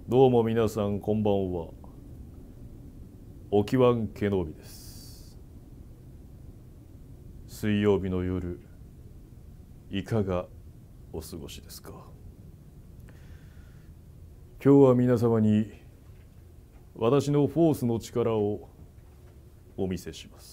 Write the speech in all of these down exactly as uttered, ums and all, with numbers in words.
どうも皆さんこんばんは。オキワンケノビです。水曜日の夜、いかがお過ごしですか。今日は皆様に私のフォースの力をお見せします。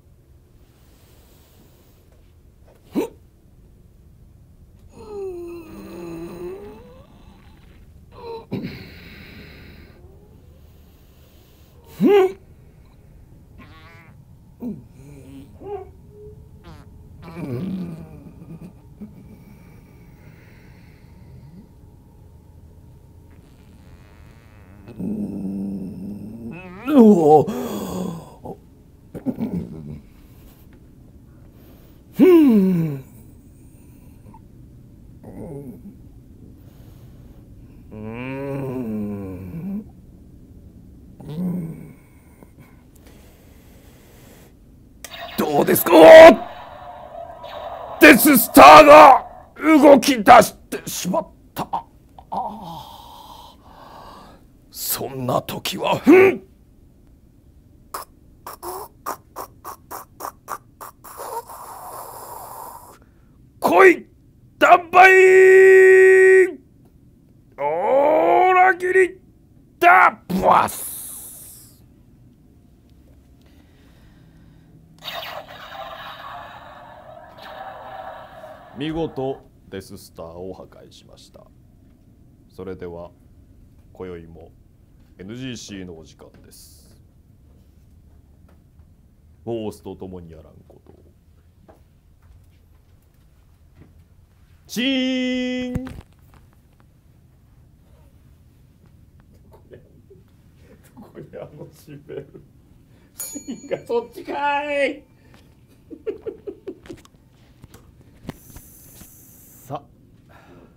おお。ふん。うん。どうですか。デススターが動き出してしまった。ああ、そんな時はふん。来いダンバイオーラギリダブワス。見事デススターを破壊しました。それでは今宵も エヌジーシー のお時間です。フォースと共にやらんことを。チーン。これあのシベルシーンがそっちかい。さあ、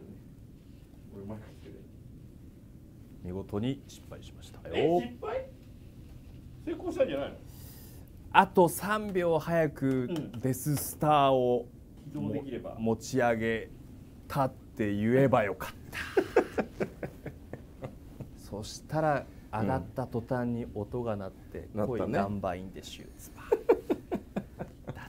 見事に失敗しましたよ。 失敗？成功したんじゃないの？ あとさんびょう早くデススターを移動できれば持ち上げたって言えばよかったそしたら上がった途端に音が鳴ってなったね。 声ダンバインでシューツパーだった。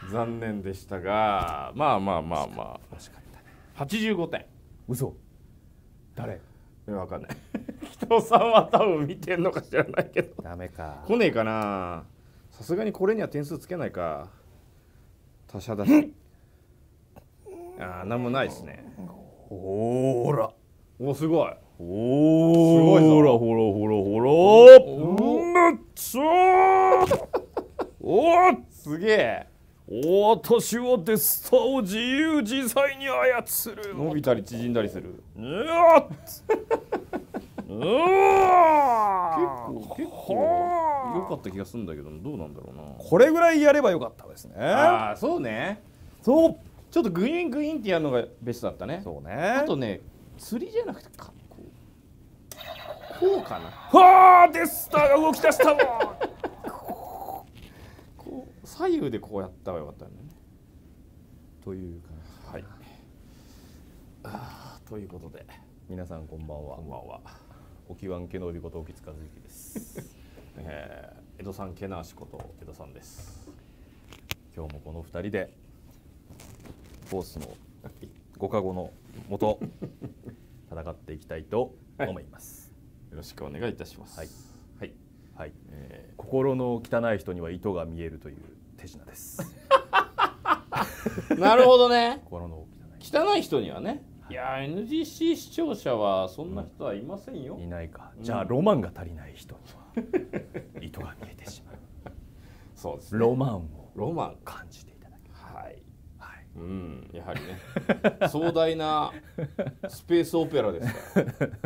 残念でしたが、まあまあまあまあ惜しかったね。 はちじゅうごてん。 嘘。誰？ わかんない北尾さんは多分見てんのか知らないけどダメか。 来ねえかな。さすがにこれには点数つけないか。他社だしああ、なんもないですね。 ほーら。 お、すごい。 おすごいぞ。 ほらほらほらほら。むっちゃおお、 すげえ。 私はデスターを自由自在に操る。 伸びたり縮んだりする。 うわっうわ結構結構良かった気がするんだけど、どうなんだろうな。 これぐらいやればよかったですね。 ああ、そうね。 そうちょっとグイーングイーンってやるのがベストだったね。 そうね。 あとね、釣りじゃなくてかこうこうかな。 はあ、デスターが動き出したわこう左右でこうやったらよかったんだね。 という感じ。 はい。ああ、ということで皆さんこんばんは。 こんばんは。 オキワンケノビこと沖塚随樹です。 えー、江戸さんケナーシこと江戸さんです。 今日もこのふたりでフォースのご加護のもと戦っていきたいと思います、 はい、よろしくお願いいたします。 はいはいはい、えー、心の汚い人には糸が見えるという手品ですなるほどね。 心の汚い汚い人にはね。いやー、 エヌジーシー 視聴者はそんな人はいませんよ。 いないか。じゃあロマンが足りない人には糸が見えてしまう。 そうですね。 ロマンをロマン感じていただける。 はい、 はい、 うん、やはりね壮大なスペースオペラですから。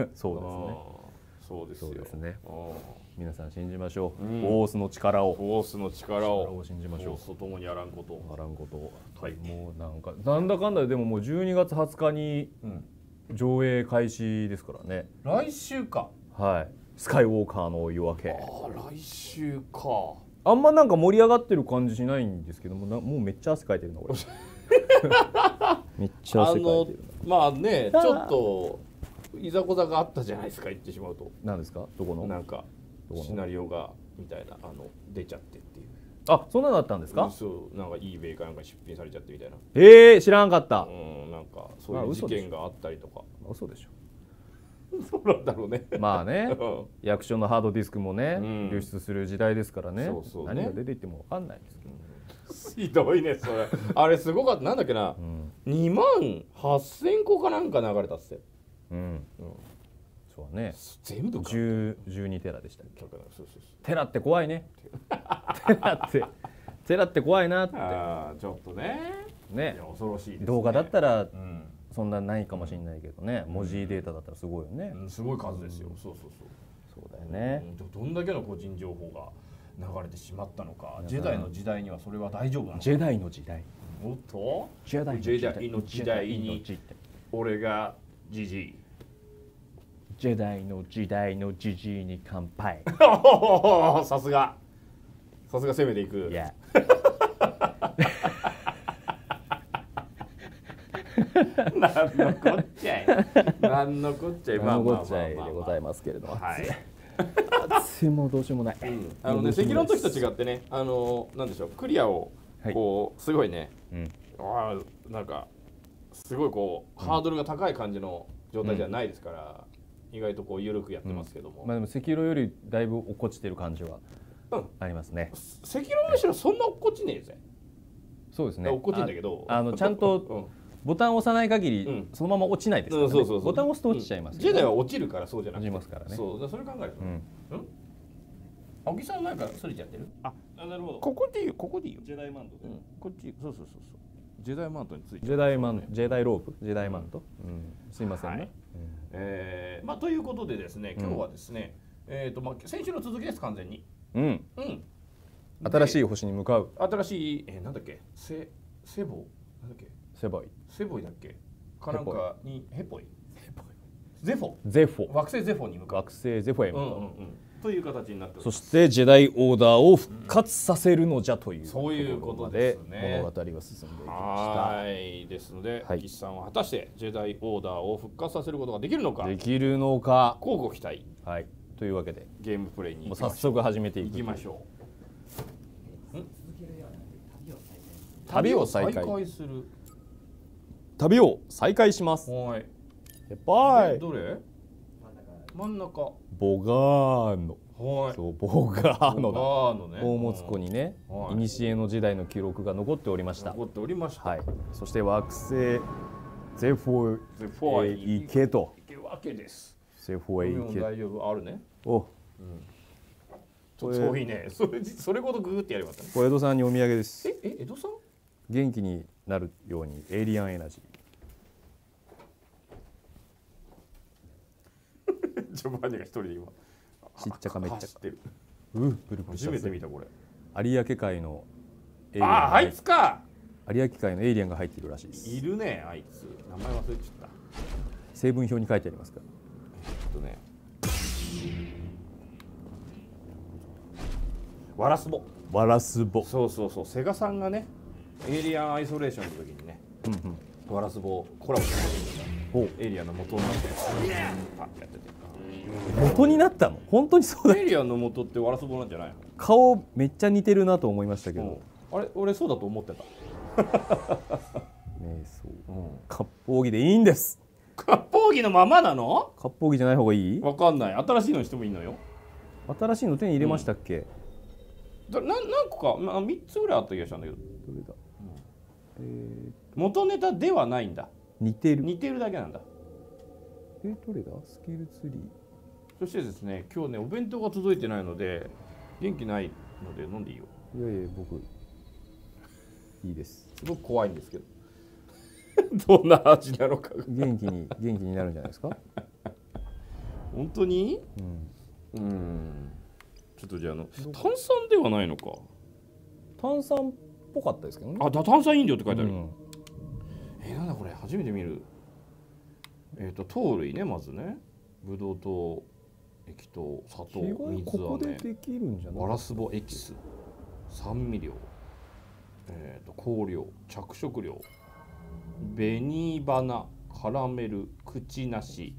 そうですね。 そうですよ。 そうですね。皆さん信じましょう。 うん、 フォースの力を。 フォースの力を。 力を信じましょう。 フォースと共にあらんことを。 あらんことを。 はい。 もうなんかなんだかんだででももうじゅうにがつはつかに上映開始ですからね。 来週か。 はい。スカイウォーカーの夜明け。 ああ、来週か。 あんまなんか盛り上がってる感じしないんですけども、なもうめっちゃ汗かいてるなこれ。めっちゃ汗かいてるな。 あのまあね、ちょっといざこざがあったじゃないですか、言ってしまうと。 何ですか？どこの？ なんかどこのシナリオがみたいなあの出ちゃってっていう。 あ、そんなのあったんですか？ そうなんか eBay かなんか出品されちゃってみたいな。 えー、知らんかった。 うんなんかそういう事件があったりとか。 嘘でしょ。 そうなんだろうね。 まあね、役所のハードディスクもね、 うん流出する時代ですからね。 そうそうね何が出ていっても分かんないですけど。 ひどいねそれ。あれすごかった。なんだっけな、 うん、 にまんはっせんこかなんか流れたっすよ。 うん、 うん、 そうね。 全部か。 じゅう、じゅうにテラでしたっけ？ そうそうそう。 テラって怖いね。テラってテラって怖いなって。 ああちょっとね。 ねいや、恐ろしいですね。 動画だったらうんそんなないかもしれないけどね、文字データだったらすごいよね。 うん、すごい数ですよ。そうそうそう。 そうだよね。 うん、どんだけの個人情報が流れてしまったのか。ジェダイの時代にはそれは大丈夫なのか。 ジェダイの時代。 おっとジェダイのジェダイの時代にジェダイの時代俺がジジイ。 ジェダイの時代のジジイに乾杯。 さすがさすが攻めていく。 いや。 なんのこっちゃい。なんのこっちゃい。 まあまあまあでございますけれども。 はい。 暑いもうどうしようもない。 あのね、赤狼の時と違ってね、あのなんでしょう、クリアをこうすごいね、ああなんかすごいこうハードルが高い感じの状態じゃないですから、意外とこう緩くやってますけども。 まあでも赤狼よりだいぶ落っこちてる感じはありますね。 赤狼むしろそんな落っこちねえぜ。 そうですね。 落っこちんだけど、 あのちゃんとボタンを押さない限りそのまま落ちないですからね。ボタンを押すと落ちちゃいます。 ジェダイは落ちるからそうじゃなくて。 落ちますからね。 そう、それ考えると。うん。青木さんなんかそれちゃってる？あ、なるほど。ここでいいよ、ここでいいよ。ジェダイマントで。こっち、そうそうそうそう。ジェダイマントについて。 ジェダイマン、ジェダイロープ、ジェダイマント。すいませんね。 ええ、まあということでですね、今日はですね、えっとまあ先週の続きです完全に。 うん。うん。新しい星に向かう。 新しいえなんだっけ、セセボなんだっけ。 セボイ。 セボイだっけ。かなんかにヘポイ。ゼフォ。 ゼフォ。 惑星ゼフォに向かう。 惑星ゼフォへ向かう。 という形になっております。 そしてジェダイオーダーを復活させるのじゃという、 そういうことで物語が進んでいきました。 はいですので、岸さんは果たしてジェダイオーダーを復活させることができるのか。 できるのか。 乞うご期待。 はい。というわけでゲームプレイに早速始めていきましょう。 旅を再開する。 旅を再開します。 はい。 やっぱり。 どれ？真ん中。 ボガーノ。 はい。 そうボガーノだ。 ボガーノね。 大物湖にね、古の時代の記録が残っておりました。 残っておりました。 はい。そして惑星ゼフォへ行けと。 行けわけです。 ゼフォへ行け。 大丈夫あるね。 お。 ちょっとそういいね。それそれごとグーってやりましたね。 これ江戸さんにお土産です。 ええ江戸さん？ 元気になるようにエイリアンエナジー。 ジョバンニが一人で今ちっちゃかめっちゃか走ってる。 うプルプル初めて見たこれ。 有明海のエイリアン。 ああいつか。 有明海のエイリアンが入っているらしいです。 いるねあいつ。名前忘れちゃった。 成分表に書いてありますから。 えっとね。ワラスボ。 ワラスボ。 そうそうそう。セガさんがね、エイリアンアイソレーションの時にね、うんうん、ワラスボコラボしてる。エイリアンの元になってパッてやってて。 元になったの？本当にそうだ。 エイリアンの元ってワラスボなんじゃないの？ 顔めっちゃ似てるなと思いましたけど。 あれ俺そうだと思ってた。 ねそう。割烹着でいいんです。 割烹着のままなの？ 割烹着じゃない方がいい？ わかんない。新しいのにしてもいいのよ。 新しいの手に入れましたっけ？ だな何個か、まあ、みっつぐらいあった気がしたんだけど。 どれだ、 うんえー、元ネタではないんだ。 似てる似てるだけなんだ。 えどれだスケールツリー。 そしてですね今日ねお弁当が届いてないので元気ないので飲んでいいよ。 いやいや僕いいです。 すごく怖いんですけどどんな味なのか元気に元気になるんじゃないですか本当にうん、うんちょっとじゃあの炭酸ではないのか。 炭酸っぽかったですけどね。 あ、炭酸飲料って書いてある。うん、えー、なんだこれ初めて見る。えっ、ー、と糖類ねまずね。ブドウ糖、液糖、砂糖、水飴。 ここでできるんじゃない？ ワラスボエキス、酸味料、えっ、ー、と香料、着色料、紅花、カラメル、口なし、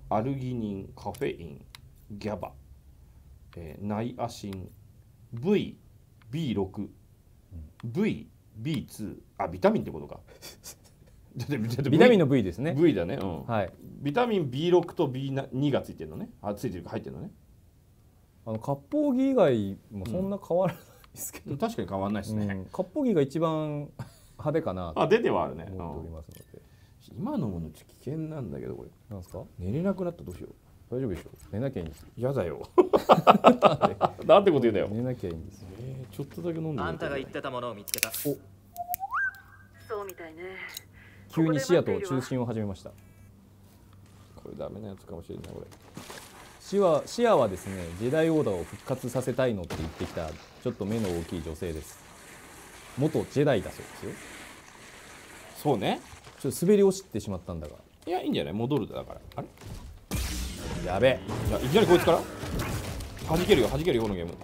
アルギニン、カフェイン、ギャバ、えー、ナイアシン、V、ビーろく、V、ビーツー、あ、ビタミンってことか。 ビタミンの V ですね。 V だね。うん。 はい。 ビタミン ビーろく と ビーに がついてるのね。あ、ついてるか入ってるのね。 あの割烹着以外もそんな変わらないですけど、 うん、確かに変わらないですね。うん、 割烹着が一番派手かな。 あ、出てはあるね。 思っておりますので。 今のもの危険なんだけどこれ。 なんですか？ 寝れなくなったらどうしよう。 大丈夫でしょう。寝なきゃいいんですよ。 嫌だよ。なんてこと言うんだよ。 寝なきゃいいんですよ。 えー、ちょっとだけ飲んでみて。 あんたが言ってたものを見つけた。お。そうみたいね。急に視野と中心を始めました。 これダメなやつかもしれないこれ。 シアシアはですね、ジェダイオーダーを復活させたいのって言ってきたちょっと目の大きい女性です。元ジェダイだそうですよ。 そうね。 ちょっと滑り落ちてしまったんだが。 いやいいんじゃない？戻るだから。あれ？ やべえ。 いやいきなりこいつから弾けるよ弾けるよこのゲー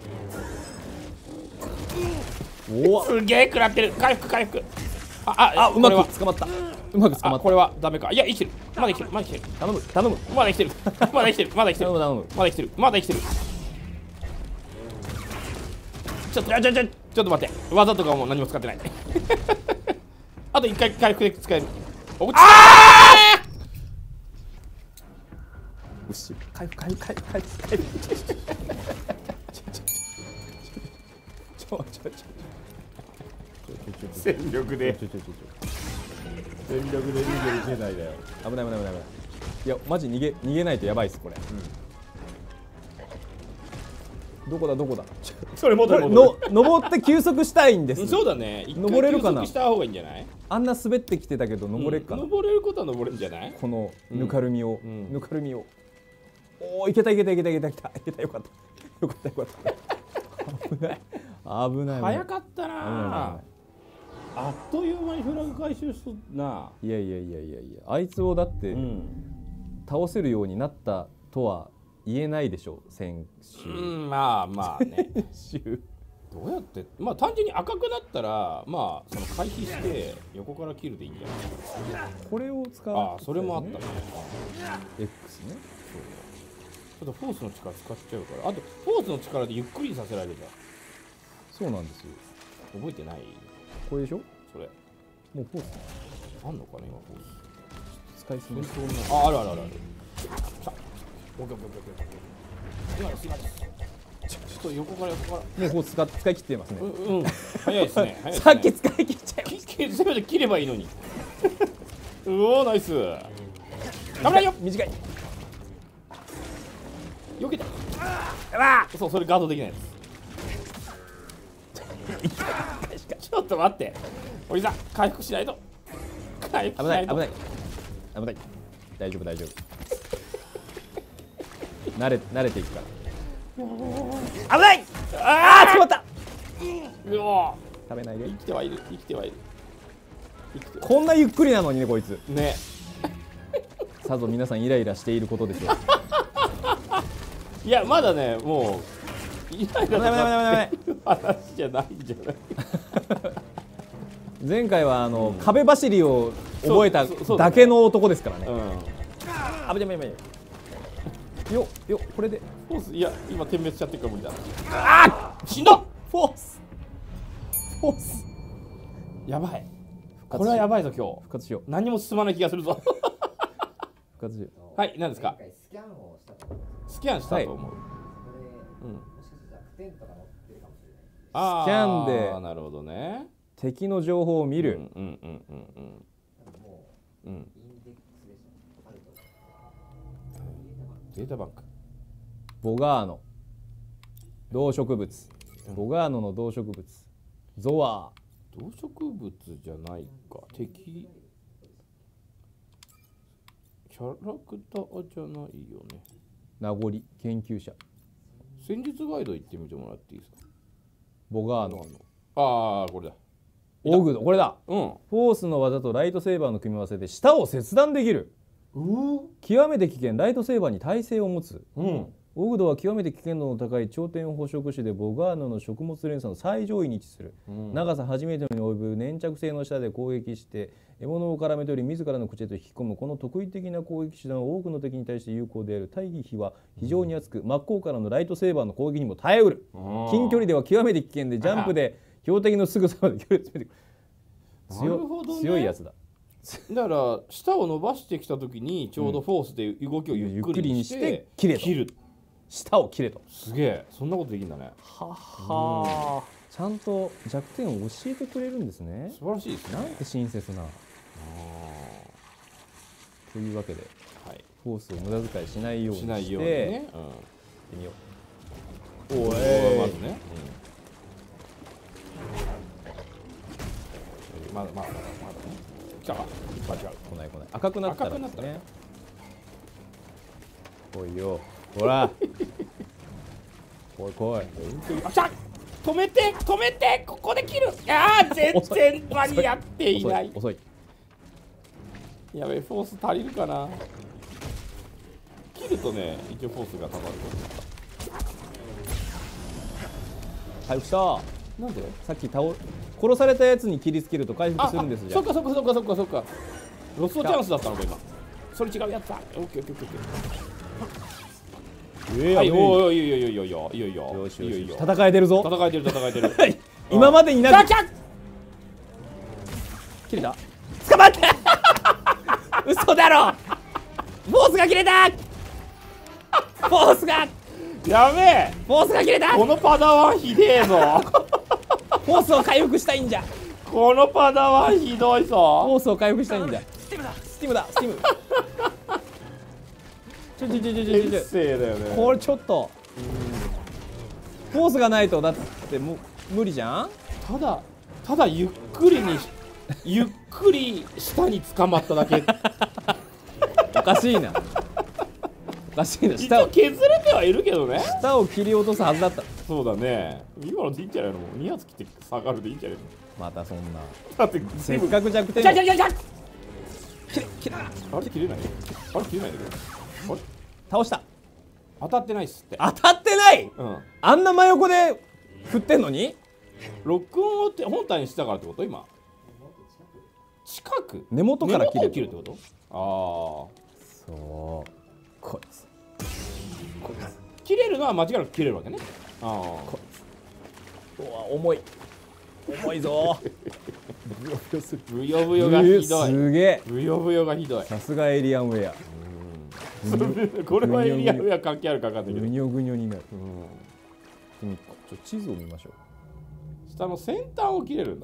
ム。おお。すげえ食らってる。回復回復。あああうまく捕まった。うまく捕まった。 これはダメか。いや生きてる。まだ生きてるまだ生きてる。 頼む頼む。 まだ生きてる。まだ生きてるまだ生きてる。 頼む頼む。 まだ生きてるまだ生きてる。ちょっとちょちょちょちょっと待って。技とかも何も使ってない。あと一回回復で使える。ああ。 よし回復回復回復回復回復。ちょちょちょちょちょ。 戦力でちょちょちょちょ全力で逃げるジェダイだよ。 危ない危ない危ない危ない。いやマジ逃げ逃げないとやばいっすこれ。うん、どこだどこだ。 それ戻るの登って休息したいんです。 そうだね。 登れるかな。 休息した方がいいんじゃない？ あんな滑ってきてたけど登れるかな。 うん、登れることは登れるんじゃない？ このぬかるみを、 うん、 ぬかるみを。おおいけたいけたいけたいけたいけたいけたよかったよかったよかった。危ない危ない。 早かったな。あっという間にフラグ回収しとな。 いやいやいやいやいやあいつをだって、うん、倒せるようになったとは言えないでしょ先週。 うんまあまあね。どうやってまあ単純に赤くなったらまあその回避して横から切るでいいんじゃない？ これを使う、ね。 ああそれもあったね。 X ね。 ちょっとフォースの力使っちゃうからあとフォースの力でゆっくりさせられるじゃん。 そうなんですよ。 覚えてない？ これでしょ？ それもうフォースあんのかな今フォース使いすぎ。 ああるあるあるある。来た。オッケーオッケーオッケーオッケー。今です今です。ちょっと横から横から。 もうフォース使使い切ってますね。 うんうん。早いですね。 ねさっき使い切っちゃいました。 せめて切ればいいのに。うおーナイス。危ないよ。 短い。 避けた。あそうそれガードできないやつ。ちょっと待って。おじさん回復しないと。回復しないと。 危ない危ない危ない。大丈夫大丈夫。慣れ慣れていくから。危ない。ああ捕まった。 うお食べないで。 生きてはいる生きてはいる。 こんなゆっくりなのにねこいつ。 ね。 さぞ皆さんイライラしていることでしょう。 いやまだねもうイライラとかっていう話じゃないんじゃない。 前回はあの、うん、壁走りを覚えただけの男ですからね。あぶねぶねぶね。よよこれでフォースいや今点滅しちゃってるから無理だ。 ああ死んだ。 フォースフォースやばい。これはやばいぞ今日。 復活しよう。 何も進まない気がするぞ。 復活しよう。 はい何ですか。スキャンをしたと思う。スキャンしたと思う。スキャンでなるほどね。 敵の情報を見る。 うんうんうんうんうん。データバンク。 ボガーノ。動植物。ボガーノの動植物。ゾワー。動植物じゃないか。敵。キャラクターじゃないよね。 名残研究者。 戦術ガイド行ってみてもらっていいですか。 ボガーノ。 ああこれだ。 オグドこれだ。 うん。 フォースの技とライトセーバーの組み合わせで舌を切断できる。極めて危険ライトセーバーに耐性を持つ。 うん。 オグドは極めて危険度の高い頂点捕食種でボガーノの食物連鎖の最上位に位置する、うん、長さはちメートルに及ぶ粘着性の下で攻撃して獲物を絡め取り自らの口へと引き込む。この特異的な攻撃手段は多くの敵に対して有効である。対比比は非常に厚く、うん、真っ向からのライトセーバーの攻撃にも耐えうる。近距離では極めて危険でジャンプで標的のすぐそばで距離を詰めてくる。 なるほどね、 強いやつだ。 だから舌を伸ばしてきた時にちょうどフォースで動きをゆっくりにして切れと切る。 舌を切れと。 すげえ、そんなことできるんだね。 はは、ちゃんと弱点を教えてくれるんですね。 素晴らしいですね。 なんて親切な。というわけで、はい、フォースを無駄遣いしないようにして、しないようにね、うん、みよう。おー、 まずね、うん、まだまだまだまだね。来たか。間違う。 来ない来ない。赤くなったらですね。来いよ。ほら。来い来い。 あっ、止めて止めて、ここで切る。ああ、全然間に合っていない。 遅い。遅い。 やべえ、フォース足りるかな。切るとね、一応フォースがたまる。 回復した。 なんで？ さっき倒殺されたやつに切りつけると回復するんですじゃん。 そっかそっかそっかそっかそっか。ロストチャンスだったのか今。それ違うやつだ。オッケーオッケーオッケー。はい、おー、いいよいいよいいよいいよいいよいいよ。 よしよし。戦えてるぞ。 戦えてる戦えてる。 今までになく。切れた。捕まって。嘘だろ。フォースが切れた。フォースが。 やべえ。 フォースが切れた。 このパダワンひでえぞ。 フォースを回復したいんじゃ。 このパダワンひどいぞ。 フォースを回復したいんじゃ。スティムだ。スティムだ。スティム。ちょちょちょちょちょちょ。 だよね。 これちょっと。フォースがないとだってもう無理じゃん。 ただただゆっくりにゆっくり下に捕まっただけ。 おかしいな。おかしいな。 下を削れてはいるけどね。 下を切り落とすはずだった。 そうだね。今のでいいんじゃないの。に発切って下がるでいいんじゃないの。 またそんな。 だってせっかく弱点。 じゃじゃじゃじゃ。切れ切れ。あれ切れない。あれ切れないんだけど。あれ倒した。 当たってないっすって。 当たってない。 うん。 あんな真横で振ってんのに。 ロックオンをって本体にしたからってこと今。近く。 根元から切る。 切るってこと。ああ。 そう。こいつ。こいつ。 切れるのは間違いなく切れるわけね。ああ。 こいつ。うわ、重い。重いぞ。 ブヨブヨがひどい。 すげえ。 ブヨブヨがひどい。 さすがエイリアンウェア。 これはエイリアンウェア関係あるかかんないけど。 ぐにょぐにょになる。うん。ちょ地図を見ましょう。下の先端を切れるんだって。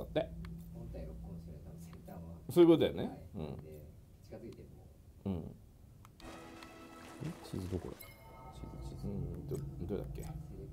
そういうことだよね。うん。うん。 地図どこだ。地図地図。 うん。どどれだっけ。こ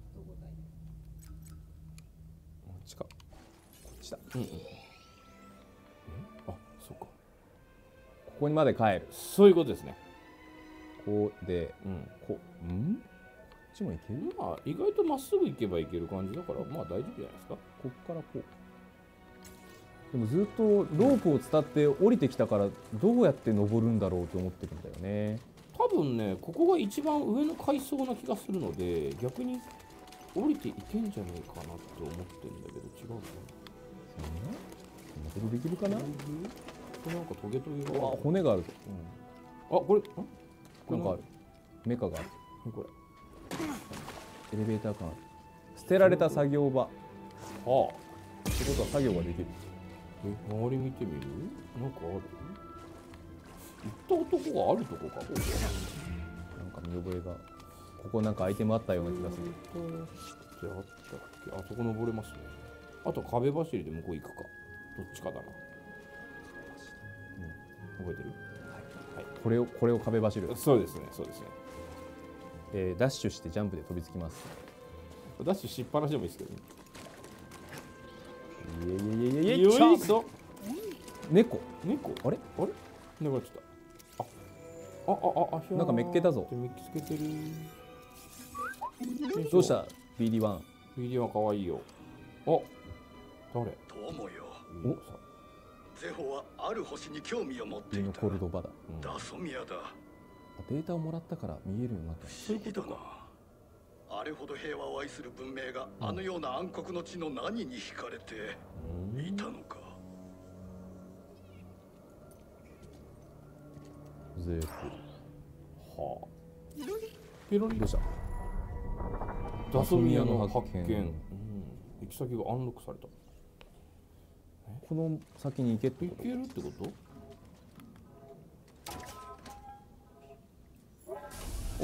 っちか。こっちだ。 うんうん。あ、そうか。ここにまで帰る。 そういうことですね。 こうで、 うん、 こう、ん？こっちもいける？ まあ意外とまっすぐ行けばいける感じだから、まあ大丈夫じゃないですか。 こっからこう。でもずっとロープを伝って降りてきたからどうやって登るんだろうと思ってるんだよね。 多分ね、ここが一番上の階層な気がするので、逆に降りていけんじゃねえかなって思ってるんだけど、違うかな。 そんなことできるかな？ これなんかトゲトゲが。 あ、骨がある。 うん、あ、これ、 なんかある。メカがある。 これ。 エレベーター感ある。捨てられた作業場。ああ。ってことは作業ができる。 え、周り見てみる？なんかある？行った男があるとこか。なんか見覚えが。ここなんかアイテムあったような気がする。 ってあったっけ？あそこ登れますね。あと壁走りで向こう行くか。どっちかだな。うん、覚えてる？ はい。これをこれを壁走る。 そうですね。そうですね。 えー、ダッシュしてジャンプで飛びつきます。 ダッシュしっぱなしでもいいですけどね。 いえいえいえいえいえ。 よいしょ。 猫。 猫。あれ？あれ？猫ちょっと。あ、あ、あ、あ、あ、 なんかめっけたぞ。 めっつけてる。 どうした？ビーディーワン。 ビーディーワン可愛いよ。あ、誰？ 友よ。 お。 ゼホはある星に興味を持っていた。 コルドバだ。 ダソミアだ。 データをもらったから見えるようになった。 そういうことか。 あれほど平和を愛する文明があのような暗黒の地の何に惹かれていたのか。 ゼープ。 はあ。ペロリどうした？ ダソミヤの発発見見。うん、行き先がアンロックされた。 この先に行けって行けるってこと？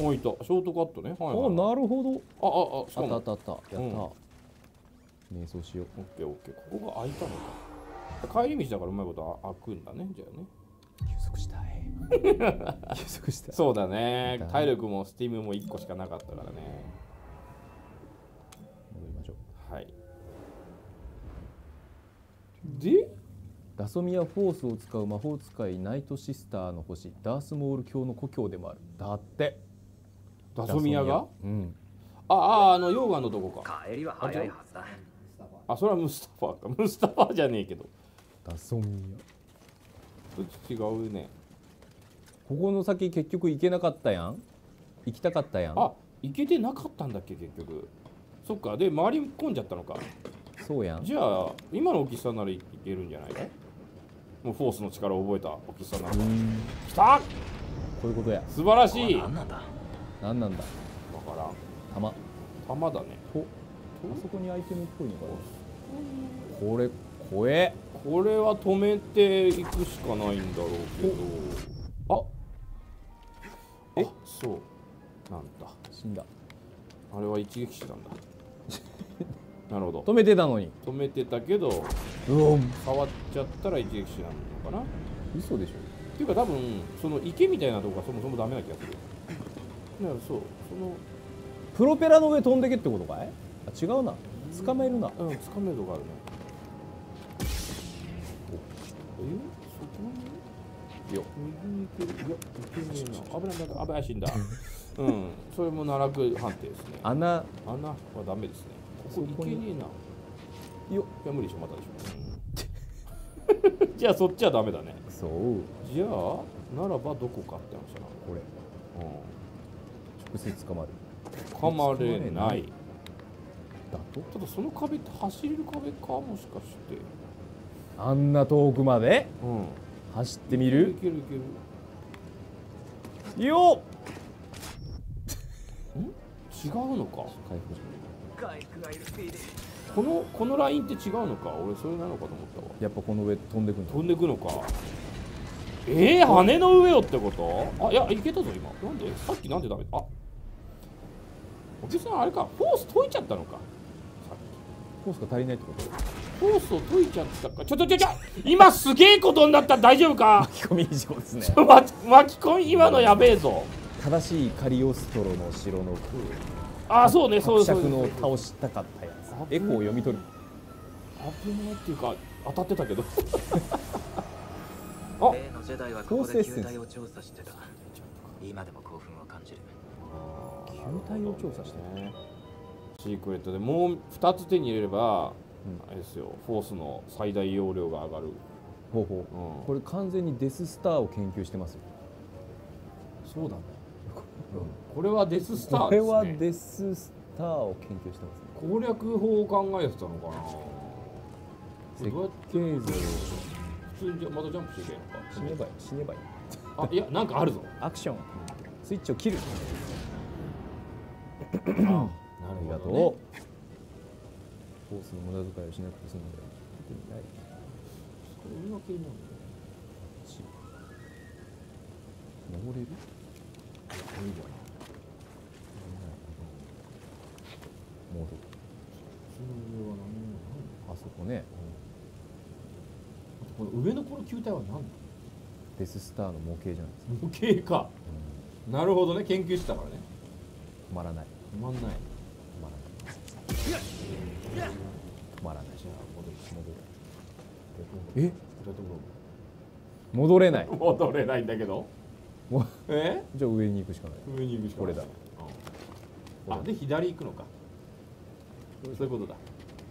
あ、いた。ショートカットね。はい、はい。 あ、なるほど。 あ、あ、あ、しかも。 あったあったあった。やった。瞑想しよう。 オッケーオッケー。ここが開いたのか。帰り道だからうまいこと開くんだね。じゃあね。 休息したい。休息したい。 そうだね。体力もスティームもいっこしかなかったからね。 戻りましょう。 はい。で、 ダソミアフォースを使う魔法使いナイトシスターの星ダースモール教の故郷でもある。だって。 ダソミヤが？ うん。 ああ、あの溶岩のとこか。 帰りは早いはずだ。 あ、それはムスタファーか。ムスタファーじゃねえけど。 ダソミちょっと違うね。 ア。ここの先結局行けなかったやん。行きたかったやん。 あ、行けてなかったんだっけ結局。そっか。で回り込んじゃったのか。 そうやん。 じゃあ今の大きさならいけるんじゃないかい？もうフォースの力を覚えた大きさなら。きた！ こういうことや。 素晴らしい。 何なんだ。 なんなんだ。 だから玉。 玉だね。 と。あそこにアイテムっぽいのかな。これ怖え。 これは止めていくしかないんだろうけど。あ、え、そうなんだ。 死んだ。 あれは一撃死なんだ。なるほど。 止めてたのに。 止めてたけどうおん。 触っちゃったら一撃死なのかな。っ嘘でしょ。 ていうか多分その池みたいなとこがそもそもダメな気がする。だからそうそのプロペラの上飛んでけってことかい？あ、違うな。捕まえるな。 うん、つかめるとこあるね。え、そこによ右に行ける。いや、行けねえな。危ない危ない危ない、死んだ。うん、それも奈落判定ですね。 穴。 穴はダメですね。ここ行けねえな。よっ、いや無理でしょ、またでしょ。じゃあそっちはダメだね。 そう。 じゃあならばどこかって話だな。 これ。直接捕まる。 噛まれない。 だと？ ただその壁って走れる壁かもしかして。 あんな遠くまでうん。 走ってみいる？ けるいける。 よっ。 ん？違うのか。 回復じ回復がいるスピーディー。 このこのラインって違うのか。俺それなのかと思ったわ。 ゃん。やっぱこの上飛んでくんだ。 飛んでくのか。えー、羽の上よってこと？あ、いや、いけたぞ今。なんで？さっきなんでダメ？あ、おじさんあれか、フォース解いちゃったのか。さっコースが足りないってこと？ きフォースを解いちゃったか。ちょちょちょちょ、今すげえことになった。大丈夫か？ 巻き込み以上ですね。 ちょ巻き巻き込み今のやべえぞ。 正しいカリオストロの城のあ、そうね、そう伯そう爵の倒したかったやつ。エコーを読み取る。 危ないっていうか当たってたけど。あ、 例のジェダイはここで球体を調査してた。今でも興奮を感じる。 球体を調査してね。シークレットでもうふたつ手に入れれば、あれですよ、フォースの最大容量が上がる。 ほうほう。 うん、 これ完全にデススターを研究してますよ。 そうだね。これはデススターこれですね。 はデススターを研究してますね。 攻略法を考えてたのかな。 設どうやって計図を普通にまたジャンプしていけばいいのか。 死ねばいい。死ねばいい。 あ、いや、なんかあるぞ。 アクション。スイッチを切る。 あ、なるありがとう。 ほどね。 フォースの無駄遣いをしなくて済むので特にない。 それ言い訳になるね。 登れる？ いいじゃない。 戻る。 その上は何？ あそこね。 この上のこの球体は何だ？ デススターの模型じゃないですか。 模型か。なるほどね、研究してたからね。 止まらない。 止まんない。 止まらない。止まらない。 じゃあ戻る。 戻る。え？ 戻る。 戻れない。 戻れないんだけど。 もうえ？ じゃあ上に行くしかない。 上に行くしかない。 これだ。 あ、で左行くのか。そういうことだ。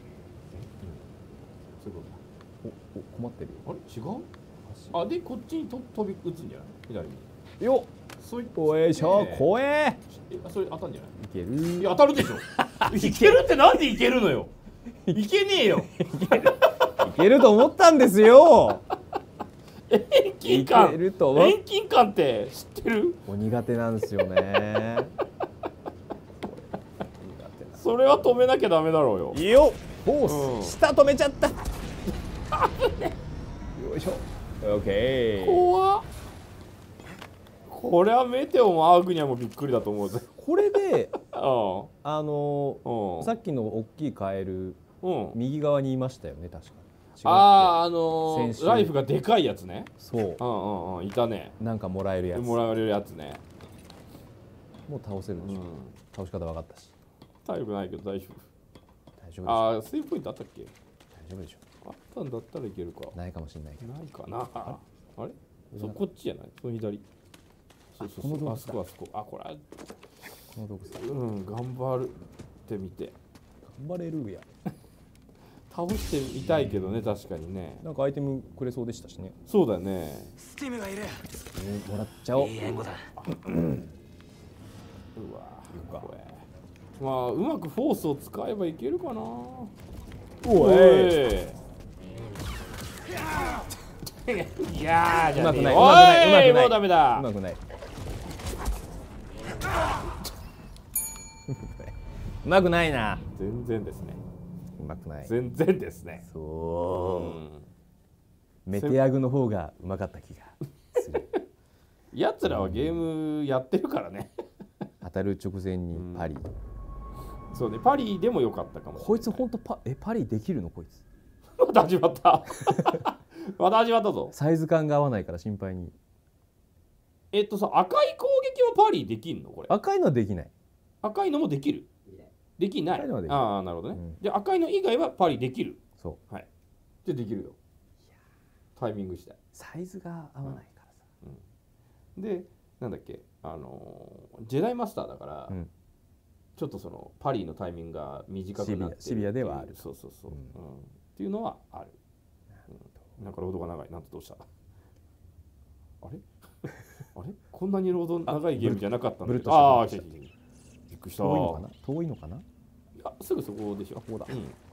そういうことだ。 おお困ってるよ。 あれ違う？あ、でこっちにと飛び打つんじゃない？左に。 よっ。 そういおいしょ、 ええ怖え。 えそれ当たんじゃないいける。 いや当たるでしょいけるってなんでいけるのよいけねえよいけると思ったんですよ。 遠近い感けると思っ遠近感って知ってるお苦手なんですよね。 それは止めなきゃダメだろうよいいよ。フォうんース、下止めちゃった。よいしょ。オッケー。 怖っこれはメテオもアーグニャもびっくりだと思うぜこれで、 うあのんうんさっきの大きいカエルうん右側にいましたよね、確かに。違うっけあああの先週ー、ライフがでかいやつねそううんうんうんいたねなんかもらえるやつ。 もらえるやつねもう倒せるでしょ。 うん倒し方分かったし。 体力ないけど大丈夫大丈夫でしょ。 ああセーブポイントあったっけ大丈夫でしょ。 あったんだったらいけるかないかもしれないけど。 ないかなあれそうこっちじゃないその左そうそうそうあそこの洞窟だこあそこあこれこの洞窟だ。 うん頑張るってみて頑張れるや。 倒してみたいけどね確かにねなんかアイテムくれそうでしたしね。 そうだよねスティムがいる。 もらっちゃおう。 いい援護だ。 うわこれまあうまくフォースを使えばいけるかなおおい。 いいやーじゃねえようまくないうまくないおいうまくないもうダメだうまくない。うまくないな。 全然ですねうまくない。 全然ですねうそんう。メテアグの方がうまかった気がする。 やつらはゲームやってるからね当たる直前にパリ。 そうねパリでもよかったかもしれないこいつ本当パえパリできるのこいつ。 また始まったまた始まったぞサイズ感が合わないから心配に。 えっとさ赤い攻撃はパリできんのこれ赤いのはできない。 赤いのもできるできない赤いのはできるああなるほどね、 うんじゃあ赤いの以外はパリできるそう。 はいじゃあできるよタイミングしたいサイズが合わないからさ。 でなんだっけあのージェダイマスターだから、 うんちょっとそのパリのタイミングが短くなってるシビアシビアではあるそうそうそう、 ううんんっていうのはある、うん、なんかロードが長いなんとどうしたあれあれこんなにロード長いゲームじゃなかったんだけどブルッとしたああーブルッとびっくりした遠いのかな遠いのかな。 いやすぐそこでしょあここだ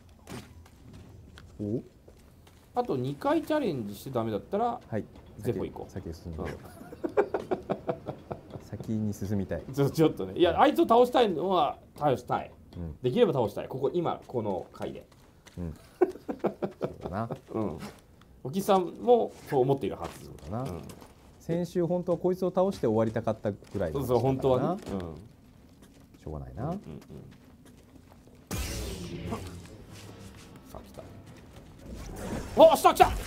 うん、 おあとにかいチャレンジしてダメだったらはい。 ゼフォ行こう先へ進んでうん先に進みたい。 ちょちょっとねいやあいつを倒したいのは倒したい、 うんできれば倒したいここ今この回でそうだな。 うんおきさんもそう思っているはずそうだな。 うん先週本当はこいつを倒して終わりたかったぐらいのそうそう本当はね、 なうんしょうがないな。 うんうんさあ来たおっ来た来た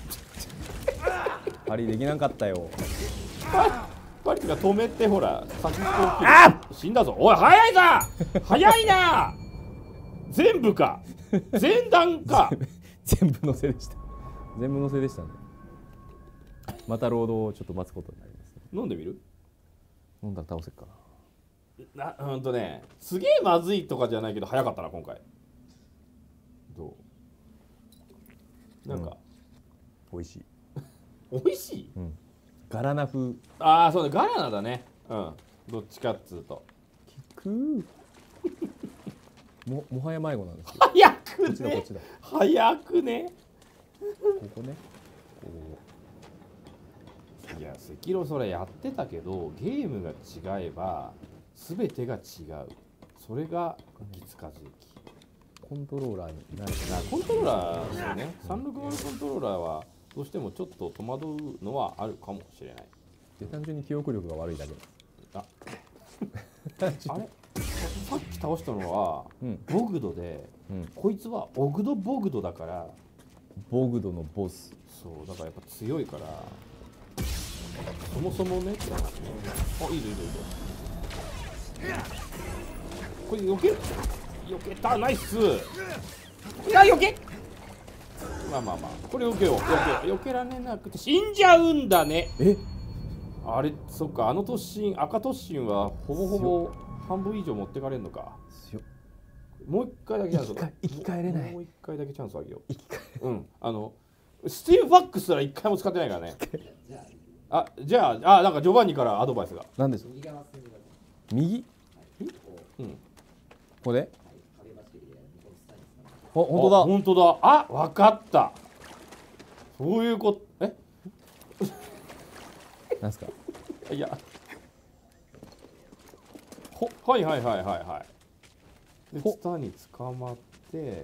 パリできなかったよ。 パリが止めてほら先っぽを切る死んだぞおい早いな早いな全部か全弾か全部のせでした全部のせでしたね。またロードをちょっと待つことになりますね。 飲んでみる飲んだら倒せっかな。 なほんとねすげえまずいとかじゃないけど早かったな今回どうなんか、 美味しい。 美味しいうん。ガラナ風。 ああそうだガラナだねうんどっちかっつうとくーももはや迷子なんですよ。 早こくっちだこっねちだ。 早くねここね。こいや赤色それやってたけどゲームが違えば全てが違うそれがギツカズキうコントローラーになるなコントローラーそうねさんろくまるコントローラーはどうしてもちょっと戸惑うのはあるかもしれないで単純に記憶力が悪いだけです。 ああれさっき倒したのはうんボグドでうん。 こいつはオグドボグドだからボグドのボス。 そうだからやっぱ強いからそもそもねって話ねあいいぞいいぞいいぞこれ避ける避けたナイスいや避けまあまあまあこれ避けよう避け避けられなくて死んじゃうんだねえあれそっかあの突進赤突進はほぼほぼ半分以上持ってかれるのか強っ。 もう一回だけチャンス生き返生き返れないもう一回だけチャンスあげよう生き返うんあのスティールファックスすら一回も使ってないからねあ、じゃあ、あ、なんかジョバンニからアドバイスが。 何ですか。右。 うん。 ここで。ほ、本当だ。 本当だ。あ、わかった。そういうこと。え。 なんですか。 いや。ほ、はいはいはいはいはい。で、ツタに捕まって。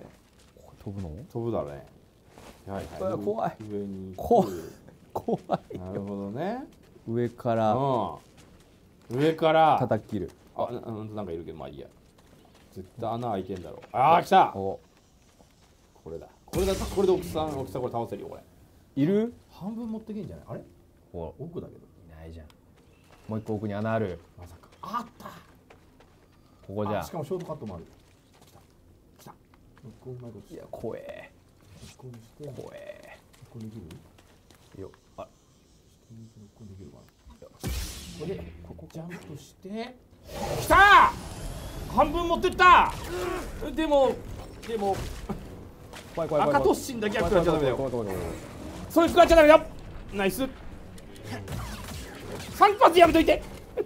飛ぶの。 飛ぶだね。はいはい。 怖い。 上に。 怖い。怖い。 なるほどね。 上から。 うん。上から。 叩き切る。 あ、なんかいるけど、まあいいや。絶対穴開いてんだろう。ああ、来た。これだ。これだ。これで奥さん、奥さんこれ倒せるよ、これ。 いる？ 半分持ってけんじゃない？あれ？ ほら、 奥だけど。 いないじゃん。もう一個奥に穴ある。 まさか。あった。 ここじゃ。 しかもショートカットもある。来た。来た。 いや、怖え。 こうして怖え。 これできる？ よ。あ。 これできるかな。これでここジャンプして。来た。半分持ってった。でもでも。 怖い怖い怖い。 赤突進だけは食らっちゃダメだよ。 怖い怖い怖い。 それ食らっちゃダメだよ。ナイス。三発やめといて。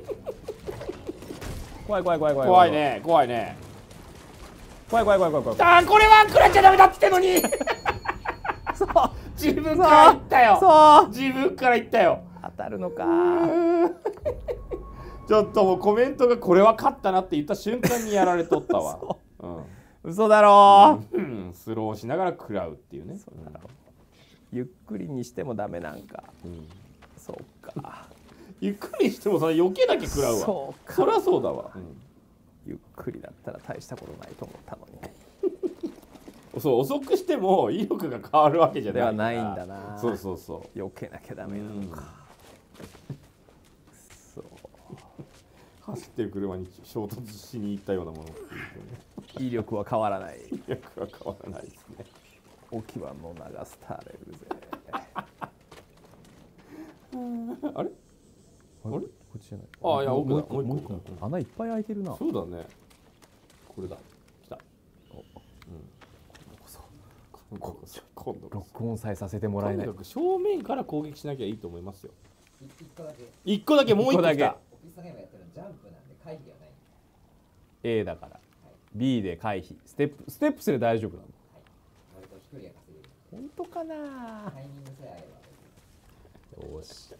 怖い怖い怖い怖い。 怖いね怖いね。 怖い怖い怖い怖い怖い。 ああこれは食らっちゃダメだってのに。 そう。 自分から言ったよ。 そう。 自分から言ったよ。 当たるのか。 ちょっともうコメントがこれは勝ったなって言った瞬間にやられとったわ。うん。 嘘だろう、うん、スローしながら食らうっていうね。 そうだろう、うん、ゆっくりにしてもダメなんか、うん、そうか。 ゆっくりしてもそれ余計だけ食らうわ。そうか。そりゃそうだわ、うん、 ゆっくりだったら大したことないと思ったのに。そう遅くしても威力が変わるわけじゃない。 ではないんだな。 そうそうそう。 避けなきゃダメなのか。うん、そう走ってる車に衝突しに行ったようなものっていうね。 威力は変わらない。 威力は変わらないですね。 沖はの流すターレルぜ。 あれ？あれ？ こっちじゃない。 ああいや奥だ。 もう一個穴いっぱい開いてるな。 そうだね。これだ。来た。うん。今度こそ。今度こそ。今度こそ。 ロックオンさえさせてもらえない。 正面から攻撃しなきゃいいと思いますよ。一個だけ。一個だけもう一個だけ。 オフィスゲームやってるのジャンプなんで回避はない。 A だから、はい、B で回避。ステップステップスで大丈夫なの。はい。 割と飛距離が稼げる。 本当かな。 タイミングさえあれば。 よし。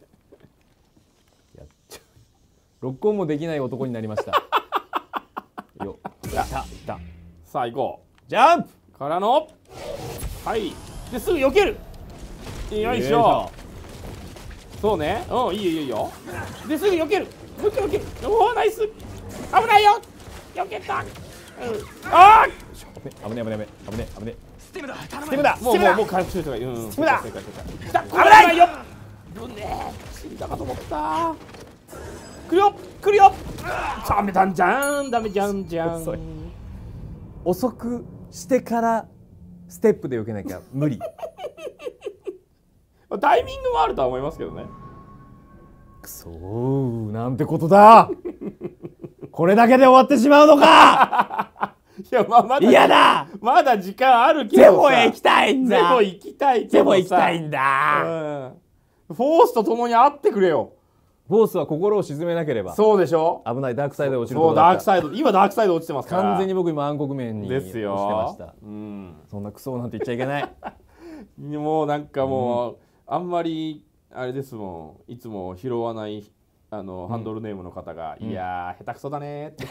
やっちゃう。ロックオンもできない男になりました。よ。いったいった。 さあ行こう。ジャンプからの。はい。ですぐ避ける。よいしょ。そうね。うんいいよいいよいいよ。ですぐ避ける。もう一回避ける。おおナイス。危ないよ。避けた。うん、ああ。 危ね危ね危ね危ね危ね。 ステムだ。 ステムだ。 もうもうもう回復してる。うん。 ステムだ。 危ないよ。ぶね。死んだかと思った。来るよ来るよ。ダメだんじゃんダメじゃんじゃん。 遅くしてからステップで避けなきゃ無理。 タイミングもあるとは思いますけどね。 くそーなんてことだ。これだけで終わってしまうのか。 いやまあまだ嫌だ。 まだ時間あるけどさ。 ゼボへ行きたいんだ。 ゼボ行きたいけどさ。 ゼボ行きたいんだ、 うん。フォースと共に会ってくれよ。 フォースは心を沈めなければ。 そうでしょ。 危ないダークサイド落ちるところだった。そうダークサイド今ダークサイド落ちてますから。 完全に僕今暗黒面に落ちてですよました。 うん。 そんなクソなんて言っちゃいけない。 もうなんかもう、うん、あんまりあれですもんいつも拾わないあの、うん、ハンドルネームの方が、うん、いやー下手くそだねーって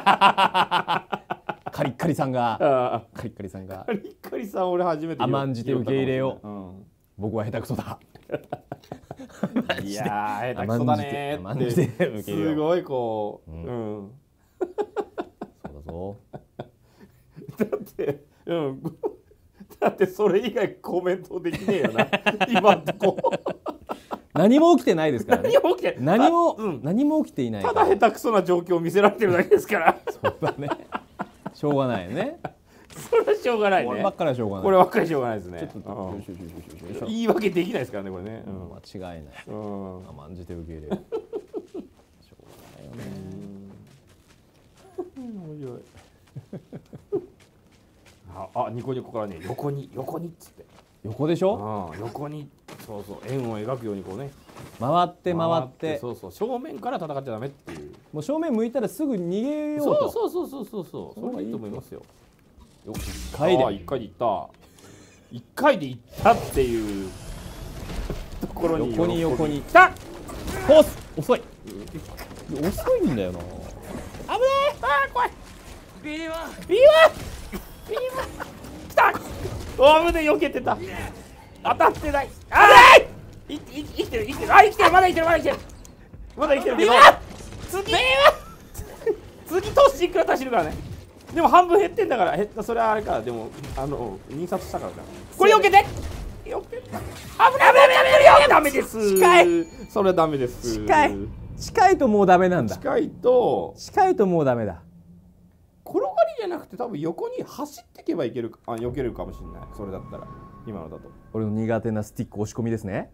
カリッカリさんがカリッカリさんがカリッカリさん俺初めて甘んじて受け入れよう、うん、僕は下手くそだいやー下手くそだねーってすごいこう、うんうん、 そうだぞだってうんだってそれ以外コメントできねえよな今んとこ何も起きてないですからね。 何も起きて何も、うん、何も起きていない。 ただ下手くそな状況を見せられてるだけですから。 そうだね。しょうがないよね。 それはしょうがないね。 こればっかりはしょうがない。 こればっかりしょうがないですね。 ちょっと言い訳できないですからねこれね。 うん、間違いない。うん、甘んじて受け入れる。しょうがないよね。 面白い。あ、あニコニコからね横に横にっつって。 横でしょ？ うん、横にそうそう円を描くようにこうね回って回ってそうそう正面から戦っちゃダメっていう。 もう正面向いたらすぐ逃げようと。 そうそうそうそうそうそう。それがいいと思いますよ。 いっかいでああ一回でいった。一回でいったっていうところに横に横に来た。 コース遅い遅いんだよな。 危ねえ。あー怖い。 ビーワンビーワン ビーワン 来た。お危ねえ避けてた。当たってない。あーいい生きてる生きてる。あ生きてるまだ生きてるまだ生きてるまだ生きてるけど次次トッシー食らったら死ぬからね。でも半分減ってんだから減った。それはあれか。でもあの印刷したからか。これ避けて避けて危ない危ない危ないよ。ダメです。 近い。 それはダメです。 近い近いともうダメなんだ。 近いと近いともうダメだ。 転がりじゃなくて多分横に走っていけばいけるあ避けるかもしれない。それだったら今のだと俺の苦手なスティック押し込みですね。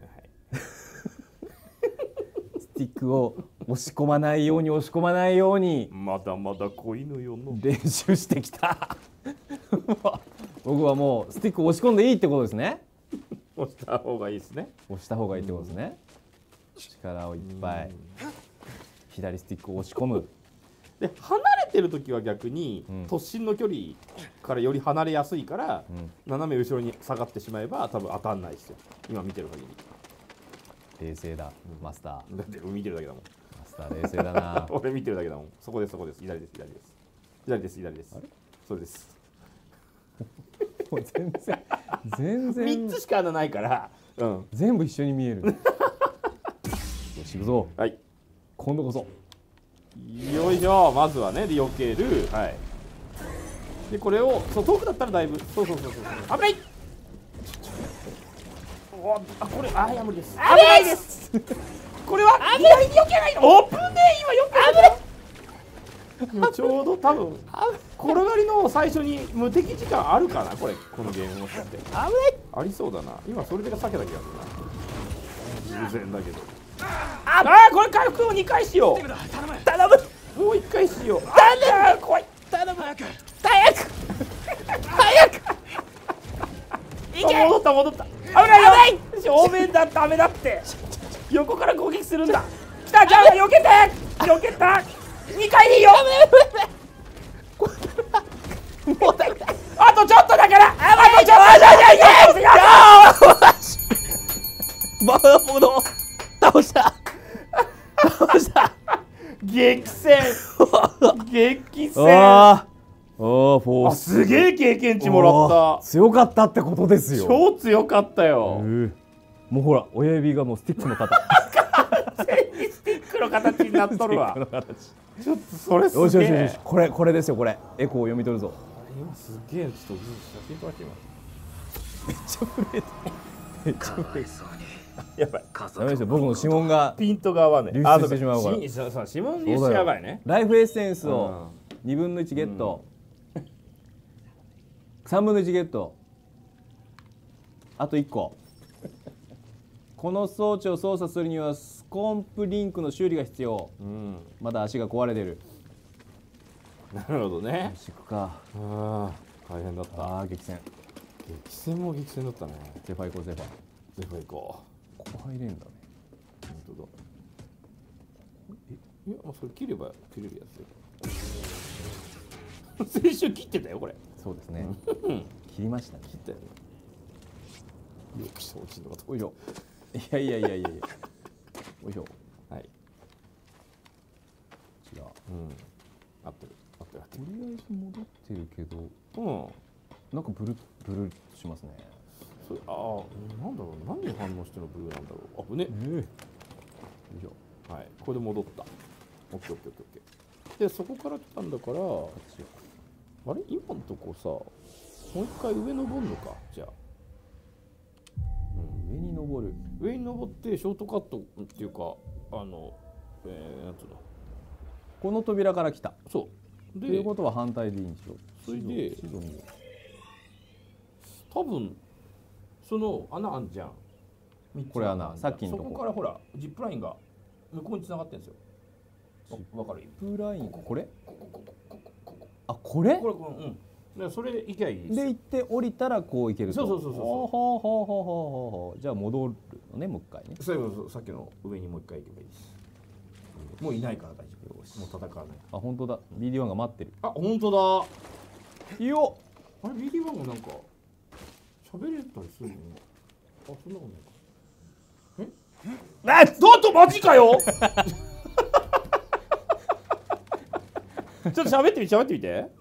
スティックを押し込まないように押し込まないようにまだまだ子犬よの練習してきた。僕はもうスティック押し込んでいいってことですね。 押した方がいいですね。 押した方がいいってことですね。力をいっぱい左スティックを押し込む。 で離れてる時は逆に、うん、突進の距離からより離れやすいから、うん、斜め後ろに下がってしまえば多分当たんないですよ。今見てる限り冷静だ、うん、マスター。 だって見てるだけだもん。 マスター冷静だな。 俺見てるだけだもん。そこですそこです。左です左です左です左です。あれそれです。 もう全然全然みっつしか穴ないから、うん、 全部一緒に見える。よし行くぞ。 はい今度こそ。 よいしょ。まずはねで避ける。はいでこれをそう遠くだったらだいぶそうそうそうそう危ない。おあこれあいや無理です。危ないです。これは左に避けないの。オープンで今避けない。ちょうど多分転がりの最初に無敵時間あるかなこれこのゲームもしかして危ないありそうだな。今それで避けた気がするな。偶然だけど。ああこれ回復をにかいしよう。頼むもういっかいしよう。頼む怖い。頼む早く早く早くいけ戻った戻った。危ないよ。正面だダメだって横から攻撃するんだ。来たじゃあ避けて避けたにかいでいいよ。もうだあとちょっとだからあとちょっとバーモノ倒した倒した激戦激戦。 ああフォースすげえ経験値もらった。 強かったってことですよ。 超強かったよ。 もうほら親指がもうスティックの形完全にスティックの形になっとるわ。ちょっとそれすげえ。 よしよしよしこれこれですよこれエコーを読み取るぞ。 今すげえちょっと写真撮らせてめっちゃ震えてめっちゃ震えてやばいダメですよ。僕の指紋がピントが合わない。 流出してしまうから。 指紋流出やばいね。 ライフエッセンスをにぶんのいちゲット、うん、さんぶんのいちゲットあといっこ。この装置を操作するにはスコンプリンクの修理が必要、うん、まだ足が壊れてる。 なるほどね。 足くか。 ああ大変だった。 ああ激戦激戦も激戦だったね。 ゼファー行こうゼファーゼファー行こう。ここ入れんだね。 本当だ。えいやそれ切れば切れるやつ。先週切ってたよこれ。 そうですね切りましたね。 切ったよね。よく承知のこと。 おいしょ。いやいやいやいやいや。おいしょ。 はい。 違う。 うん。合ってる。合ってる。 とりあえず戻ってるけど、 うん。 なんかブルブルしますね。 それああなんだろう何に反応してのブルーなんだろう。あぶね。えー、よいしょ。はい。これで戻った。オッケーオッケーオッケーオッケー。でそこから来たんだから。あれ今のとこさもう一回上登るのかじゃあ。 上に登る上に登ってショートカットっていうかあの、えー、なんつうのこの扉から来た。 そうということは反対でいいんでしょ。 それで多分その穴あんじゃん。 これ穴さっきのとこそこからほらジップラインが向こうに繋がってるんですよ。わかる？ ジップラインこれ？ ここここここここあこれ？ これこれうんでそれで行きゃいいですでよ。 行って降りたらこう行けると。 そうそうそうそうほうほうほうほうほうほうほう。じゃあ戻るのね、もう一回ね。 そうそうそう、さっきの上にもう一回行けばいいです。もういないから大丈夫。もう戦わない。 あ、本当だ。ビーディーワン が待ってる。 あ、本当いいよ。 だ。あれ ビーディーワン もなんか喋れたりするの？あ、そんなことないか。え？え？だとマジかよ。ちょっと喋ってみ、喋ってみて。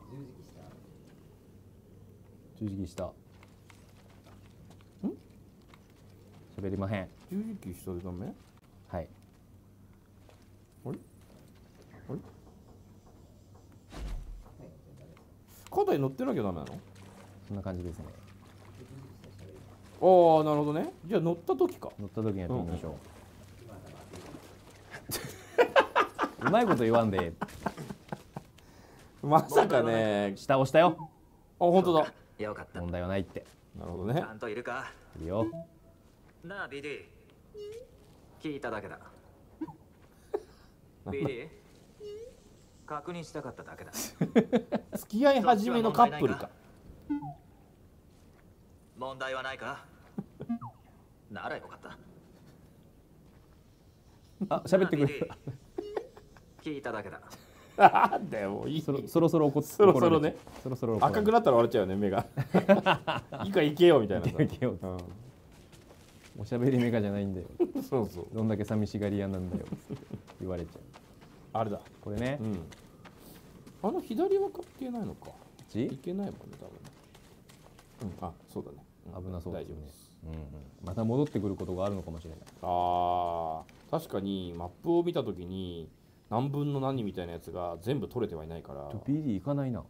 十字キーした。ん？喋りまへん。 十字キーしたでダメ？ はい。 あれ？あれ？肩に乗ってなきゃダメなの？ そんな感じですね。 ああ、なるほどね。じゃあ乗った時か。 乗った時にやってみましょう。うまいこと言わんで。 まさかね。 下押したよ。 あ、本当だ。 よかった問題はないって。 なるほどねち。ゃんといるかいいよ。 なあ ビーディー聞いただけだビーディー確認したかっただけだ付き合い始めのカップルか。 問題はないかならよかったあ、喋ってくれる。 聞いただけだあでもいい。 そろそろそろ怒ってそろそろね。 そろそろ怒られる赤くなったら笑っちゃうよね、目が。いいか行けよみたいなさ。 行けようんおしゃべりメカじゃないんだよ。 そうそう。 どんだけ寂しがり屋なんだよ。言われちゃう。 あれだ。 これねう。ん。あの左は関係ないのか。 ちいけないもんね、多分ね。うん。あ、そうだね。うん危なそうですね大丈夫です。 うんうん、また戻ってくることがあるのかもしれない。 ああ、確かにマップを見たときに何分の何みたいなやつが全部取れてはいないから。 ちょ ビーディー 行かないな。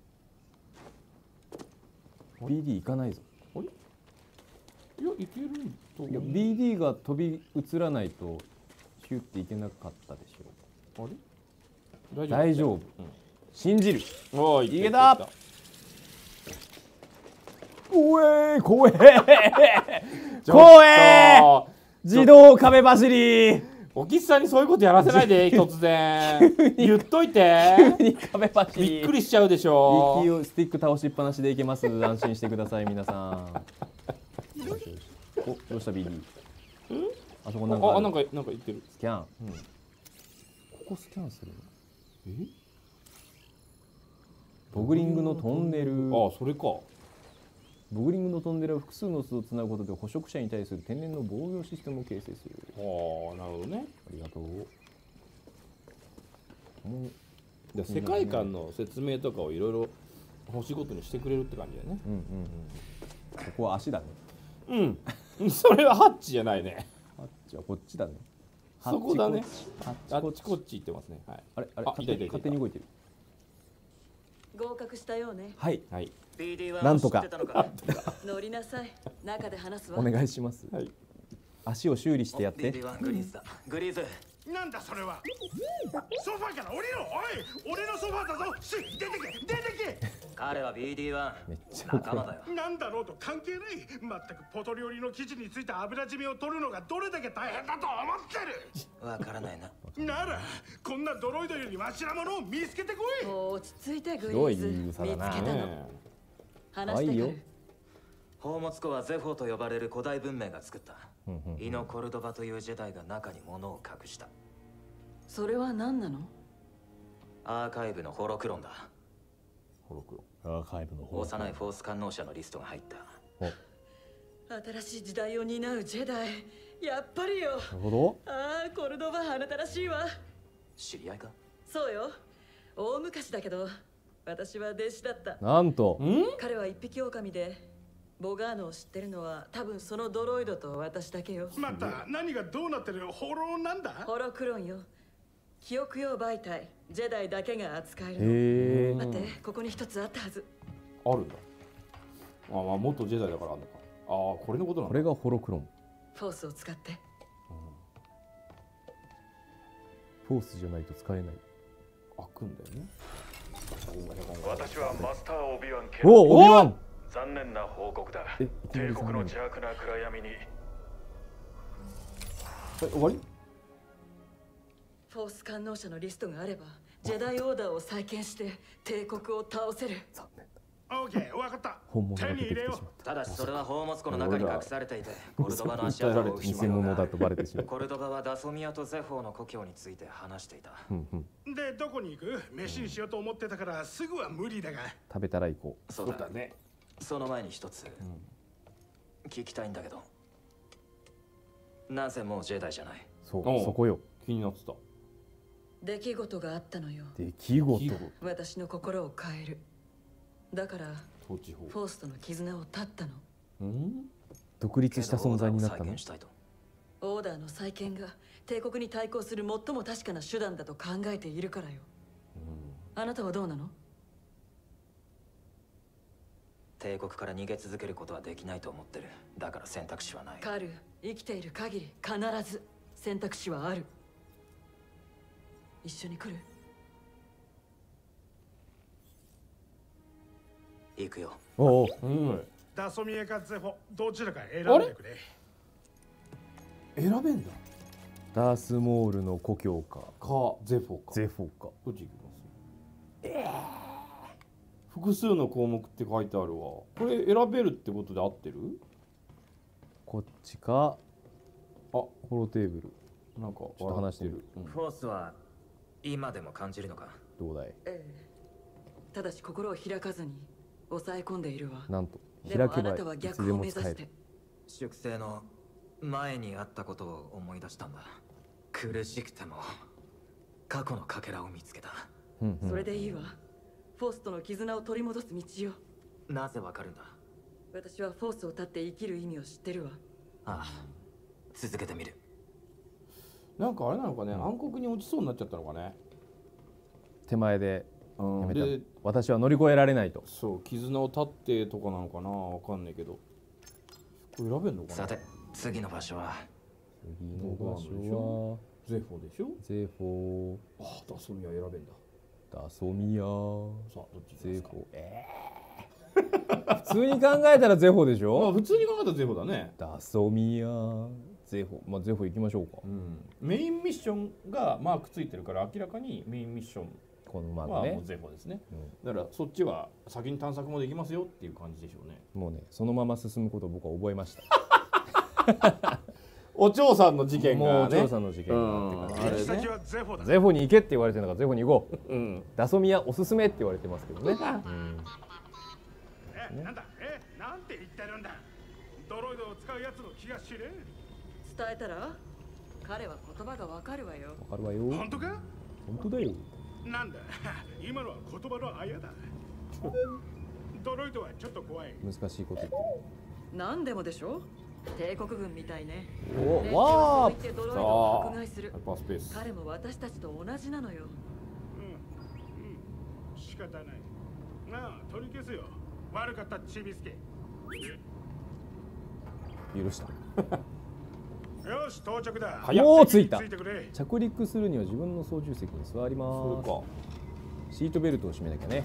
ビーディー 行かないぞ。 あれ？いや、いけると思う。 いや ビーディー が飛び移らないとヒュッていけなかったでしょあれ？ う。大丈夫。 うん。 信じる。 おー、 いけた。怖え怖え怖え自動壁走り。 お岸さんにそういうことやらせないで突然言っといて。 壁走り。 びっくりしちゃうでしょ。 息をスティック倒しっぱなしでいけます。安心してください皆さん。お、どうした ビーディー？あそこなんかあるあ、なんかなんか言ってる。 スキャン。 うんここスキャンするの？ え？ ボグリングのトンネル。 あ、それか。 ボグリングのトンネルは複数の巣をつなぐことで捕食者に対する天然の防御システムを形成する。 ああ、なるほどね。 ありがとう。もうで世界観の説明とかをいろいろ星ごとにしてくれるって感じだよね。 うんうんうん。ここは足だね。 うん。それはハッチじゃないね。 ハッチはこっちだね。 そこだね。 ハあッチこっち。 っちこっち行ってますね。はい。 あれあれあ、いたいたいた勝手に動いてる。 合格したようね。 はい。 はい。 ビーディー はなんとか知ってたのか乗りなさい。中で話すわ。 お願いします。 はい。 足を修理してやってビーディー。ワングリーズだグリーズなんだそれはソファーから降りろおい俺のソファーだぞし出てけ出て彼は ビーディーワンめっちゃ仲間だよけなんだろうと関係ない全くポトリオリの生地についた油染みを取るのがどれだけ大変だと思ってわからないなるならこんなドロイドよりマシなものを見つけてこいもう落ち着いてグリひどいーズ。 言い草だな見つけたの。 ね話してくあいいよる。 宝物庫はゼフォーと呼ばれる古代文明が作ったうんうんうんイノ・コルドバというジェダイが中に物を隠したそれは何なの？ アーカイブのホロクロンだホロクロアーカイブの方。 幼いフォース感能者のリストが入った新しい時代を担うジェダイ。やっぱりよ。 なるほど。 ああ、コルドバあなたらしいわ。 知り合いかそうよ。大昔だけど、私は弟子だった。 なんと。 彼は一匹狼で、ボガーノを知ってるのは多分そのドロイドと私だけよ。 また何がどうなってるホロなんだホロクロンよ。記憶用媒体、ジェダイだけが扱えるの。 へえ。 待って、ここに一つあったはず。 あるんだ。あ、まあ元ジェダイだからあるのか。ああ、これのことなの。 これがホロクロン。 フォースを使って。 フォースじゃないと使えない。 開くんだよね。 私はマスターオビワン・ケおお、オビワン。 残念な報告だえいきなり帝国の邪悪な暗闇にえ、終わり？ フォース感能者のリストがあれば、ジェダイオーダーを再建して帝国を倒せる。 残念だ。 オッオッケー、わかった。 本物が手に入れよ出てきてしまっう。 ただしそれは宝物庫の中に隠されていてコルドバの足跡を追うた。 必偽物だとバレてしまう。 コルドバはダソミアとゼフォーの故郷について話していた。 うんうん。 で、どこに行く？飯にしようと思ってたからすぐは無理だが。 食べたら行こう。 そうだね。その前に一つ、聞きたいんだけど、なぜもうジェダイじゃない？ そう、 おうそこよ。 気になってた。 出来事があったのよ。 出来事。 私の心を変える。だから統治法。 フォースとの絆を断ったの。 うん？ 独立した存在になったの。 オーダーの再建が帝国に対抗する最も確かな手段だと考えているからよ。あなたはどうなの？ 帝国から逃げ続けることはできないと思ってる。だから選択肢はない。 カル、生きている限り必ず選択肢はある。一緒に来る？ 行くよ。 おお。 うん。 ダソミエかゼフォ、どちらか選んでくれ。 選べんだ。 ダースモールの故郷か。 かゼフォか。 ゼフォか。 どっち行きます？ええー。複数の項目って書いてあるわ。これ選べるってことで合ってる？ こっちか。あ、ホロテーブル。 なんかちょっと話してる。 うん、フォースは今でも感じるのか？ どうだい？ ええ。ただし心を開かずに抑え込んでいるわ。 なんと開けばいつでも使える。 粛清の前にあったことを思い出したんだ。苦しくても過去のかけらを見つけた。 うんうん、 それでいいわ。フォースとの絆を取り戻す道よ。 なぜわかるんだ？ 私はフォースを立って生きる意味を知ってるわ。 ああ、続けてみる。 なんかあれなのかね、暗黒に落ちそうになっちゃったのかね。 手前でやめた。 で私は乗り越えられないと。 そう、絆を立ってとかなのかな、わかんないけど。これ選べんのかな。 さて、次の場所は。 次の場所はゼフォでしょ。 ゼフォ。 あ、ダソミア選べんだ。 ダソミア。 さあ、どっちゼフォ。えー、普通に考えたらゼフォでしょ。 まあ普通に考えたらゼフォだね。 ダソミア。ゼフォ。まあゼフォ行きましょうか。 うん、メインミッションがマークついてるから明らかにメインミッションこのマーはクね。 もうゼフォですね。うん、だからそっちは先に探索もできますよっていう感じでしょうね。 もうね、そのまま進むことを僕は覚えました。 お嬢さんの事件がね。 もうお嬢さんの事件があってから、 行き先はゼフォだ。 ゼフォに行けって言われてるのからゼフォに行こう。 うん、 ダソミアおすすめって言われてますけどね。うん、 え、なんだ、え、なんて言ってるんだ。ドロイドを使うやつの気がしねえ。 伝えたら彼は言葉がわかるわよ。 わかるわよ。 本当か？ 本当だよ。 なんだ、今のは言葉のあやだ。ドロイドはちょっと怖い。 難しいこと言ってる。 何でもでしょ。帝国軍みたいね。 お、わー。ドロイドを迫害する。 ハイパースペース。 彼も私たちと同じなのよ。 うん、うん、仕方ない。なあ、取り消すよ。悪かったチビスケ。 許した。 よし、到着だ。 もう着いた。 ついてくれ。 着陸するには自分の操縦席に座ります。 そシートベルトを締めなきゃね。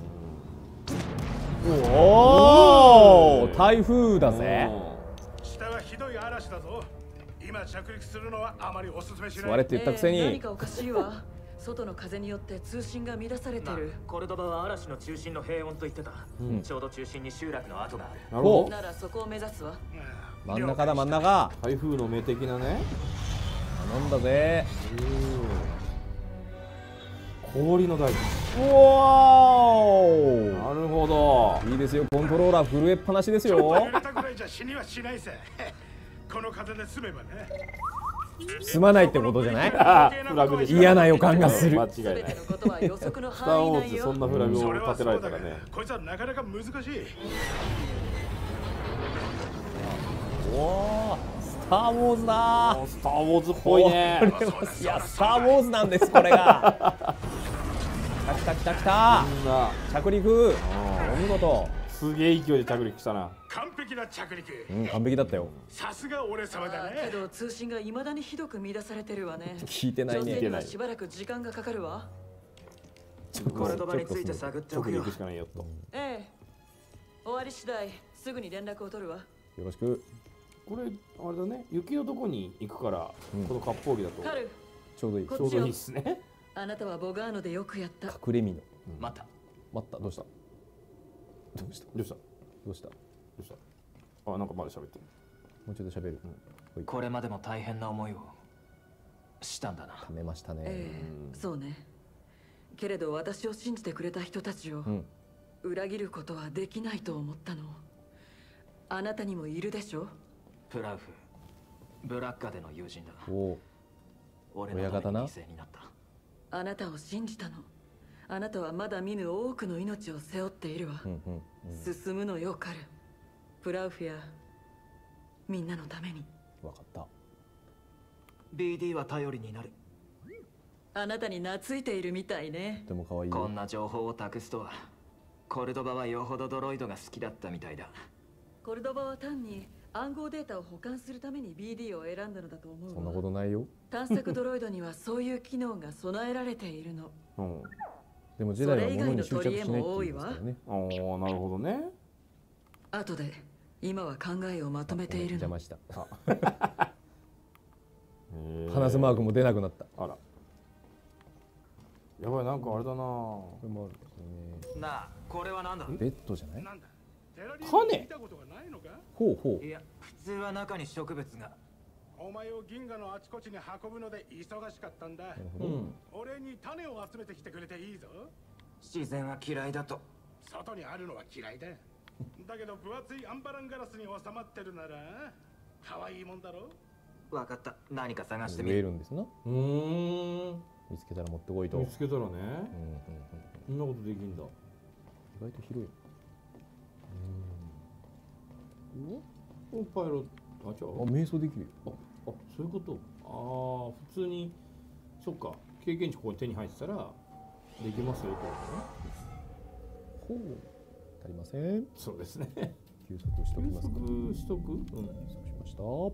おお、台風だぜ。 下はひどい嵐だぞ。今着陸するのはあまりおすすめしない。 座れって言ったくせに、 えー、何かおかしいわ。外の風によって通信が乱されてる。 コルドバは嵐の中心の平穏と言ってた。うん、ちょうど中心に集落の跡がある。 なるほど。 ならそこを目指すわ。 真ん中だ真ん中。 台風の目的なね。 頼んだぜ。 氷の大地。 うわー。 なるほど。 いいですよ。コントローラー震えっぱなしですよ。 揺れたぐらいじゃ死にはしないさ。この風で済めばね。 すまないってことじゃない？嫌な予感がする。 間違いない。スター・ウォーズそんなフラグを立てられたらね。 こいつはなかなか難しい。 おお、スター・ウォーズだ。 スター・ウォーズっぽいね。 いや、スター・ウォーズなんですこれが。来た来た来た。着陸。お見事。 すげえ勢いで着陸したな。 完璧な着陸。 うん、完璧だったよ。 さすが俺様だね。 けど通信が未だにひどく乱されてるわね。 聞いてないね。 女性にはしばらく時間がかかるわ。 コルドバについて探っておくよ。 しかないよと。 ええ。終わり次第すぐに連絡を取るわ。 よろしく。 これあれだね。雪のとこに行くから、うん、この割烹着だとちょうどいい。 ちょうどいいですね。 あなたはボガーノでよくやった。 隠れ身の。 待った。 待った。どうした？ どうしたどうしたどうしたどうした。あ、なんかまだ喋ってる。 もうちょっと喋る、うん、 これまでも大変な思いをしたんだな。 ためましたね、 ええ、そうね。けれど私を信じてくれた人たちをうん裏切ることはできないと思ったの。あなたにもいるでしょ。 プラウフ、ブラッカでの友人だ。 おお俺のために犠牲になった。 あなたを信じたの。あなたはまだ見ぬ多くの命を背負っているわ。 うんうんうん、 進むのよ、カル。プラウフやみんなのために。 分かった。 ビーディー は頼りになる。 あなたに懐いているみたいね。 とても可愛い。 こんな情報を託すとは。コルドバはよほどドロイドが好きだったみたいだ。 コルドバは単に暗号データを保管するために ビーディー を選んだのだと思うわ。 そんなことないよ。 探索ドロイドにはそういう機能が備えられているの。 うん。 でもジェダイは物に執着しないって言いますからね。 ああ、なるほどね。 後で今は考えをまとめているの。 邪魔した。 へー話すマークも出なくなった。 あら。やばい、なんかあれだな。 これもあるんですね。 なあ、これはなんだ。 ベッドじゃない？ なんだテラリウム種見たことがないのか。 ほうほう。 いや、普通は中に植物が。 お前を銀河のあちこちに運ぶので忙しかったんだ。 なるほど。 うん。 俺に種を集めてきてくれていいぞ。 自然は嫌いだと。 外にあるのは嫌いだ。だけど分厚いアンバランガラスに収まってるなら可愛いもんだろ。 わかった。何か探してみ植える。 るんですな。 うーん。 見つけたら持ってこいと。 見つけたらね。 うんうんうん。 そんなことできんだ。 意外と広い。 おパイロット。あ、じゃあ、瞑想できるよ。 あ、あ、そういうこと。ああ、普通に。そっか。経験値ここに手に入ってたら。できますよと。 ほう。足りません。 そうですね。 休息しとき休ますか。 息しとく。うん。 休息しました。そ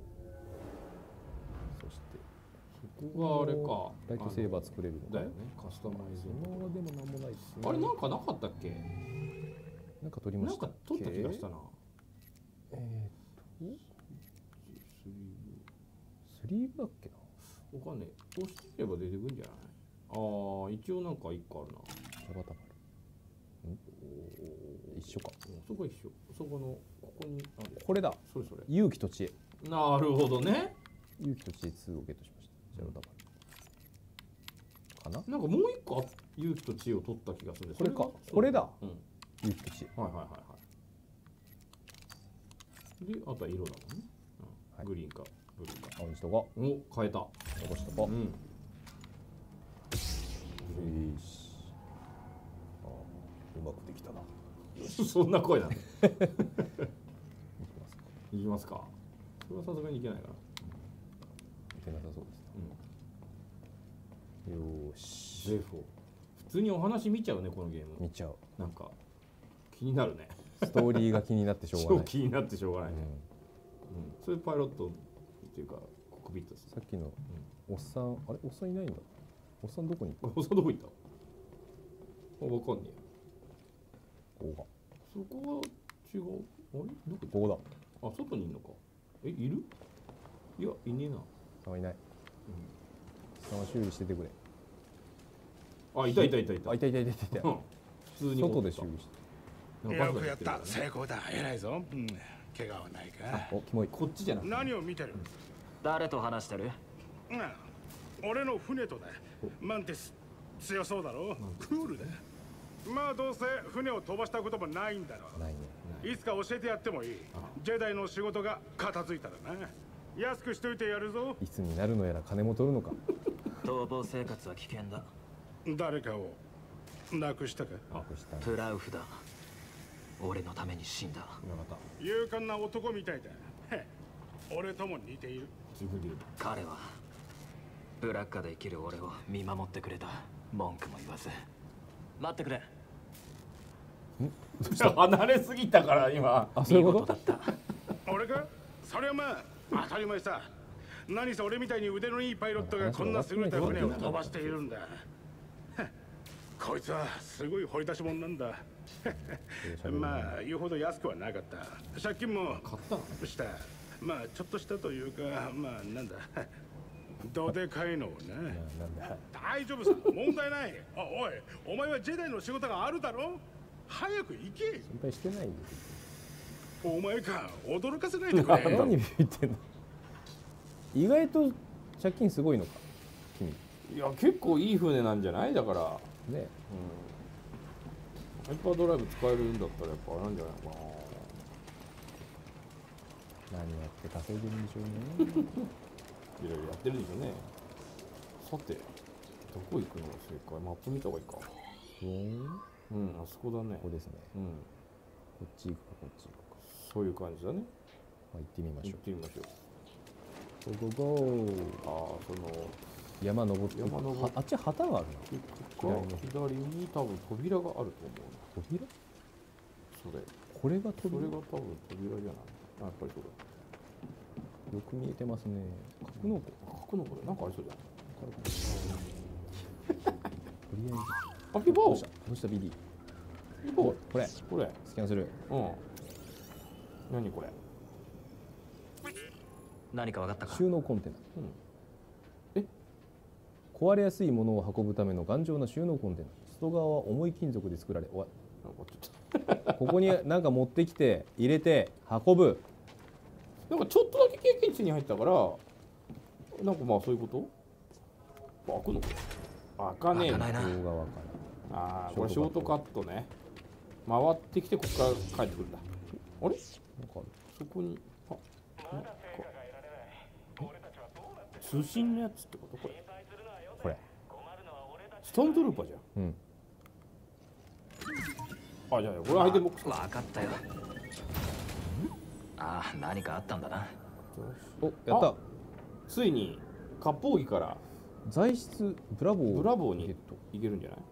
してここがあれか。 ライトセーバー作れるのかだよね。カスタマイズそのままでもなんもないですね。 あれなんかなかったっけ？ なんか取りまなんしたっけ？ か取った気がしたな。 えーっとスリーブだっけな。 わかんねえ。押してみれば出てくるんじゃない？ああ、一応なんか一個あるな。 タバタバル。ん？一緒か。 そこ一緒。そこのここにある。 これだ。 それそれ。 勇気と知恵。 なるほどね。 勇気と知恵ツーをゲットしました。ジャロダバル。かな？ なんかもう一個勇気と知恵を取った気がするんです。 これかそがこれだうん。 勇気と知恵。 はいはいはいはい。で、あとは色だもんね。うんはいグリーンかブルーか。 青にしとこお、変えた。 う。残しとこう。 うん。 よし。あーうまくできたな。 そんな声なの。 いきますか。 いきますか。それはさすがにいけないかな。 いけなさそうですうん。 ね。よーし。 ゼフォー。普通にお話見ちゃうねこのゲーム。 見ちゃう。 なんか気になるね。 ストーリーが気になってしょうが超ない。 気になってしょうがないね。 うんうん。それパイロットっていうかコックピットです。 さっきのおっさん、あれおっさんいないんだ。おっさんどこに行っおっさんどこ行った？あ、わかんねえ。 た？ここそこは違う。あれどこ行っが。ここた？あ、外にいんのか。え、いる？いや、いねえな。 だ。あ、いない。おっさんは修理しててくれ。 あ、いたいたいたいた。 あ、いたいたいたいたいた。 うん普通に外で修理して。 なんかバよくやったカが言てるからね成功だ偉いぞ。うん怪我はないか。 お、キモい。 こっちじゃなくて何を見てる？ 誰と話してる？ うん俺の船とだ。マンティス強そうだろ。クールだ。まあどうせ船を飛ばしたこともないんだろないね。 う。いつか教えてやってもいい。ジェダイの仕事が片付いたらな。安くしといてやるぞ。 いつになるのやら金も取るのか。 逃亡生活は危険だ。 誰かを亡くしたか。 なくした。 プラウフだ。俺のために死んだ。 なかった。 勇敢な男みたいだ。へ俺とも似ている。 自分で言う。 彼はブラッカで生きる俺を見守ってくれた。文句も言わず。待ってくれ。 離れすぎたから今。 あ、そういうこ見事と？ だった。 俺かそれはまあ当たり前さ。何せ俺みたいに腕のいいパイロットがこんな優れた船を飛ばしているんだ。へこいつはすごい掘り出し物なんだ。まあ言うほど安くはなかった。借金も買ったの？ した。まあちょっとしたというかまあなんだどでかいのをな。 なんだ。 大丈夫さ問題ない。あおいお前はジェダイの仕事があるだろ。 早く行け。 心配してないよ。 お前か、驚かせないでくれ。 何ビビってんの。意外と借金すごいのか君。 いや結構いい船なんじゃないだからね。 ハイパードライブ使えるんだったらやっぱあれなんじゃないかな。 何やって稼いでるんでしょうね。 いろいろやってるんでしょうね。さてどこ行くのが正解。マップ見た方がいいか。 うん、 うん、あそこだね。 ここですね。 うん、 こっち行くかこっち行くか。 そういう感じだね。 まあ、行ってみましょ行ってみましょう。 う。ゴーゴーゴー。 ああ、その山登って山登っはあっち旗があるな。 左に多分扉があると思う。 扉？ それ。 これがそれ扉。 が多分扉じゃない。あ、やっぱりそうだ。 よく見えてますね。格納庫。 格納庫でなんかありそうじゃない。 とりあえず。 あ、ピボー。 どうした？どうした ビーディー？ ピボー。 これ。 これ。 スキャンする。 うん。何これ。 何か分かったか。 収納コンテナ。 うん。 壊れやすいものを運ぶための頑丈な収納コンテナ。外側は重い金属で作られ、おいなんかちょっとここに何か持ってきて入れて運ぶ。 なんかちょっとだけ経験値に入ったから、なんかまあそういうこと？開くの？開かねえな。 開かないな。 両側かああ、これショートカットね。回ってきてここから帰ってくるんだ。あれ？ ら。なんかある。 そこに、あ、なんか通信のやつってことこれ？ これ。 ストームトルーパーじゃん。 うん。 あ、じゃあこれアイテムボックス。 分かったよ。ああ、何かあったんだな。 お、やったあ。ついに割烹着から材質ブラボー。 ブラボーにゲット。 いけるんじゃない？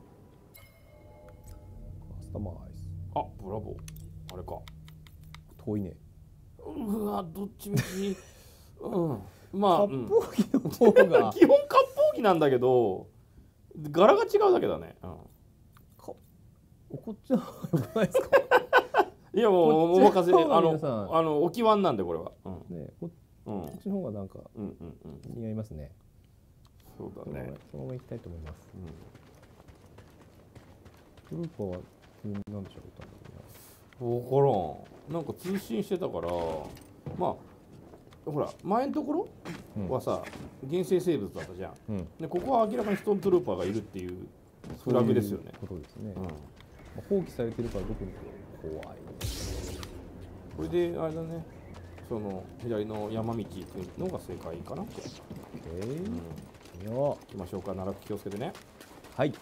カスタマイズ。 あ、ブラボー。あれか。 遠いね。 うわ、どっちみち。うん。まあ、 割烹着の方うんが。 基本割烹着なんだけど、柄が違うだけだね。うん。 こっちの方が良くないですか。 いやもうおこっち任せで、 の方があ皆さんのあの置きワンなんでこれは。うん。 ね、こうん。 こっちの方がなんかうんうんうん。 似合いますね。 そうだね。 そのまま行きたいと思います。 うん。 グループはなんでしょう。 分からん。なんか通信してたから、まあほら前のところはさ、原生生物だったじゃん。 うん。 でここは明らかにストームトルーパーがいるっていうフラグですよね。 そういうことですね。 うん。 まあ放棄されてるからどこに怖い。 これであれだね。その左の山道行くのが正解かな。 えー、 うん。 よ行きましょうか。奈落気をつけてね。 はい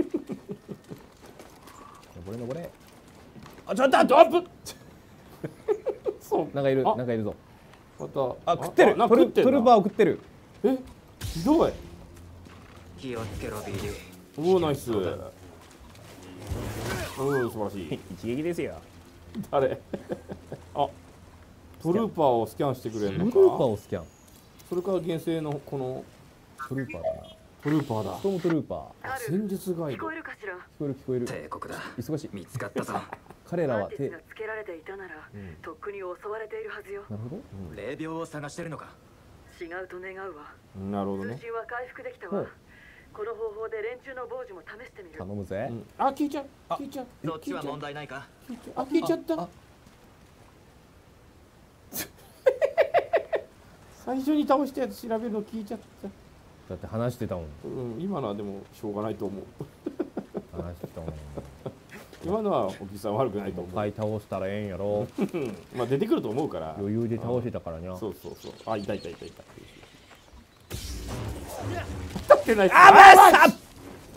登れ登れ。 あ、ちょっとアップ。そう。 なんかいるあなんかいるぞ。 また。 あ食ってる。 あなんトルか食ってんだトルバーを食ってる。 え、ひどい。 気をつけろ、ビリー。 おお、ナイス。おお、素晴らしい。 一撃ですよ。 誰？あ、トルーパーをスキャンしてくれるのか。 トルーパーをスキャン。 それから原生のこのトルーパーだな。 トルーパーだス。トームトルーパー。 あ、戦術ガイド。 聞こえるかしら。 聞こえる聞こえる。 帝国だ。 忙しい。 見つかったぞ。 彼らは手。 マーティスがつけられていたなら、とっくに襲われているはずよ。 なるほど。 霊廟を探してるのか。 違うと願うわ。 なるほどね。 通信は回復できたわほう。 この方法で連中の傍受も試してみる。 頼むぜう。んあ、聞いちゃう。聞いちゃう。 そっちは問題ないか。 聞いちゃう。あ、聞いちゃったあ。 最初に倒したやつ調べるの聞いちゃった。 だって話してたもん。 うん、今のはでもしょうがないと思う。 話してたもん。 今のはおじさん悪くないと思う。 一回倒したらええんやろ。 うんまあ出てくると思うから。 余裕で倒してたからにゃ。 そうそうそう。あ、いたいたいたいた。立ってない。 あばっさ。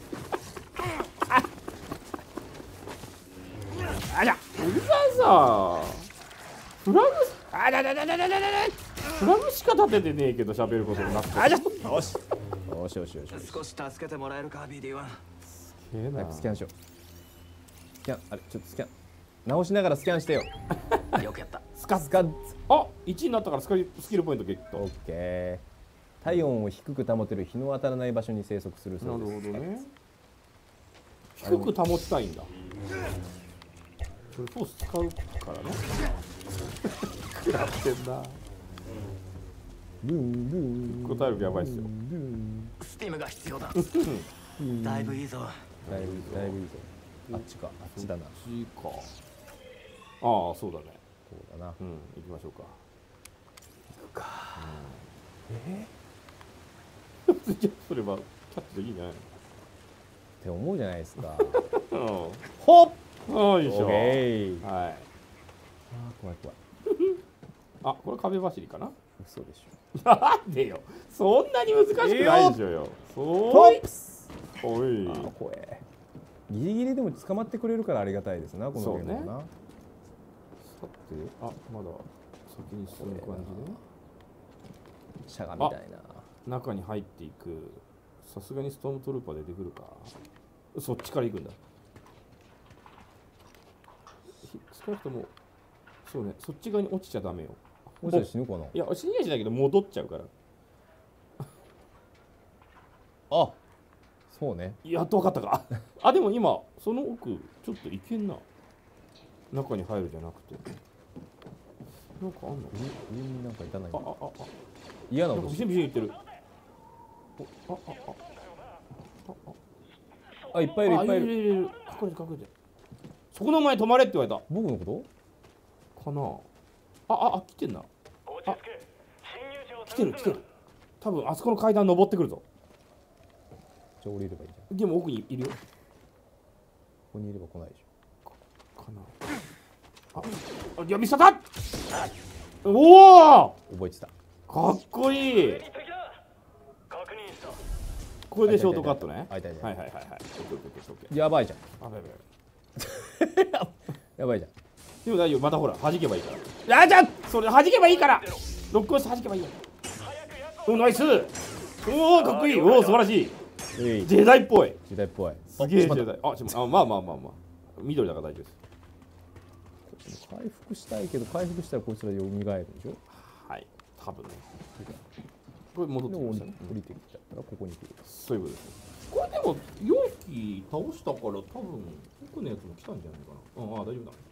あじゃ。おじさんさ。フラグ。 あだだだだだだだ。 フラグしか立ててねえけど喋ることになってる。 あじゃ。よし。よしよしよしよし。 少し助けてもらえるか、ビリーは。 ええな早くスキャンしよう。スキャン、あれ、ちょっとスキャン。直しながらスキャンしてよ。 よくやった。 スカスカ。 あ、いちになったからスカリスキルポイントゲット。 オッケー。体温を低く保てる日の当たらない場所に生息するなるそうです。 ほどね。低く保ちたいんだ。それフォース使うからね。食らってんな。 ブンブン。 個体力やばいっすよ。 ブンスティムが必要だ。 ブン。 だいぶいいぞ。 だいぶだいぶいいぞ。 あっちか、あっちだな。 こっちか。ああ、そうだね。 そうだな。 うん、行きましょうか。 行くか。 ええ。じゃそれはキャッチでいいんじゃないって思うじゃないですか。 の？ ほっ。 うん。よいしょ。 オッケー。 はい。 あー怖い怖い。 あ、これ壁走りかな？ 嘘でしなんでよ。そんなに難しくないでしょよ。 ょ。 そうい。 トおい。 あー怖え。ギリギリでも捕まってくれるからありがたいですな、このゲームはな。 さて、あ、まだ先に進む感じで。 シャガみたいな。 中に入っていく。さすがにストームトルーパー出てくるか。そっちから行くんだ。ひ少なくとも、そうね、そっち側に落ちちゃダメよ。 もしかして死ぬかな。 いや、死にはしないけど戻っちゃうから。 あ、そうね。 やっと分かったか。あ、でも今、その奥、ちょっといけんな。中に入るじゃなくて。なんかあんの？ 上になんかいたないあ、あ、あ、あ。 嫌な音なんかビシンビシン言ってる。あ、あ、あ。 あ、いっぱいいるいっぱいいる。 あ、いるいるいる。隠れて隠れて。そこの前止まれって言われた。 僕のことかなあ。あ、あ、来てんな。あ、来てる来てる。多分あそこの階段登ってくるぞ。 じゃあ降りればいいじゃん。 でも奥にいるよ。 ここにいれば来ないでしかなあ、あ、いや、見せた。おお、 ょ。覚えてた。 かっこいい。これでショートカットね。 あいたいたはいはいはいはい。オッケーオッケーオッケーオッケー。 やばいじゃん。 あ、やばいやばい。 やばいじゃん。 でも大丈夫、またほら弾けばいいから。あ、じゃあそれ弾けばいいから。ロックオス弾けばいいよ。お、ナイス。おお、かっこいい。おお、素晴らしい。 えいジェダイっぽい。 時代っぽい。 すげえジェダイ。あ、ちょあ、まあまあまあまあ。緑だから大丈夫です。 回復したいけど回復したらこいつら蘇るんでしょ。 はい、多分ね。これ戻ってでも降りきましたね。 降りてきたからここに来る。 そういうことですね。これでもよんひき倒したから多分奥のやつも来たんじゃないかな。ああ、大丈夫だ。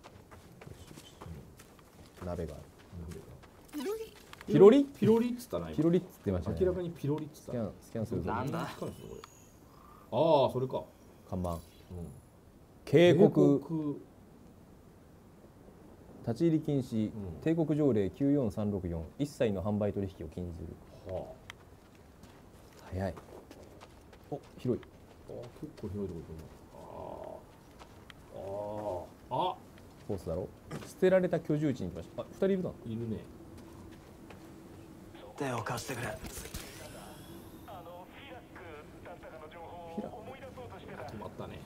鍋がある。 ピロリピロリっつったな。 ピロリっつってましたね。 明らかにピロリっつった。 スキャンスキャンするぞ。 なんだああ、それか。 看板。 うん、 警告。 警告立ち入り禁止、帝国条例きゅうよんさんろくよん、一切の販売取引を禁ずる。 はあ、 早い。お、広い。 ああ、結構広いところああ、ああ、 コースだろ。捨てられた居住地に来ました。あ、二人いるな。 いるね。 手を貸してくれ。 ピラ止まったね。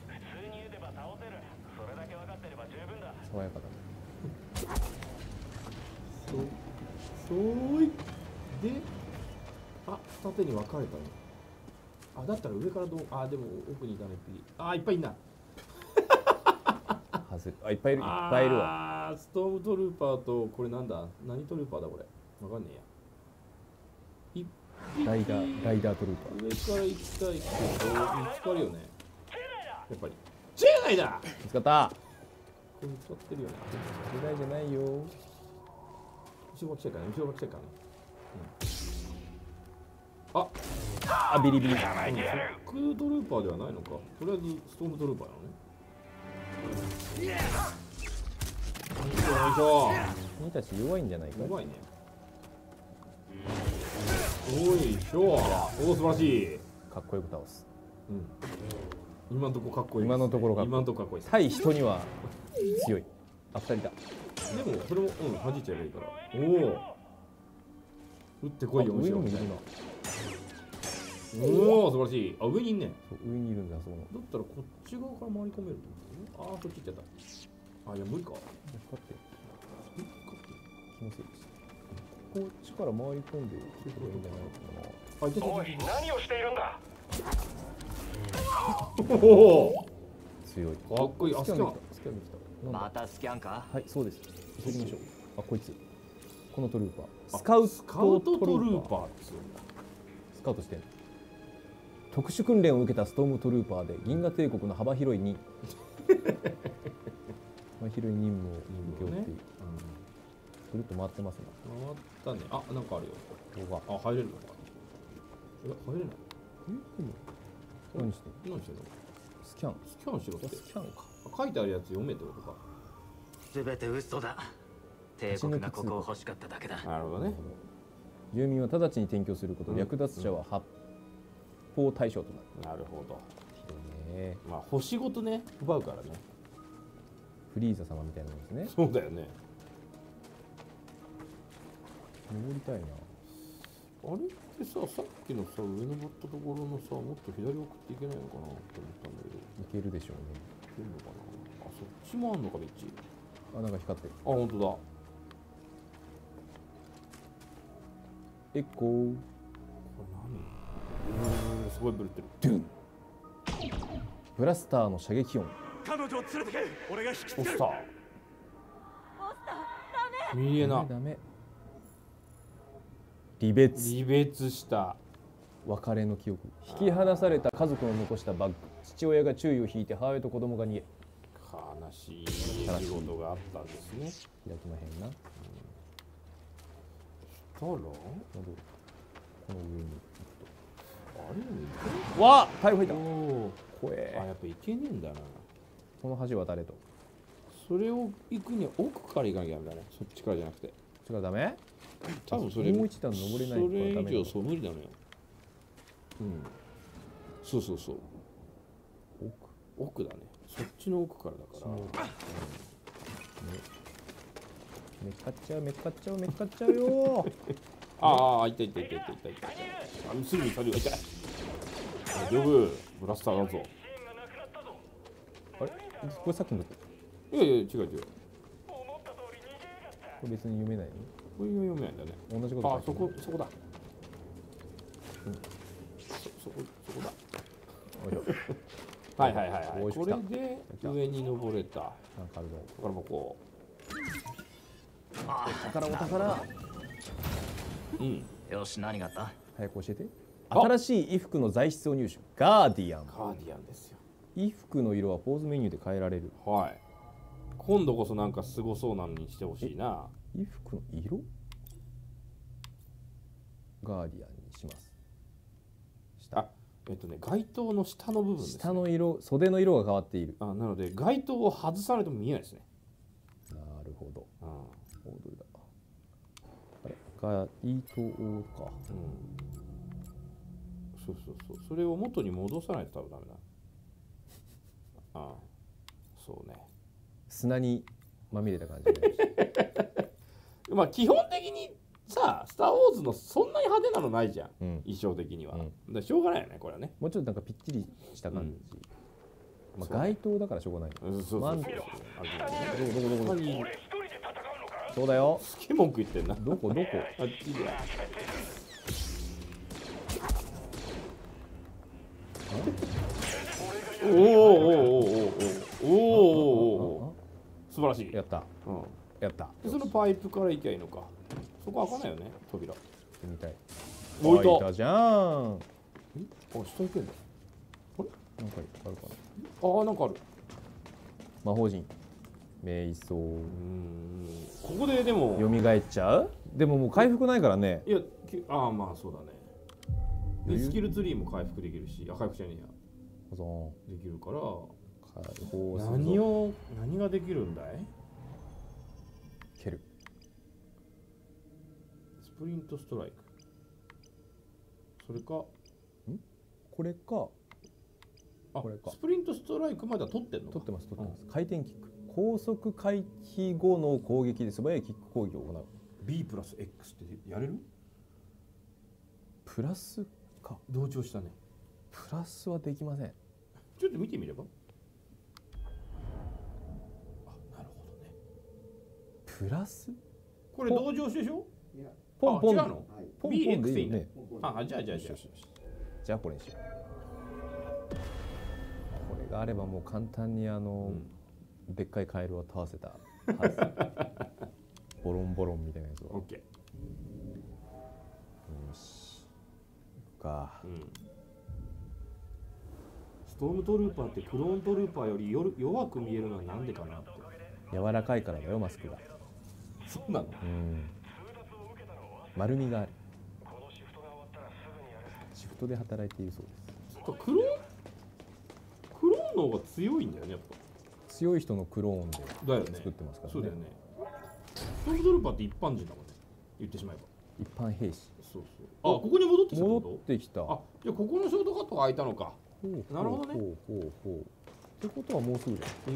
爽やかだね。 そうそういで、あ、二手に分かれたね。あ、だったら上からどう、あ、でも奥にいたね、ピリ。あ、いっぱいいんな。 外れあ、いっぱいいる。いっぱいいるわ。 ああ、ストームトルーパーと、これなんだ、何トルーパーだこれ。わかんねえや。いライダー、ライダートルーパー。 上から行きたいけど、見つかるよね。やっぱり。チェーナイだ。 見つかった。 これ見つかってるよね。 時代じゃないよ。 後ろが来ちゃうからね、後ろが来ちゃうからね。うん、あ、 あ、ビリビリ。 ショックトルーパーではないのか。とりあえずストームトルーパーなのね。よいしょよいしょ。 君たち弱いんじゃないか。 うまいね。おいしょ。おお、素晴らしい。 かっこよく倒す。 うん。今のとこかっこいいですね。 今のところかっこいい今のとこかっこいいです。 対人には強い。あ、二人だ。 でもそれもうん弾いちゃえばいいから。おお。打ってこいよ。 あ上にもいむしろるな。 おお、素晴らしい。あ、上にいんね。 そう上にいるんだ、そこの。 だったらこっち側から回り込めるってことね。ああ、そっち行っちゃった。あ、いや無理か。 光って。気のせいです。こっちから回り込んでくればいいんじゃないかな。 あ、いけたおい、何をしているんだ。 おお。 強い。 かっこいい。あ、 スキャンできスキャン。 た。スキャンできた。なんだまたスキャンか。 はい、そうです。急ぎましょう。あ、こいつ。このトルーパー。スカウスカウトトルーー。 パーっつうんだ。 スカウトしてんの。特殊訓練を受けたストームトルーパーで銀河帝国の幅広いに幅広い任務を請け負っている。ぐるっと回ってますね。 回ったね。あ、なんかあるよ。 ここが。 あ、入れるのか。え、入れない。 えでも何してんの？ 何してんの？ スキャンスキャンしろってスキャンか。 書いてあるやつ読めってことか。 全て嘘だ。帝国がここを欲しかっただけだ。 なるほどね。 住民は直ちに転居すること、 うん略奪者は発砲対象となる。 なるほど。 ね、 まあ星ごとね奪うからね。 フリーザ様みたいなもんですね。 そうだよね。 登りたいな。 あれってさ、さっきのさ上登ったところのさ、もっと左送っていけないのかなって思ったんだけど。 いけるでしょうね。 いけるのかな。あ、そっちもあんのか道。 あ、なんか光ってる。 あ、本当だ。 エコー。 これ何？うーん、すごいブレてる。ドゥン。 ブラスターの射撃音。 彼女を連れてけ。俺が引きつける。 ポスター。見えなダメダメ。離別。 離別した別れの記憶。引き離された家族の残したバッグ。父親が注意を引いて母親と子供が逃げ。 悲しい出来事があったんですね。 開きまへんな。 したらこの上にあれわあ、台風入っおおた。怖え。 あ、やっぱ行けねえんだな。 この橋渡れと。 それを行くには奥から行かなきゃダメだね。そっちからじゃなくて。 それはダメ？ 多分それもう一段登れないそれからダメだ以上そう無理なのよ。うん。そうそうそう。 奥。 奥だね。そっちの奥からだから。 めっかっちゃうめっかっちゃうめっかっちゃうよ。 ああ、痛い痛い痛い痛い痛い痛い。あ、すぐに下げる。痛い。大丈夫。ブラスターだぞ。 あれ？これさっきの。 いやいや違う違う。 これ別に読めないの？ これが読めないんだね。 同じことあ、そ書いてる。 こそこだ。うん。そそこそこだ。 よいしょ。 はいはいはいはい。 おいしく来たこれで上に登れた。 なんかあるぞ。 これもこ宝お宝。 う。うん。 よし、何があった？ 早く教えて。 あ新しい衣服の材質を入手。ガーディアン。 ガーディアンですよ。 衣服の色はポーズメニューで変えられる。 はい。今度こそなんかすごそうなのにしてほしいな。 衣服の色？ガーディアンにします。 あ、えっとね、街灯の下の部分です、ね。 下の色、袖の色が変わっている。 あ、なので街灯を外さないと見えないですね。 なるほど。 うん。 おどれだ。あれ、ガイトか。 うん。そうそうそう。それを元に戻さないと多分ダメだ。ああ、そうね。 砂にまみれた感じで。 まあ基本的にさ、スター・ウォーズのそんなに派手なのないじゃん、 うん、 衣装的には、 うん、 だからしょうがないよねこれはね。 もうちょっとなんかぴっちりした感じ、うん、まあ、街灯だからしょうがない。 うん、そうそうそう。どこどこどこどこ。そうだよ。 すげえ文句言ってんな。 どこどこ。 あっちで。おおおおおおおおお素晴らしい。 やった。うん。やった。 そのパイプから行きゃいいのか。そこ開かないよね、扉。 見たい。 置いた。 開いたじゃん。 え、あ、下行けんだ。あれ？ なんかあるかな。ああ、なんかある。 魔法陣。瞑想。うん。 ここででも。 蘇っちゃう？でももう回復ないからね。 いや、ああ、まあそうだね。で、スキルツリーも回復できるし、あ、回復じゃねえや。 保存。 できるから。 解放する。 何を、何ができるんだい？ 蹴る。 スプリントストライク。それか。 ん？これか。 あ、 これか。 スプリントストライクまでは取ってんの？ 取ってます、取ってます。うん、回転キック。高速回避後の攻撃で素早いキック攻撃を行う。 B プラス X ってやれる？ プラスか。 同調したね。 プラスはできません。 ちょっと見てみれば。あ、なるほどね。 プラス？ これ同調子でしょ？ いや、ポンポン。 違うの？ ポンポン B で X いいね。 あ、じゃあじゃあじゃあ。 じゃあこれにしよう。これがあればもう簡単にあの、うん、でっかいカエルを倒せたはず。ボロンボロンみたいなやつを。 オッケー。 よし。か。 うん。ストームトルーパーってクローントルーパーよりよ弱く見えるのはなんでかなって。 柔らかいからだよマスクが。 そうなの？ うん。丸みがある。シフトで働いているそうです。 クローンクローンの方が強いんだよねやっぱ。 強い人のクローンでだよね。 作ってますからね。 そうだよね。ストームトルーパーって一般人だもんね。言ってしまえば。 一般兵士。 そうそう。あ、ここに戻ってきたってこと？ 戻ってきた。 あ、じゃあここのショートカットが開いたのか。 ほうなるほどね。 ほうほうほう。ってことはもうすぐじゃん。 うんうん。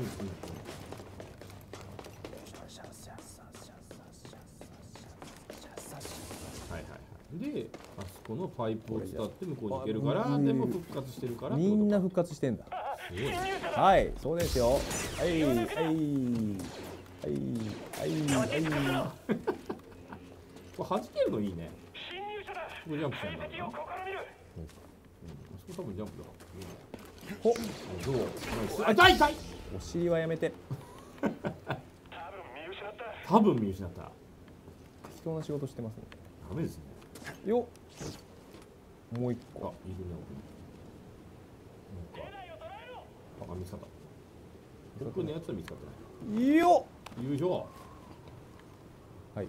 はいはいはい。で、あそこのパイプを伝って向こうに行けるから、でも復活してるから。 みんな復活してんだ。はい、そうですよ。はいはいはいはいはい。 これ弾けるのいいね。これジャンプしたんだな。うん、あそこ多分ジャンプだ。 ほっ。 どう？あ、痛い痛い。 お尻はやめて。 多分見失った。 適当な仕事してますね。 ダメですね。 よっ。もう一個。 あ、いるね。なんか。あ、見つかった。僕のやつは見つかってない。 よっ。 優勝。 はい。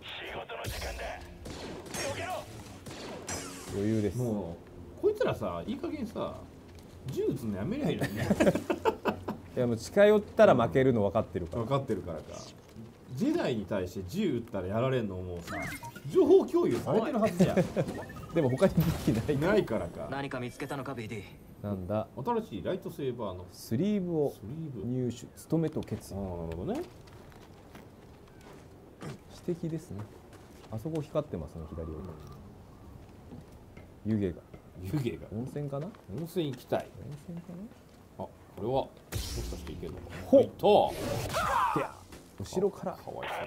余裕です。 もうこいつらさ、いい加減さ、銃撃つのやめりゃいいのにね。 いやもう近寄ったら負けるの分かってるから。 分かってるからか。ジェダイに対して銃撃ったらやられんのもうさ、情報共有されてるはずじゃん。 でも他に武器ない。 ないからか。 何か見つけたのか ビーディー。 なんだ。 新しいライトセーバーのスリーブをスリーブ入手。務めと決意。 ああ、なるほどね。 私的ですね。あそこ光ってますね、左奥。湯気が。 湯気が。 温泉かな？ 温泉行きたい。 温泉かな？ あ、これはもしかしていけるのか。 ほっ。 いった。 後ろから。 かわい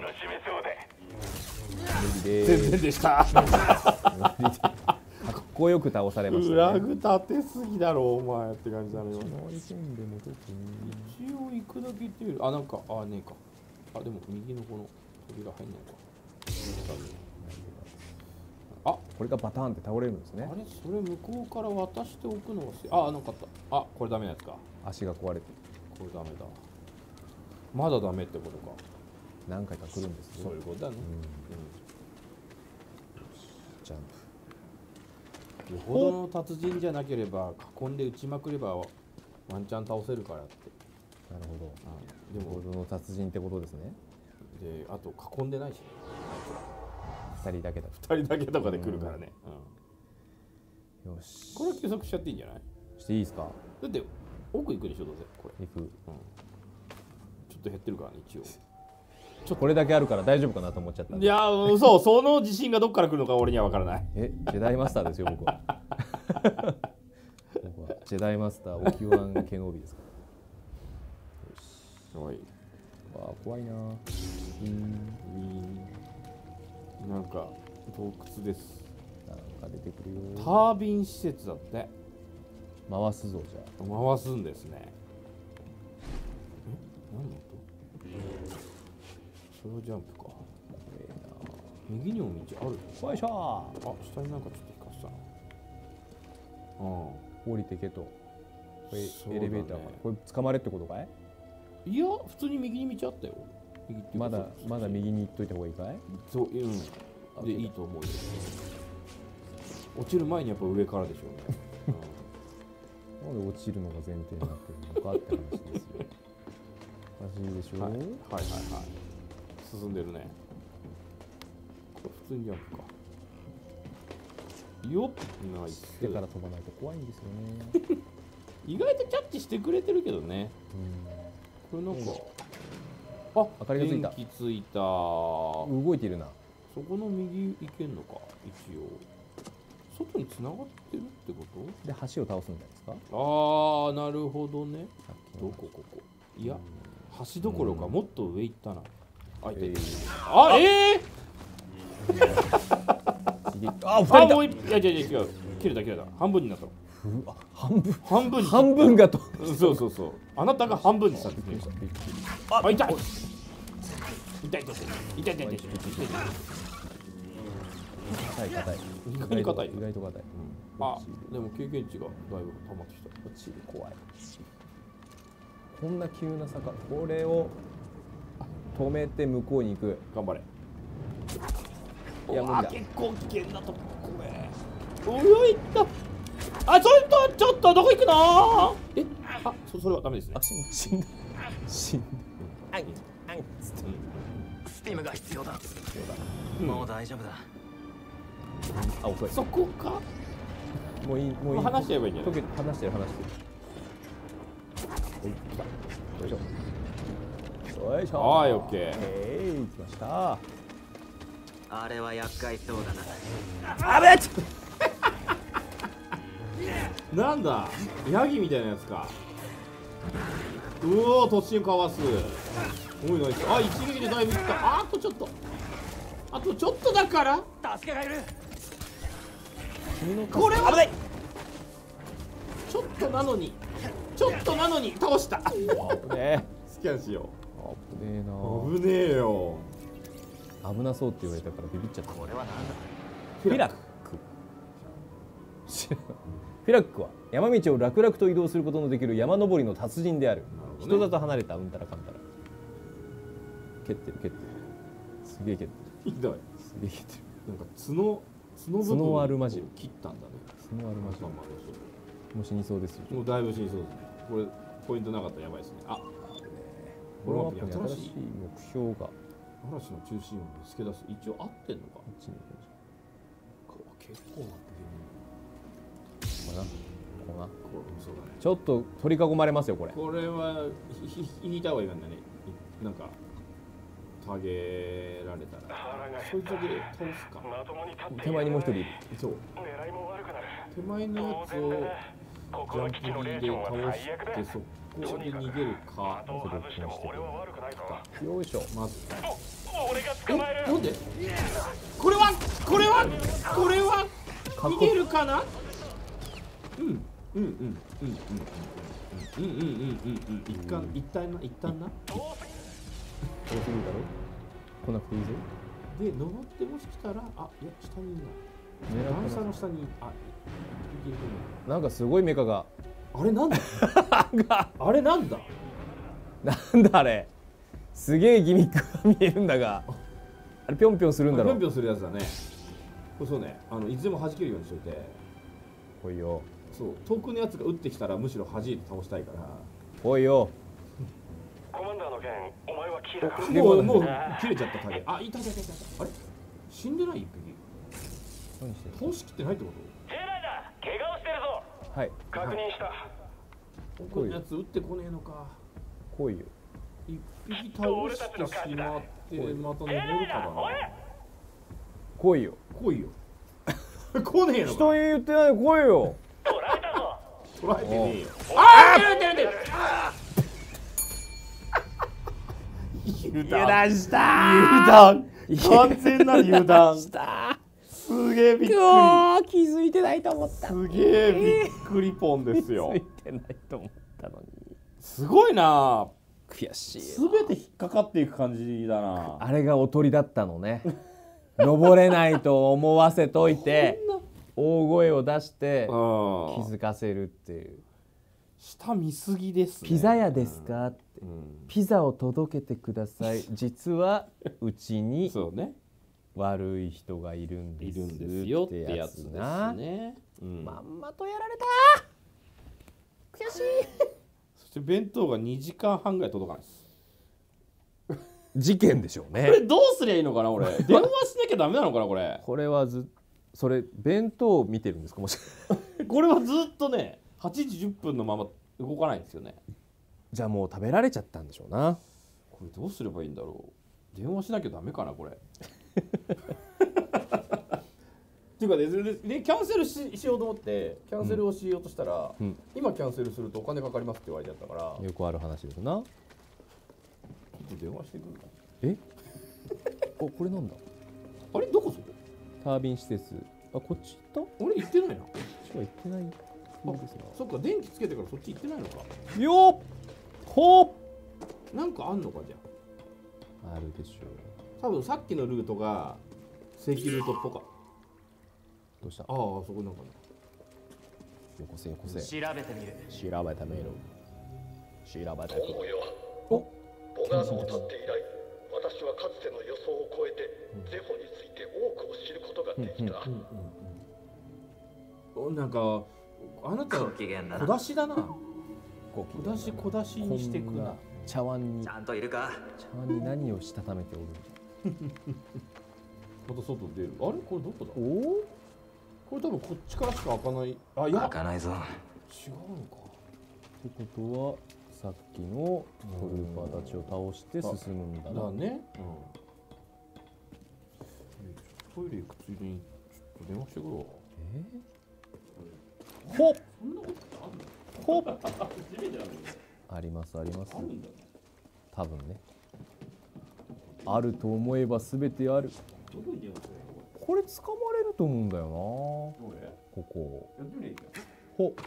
無理でそう。全然でした。 かっこよく倒されましたね。 裏具立てすぎだろお前って感じだね。 回り線でも特に。 一応行くだけ行ってみる。あ、なんか、あ、ねえか。あ、でも右のこの扉入んないか。あ、 これがバターンって倒れるんですね。 あれ、それ向こうから渡しておくのがせ。あ、なんかあった。あ、これダメなやつか。 足が壊れてこれダメだ。まだダメってことか。 何回か来るんですね。 そういうことだね。 ジャンプ。よほどの達人じゃなければ囲んで打ちまくればワンチャン倒せるからって。 なるほど。 でもよほどの達人ってことですね。 で、あと囲んでないしね。 ふたりだけだ。 ふたりだけとかで来るからね。 よし。 これは計測しちゃっていいんじゃない？ していいですか？ だって奥行くでしょどうせこれ。 行く。うん。 ちょっと減ってるからね一応。 ちょこれだけあるから大丈夫かなと思っちゃった。 いやー、そう、その自信がどっから来るのか俺には分からない。 え、ジェダイマスターですよ僕は。僕はジェダイマスターオキュワンケノービですから。 はい。 わあ怖いな。 うん。なんか洞窟です。 なんか出てくるよ。 タービン施設だって。 回すぞじゃあ。回すんですね。え、何の音？それはジャンプか。右にも道ある。 よいしょー。 あ、下になんかちょっと光ってたな。うん。 降りてけと。これそうだねエレベーターか。これ捕まれってことかい？ いや、普通に右に道あったよ。右っていうかまだそまだ右に行っといた方がいいかい？ そう、うん。で、いいと思うよ。落ちる前にやっぱ上からでしょうね。 なんで落ちるのが前提になってるのかって話ですよ。おかしいでしょう？ はいはいはいはい。進んでるね。これ普通にジャンプか。よっ、ナイス。 手から飛ばないと怖いんですよね。 意外とキャッチしてくれてるけどね。これなんか、あ、 明かりがついた。 電気ついた。 動いているな。 そこの右行けんのか、一応。外に繋がってるってこと？ で橋を倒すんじゃないですか？ ああ、なるほどね。どこここ？いや、橋どころかもっと上行ったな。あ、いたいた。あ、ええあ、 二人だ。いやいやいや違う。切れた切れた。半分になった。 半分半分半分がと。 そうそうそう。あなたが半分にしたって言ってた。あ、痛い。痛い痛い痛い痛い痛い痛い痛い。 硬い硬い。 意外に硬い。 意外と硬い。 あ、でも経験値がだいぶ溜まってきた。 落ちる怖い。こんな急な坂、これを止めて向こうに行く。 頑張れ。 いや無理だ。 結構危険なとここれ。およいった。 あ、ちょっとちょっとどこ行くの？え、あ、そそれはダメですね。 あ、死んだ死んだあんあんっつって、 スティムが必要だ。もう大丈夫だ。 あ、遅い。 そこか？ もういいもういい。 話しちゃえばいいんじゃない？ 溶け話してる話してる。はい来た。よいしょよいしょ。 はい、オッケー。 えい、来ました。 あれは厄介そうだあべっなんだ、ヤギみたいなやつか。うおー、突進かわす。おいナイス。あ、一撃でだいぶいった。あとちょっと、あとちょっとだから。 助けがいる。 君のこれは危ない。 ちょっとなのに、ちょっとなのに倒した。 危ねスキャンしよえ。危ねえな。 う。危ねえよ。 危なそうって言われたからビビっちゃった。 これはなんだ。 フィラック。知らんフィラックは山道を楽々と移動することのできる山登りの達人である。 ほどね人里離れたうんたらかんたら。蹴ってる蹴ってる。すげえ蹴ってる。 ひどい。 すげえ蹴ってる。 なんか角、角部分角あるマジを切ったんだね。 角あるマジまあまあもう死にそうですよ。 もうだいぶ死にそうですね。これポイントなかったらやばいですね。あ、 このマップに新しい新しい目標が嵐の中心を見つけ出す。一応合ってんのか。 こっちに行きまし結構なってょうかな。こうな。 これそうだね。 ちょっと取り囲まれますよこれ。 これはひひ引いた方がいいかんだね。なんか下げられたらそいつだけ倒すか。 まともに立っている。 手前にもう一人いる。 そう。 狙いも悪くなる。 手前のやつをここジャンプの基地のレーでションは倒最悪だ。 してそこで逃げるか。 的を外しても俺は悪くないぞ。 よいしょ。 まずお俺が捕まえる。 なんで？これはこれはこれは逃げるかな？うんうんうんうんうんうんうんうんうんうんうん一旦一旦な一旦な。 多すぎるだろ。来なくていいぞ。 で登ってもし来たらあいや下にいない。段差の下にあいけるね。 なんかすごいメカが。 あれなんだ？あれなんだ？ なんだあれ。すげえギミックが見えるんだが。あれぴょんぴょんするんだろ。 ぴょんぴょんするやつだね。これそうね。あのいつでも弾けるようにしといて。 来いよ。 そう遠くのやつが撃ってきたらむしろ弾いて倒したいから。 来いよ。 コマンダーの件お前はキーだから。 もうもう切れちゃった影。あいたいたいたいた。あれ死んでない一匹。 何してる。 倒しきってないってこジェライだ。怪我をしてるぞ。 はい。 確認した。 と？このやつ撃ってこねえのか。 来いよ。 一匹倒してしまってまた登るからな。 来いよ。 来いよ。来ねえのか。 人言ってないで来いよ。 捕らえたぞ。 捉えてねえよ。ああ出る出る出る。 油断した油断。完全な油断。 したすげえびっくり。 気づいてないと思った。 すげえびっくりポンですよ。 気づいてないと思ったのに。 すごいな。 悔しい。 すべて引っかかっていく感じだな。 あれがおとりだったのね。登れないと思わせといて大声を出して気づかせるっていう。 下見すぎですね。 ピザ屋ですかって、 うん、 ピザを届けてください。実はうちにそうね悪い人がいるんですいるんですよってやつですね。 うん、まんまとやられた。悔しい。 そして弁当がにじかんはんぐらい届かないです。 事件でしょうね。 これどうすりゃいいのかな俺。電話しなきゃダメなのかなこれ。 これはずそれ弁当を見てるんですかもしこれはずっとねはちじじゅっぷんのまま動かないんですよね。 じゃあもう食べられちゃったんでしょうな。 これどうすればいいんだろう。電話しなきゃダメかなこれ。っていうかね、でキャンセル し, しようと思ってキャンセルをしようとしたら、うん、今キャンセルするとお金かかりますって言われちゃったから。 よくある話ですな。 電話してくるか。 えおこれなんだ。 あれどこそこ。 タービン施設。あこっち行った。 俺行ってないな。 こっちは行ってないそうですな。 そっか電気つけてからそっち行ってないのか。 よっほっなんかあんのかじゃあ。あるでしょう。 多分さっきのルートが正規ルートっぽか。 どうした。あああそこなんかね。 よこせよこせ。 調べてみる。 調べてみる。調べてみる。 おボガーノを立って以来、私はかつての予想を超えて、うん、ゼフォについて多くを知ることができた。 なんかあなたご機嫌だ小な。 出しだな。 ご小出し小出しにしてくなこんな。茶碗にちゃんといるか。 茶碗に何をしたためておる。 また外出る。あれこれどこだ。 おお。 これ多分こっちからしか開かない。あいや開かないぞ。 違うのか。 ってことはさっきのトルーパーたちを倒して進むんだな。 だね。うん。トイレ行くついでにちょっと電話してくるわ。 えー、ほっそんなことあるの？ ほっ初めてあるの？ ありますあります。 あるんだね。 多分ね。あると思えば全てある。 どこに電話するの？ これ掴まれると思うんだよな。 どれ？ ここ。 やってみりゃいいか。 ほっ。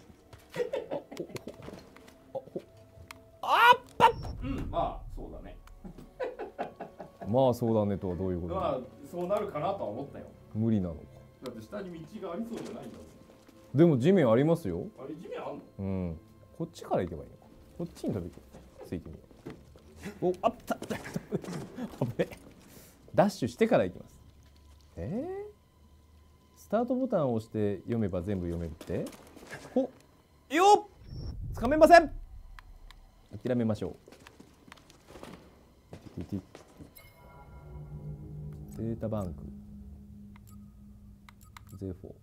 うん、まあそうだね。 まあそうだねとはどういうことだ。 まあそうなるかなとは思ったよ。 無理なのか。 だって下に道がありそうじゃないんだもん。 でも地面ありますよ。 あれ地面あんの？ うん。こっちから行けばいいのか。こっちに飛び込む。ついてみよう。お、あったったった。危ね。ダッシュしてから行きます。えー、スタートボタンを押して読めば全部読めるって？ほっよっつかめません。諦めましょう。データバンクゼフォー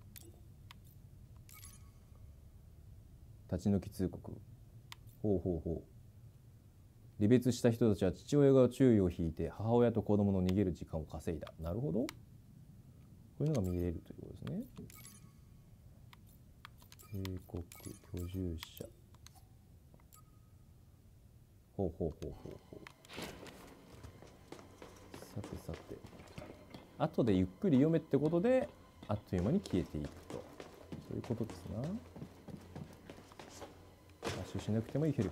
立ち退き通告。ほうほうほう。離別した人たちは父親が注意を引いて母親と子供の逃げる時間を稼いだ。なるほど。こういうのが見れるということですね。帝国居住者。ほうほうほうほうほう。さてさて。後でゆっくり読めってことであっという間に消えていくと。そういうことですな。ダッシュしなくてもいける。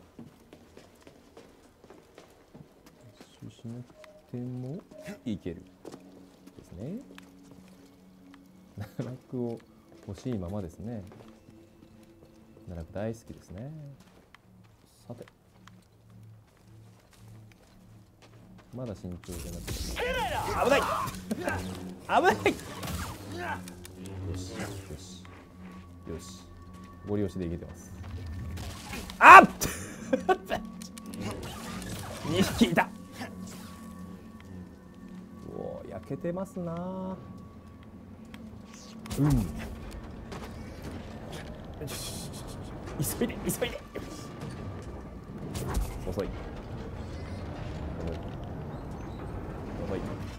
ダッシュしなくてもいける。ですね。奈落を欲しいままですね。奈落大好きですね。さて。まだ慎重じゃなくて。危ない危ないよしよしよし。ゴリ押しでいけてます。あっにひきいた。おお焼けてますな。うん急いで急いで。遅い遅い。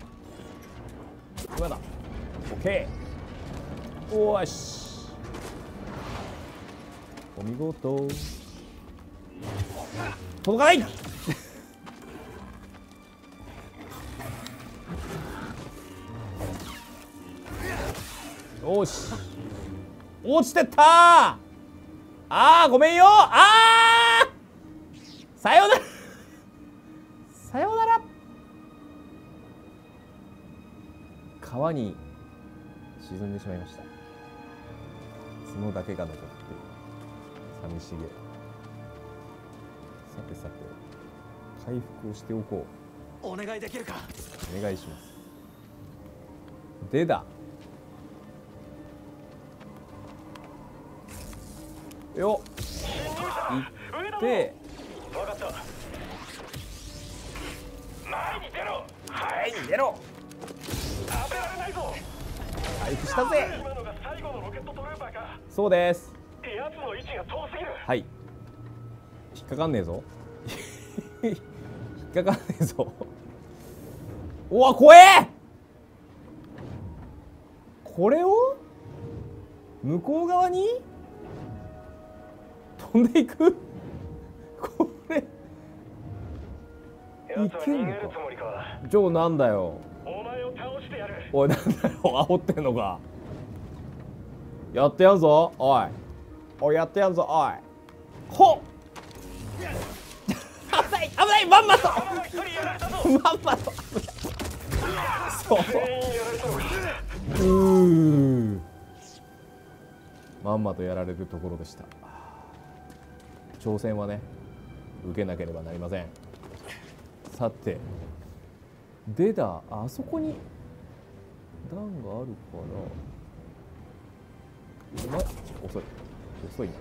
今だ。オッケー。おーし。お見事。届かない。よし。落ちてったー。ああごめんよ。ああ。さようなら。さようなら。川に沈んでしまいました。角だけが残って寂しげ。さてさて回復をしておこう。お願いできるか。 お願いします。でだよっ行って分かった。前に出ろ。 前に出ろ。 食べられないぞ。 回復したぜ。 今のが最後のロケットトルーパーか。 そうです。 やつの位置が遠すぎる。 はい。引っかかんねえぞ。引っかかんねえぞ。おわ怖え。これを向こう側に飛んでいく。これいけんのか。ジョーなんだよ。 お前を倒してやる。 おいなんだよ煽ってんのか。やってやんぞおい。おいやってやんぞおい。ほっ危ない危ないまんまとまんまとそううーまんまとやられるところでした。挑戦はね受けなければなりません。さてでだあそこに段があるからお前遅い。 遅いな。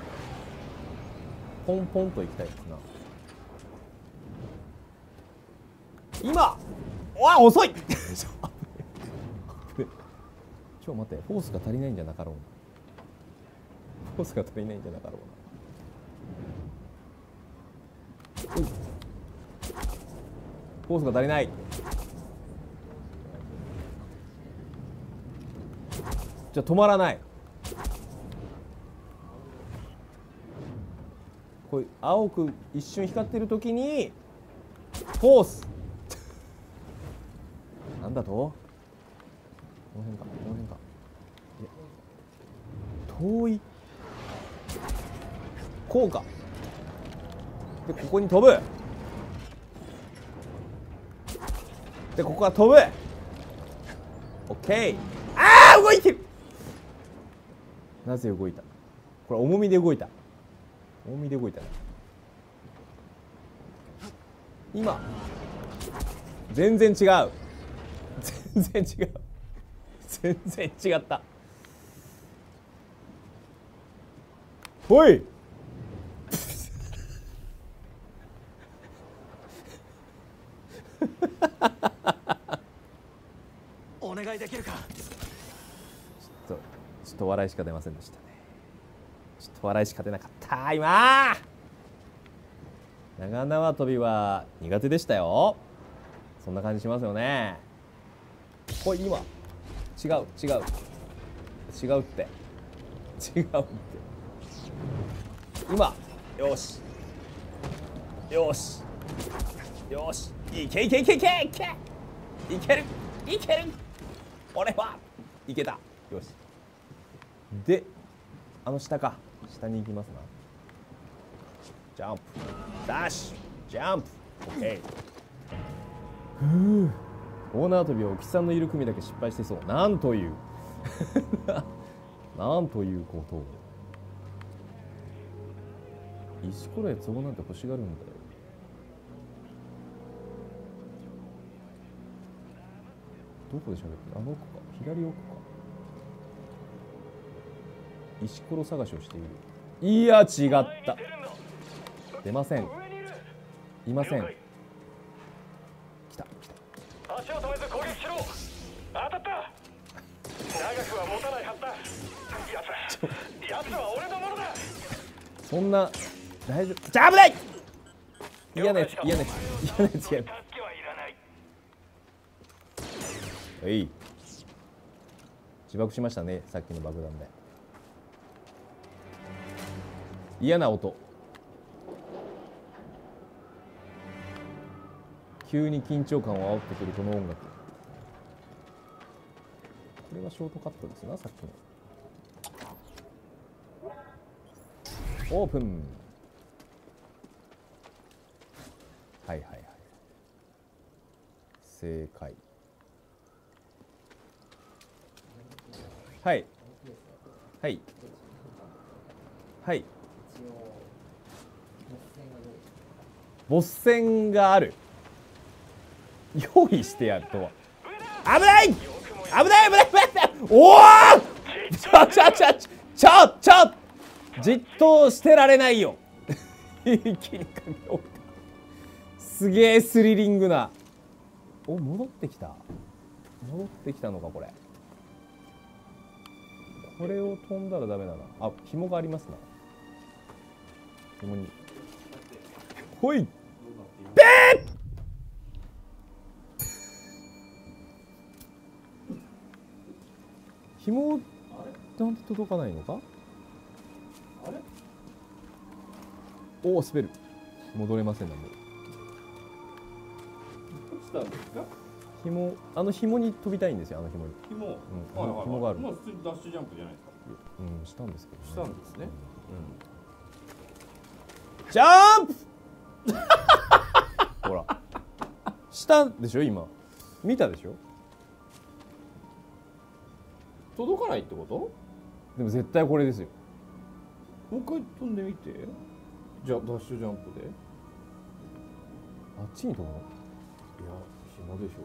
ポンポンと行きたいですな。今わあ遅いちょ待って、フォースが足りないんじゃなかろうな。フォースが足りないんじゃなかろうな。フォースが足りない。じゃあ止まらない。こう青く一瞬光ってる時にフォースなんだと、この辺か、この辺か。遠い。こうか。でここに飛ぶ。でここから飛ぶ。オッケー。ああ動いてる。なぜ動いた。これ重みで動いた。重みで動いたね。今全然違う。全然違う。全然違った。ほいお願いできるか。 ちょっとちょっと笑いしか出ませんでしたね。ちょっと笑いしか出なかった今。長縄跳びは苦手でしたよ。そんな感じしますよね。これ今違う違う違うって違うって今よしよしよしいけいけいけいけいけいけるいける俺はいけた。よしであの下か、下に行きますな。ジャンプダッシュジャンプオッケー。ふう大縄跳びは沖さんのいる組だけ失敗してそう。なんというなんということを。石ころや壺なんて欲しがるんだよ。どこで喋ってる。あの奥か、左奥か。石ころ探しをしている。いや違った。出ません。いません。来た来た。 足を止めず攻撃しろ。当たった。長くは持たないはずだ。やつやつは俺のものだ。 そんな大丈夫。じゃあ危ない。嫌なやつ嫌なやつ嫌なやつ嫌なやつ。はい自爆しましたね、さっきの爆弾で。嫌な音。急に緊張感を煽ってくるこの音楽。これはショートカットですな、さっきの。オープン。はいはいはい。正解。はいはいはい。ボス戦がある。用意してやるとは。危ない危ない危ない危ない。おおちょちょちょちょちょじっとしてられないよ一気に髪を置いた。すげえスリリングな。お戻ってきた戻ってきたのかこれ。これを飛んだらダメだな。あ、紐がありますな。紐にほいべー紐なんで届かないのか。あれおお滑る。戻れませんなんで。 落ちたんですか。 紐あの紐に飛びたいんですよ。あの紐に紐、うん、 はいはい、紐がある。 まあ普通にダッシュジャンプじゃないですか。 うんしたんですけど、ね、 したんですね、 うん、ジャンプほらしたんでしょ今見たでしょ。 届かないってこと。 でも絶対これですよ。 もう一回飛んでみて。じゃあダッシュジャンプであっちに飛ぶの。いや紐でし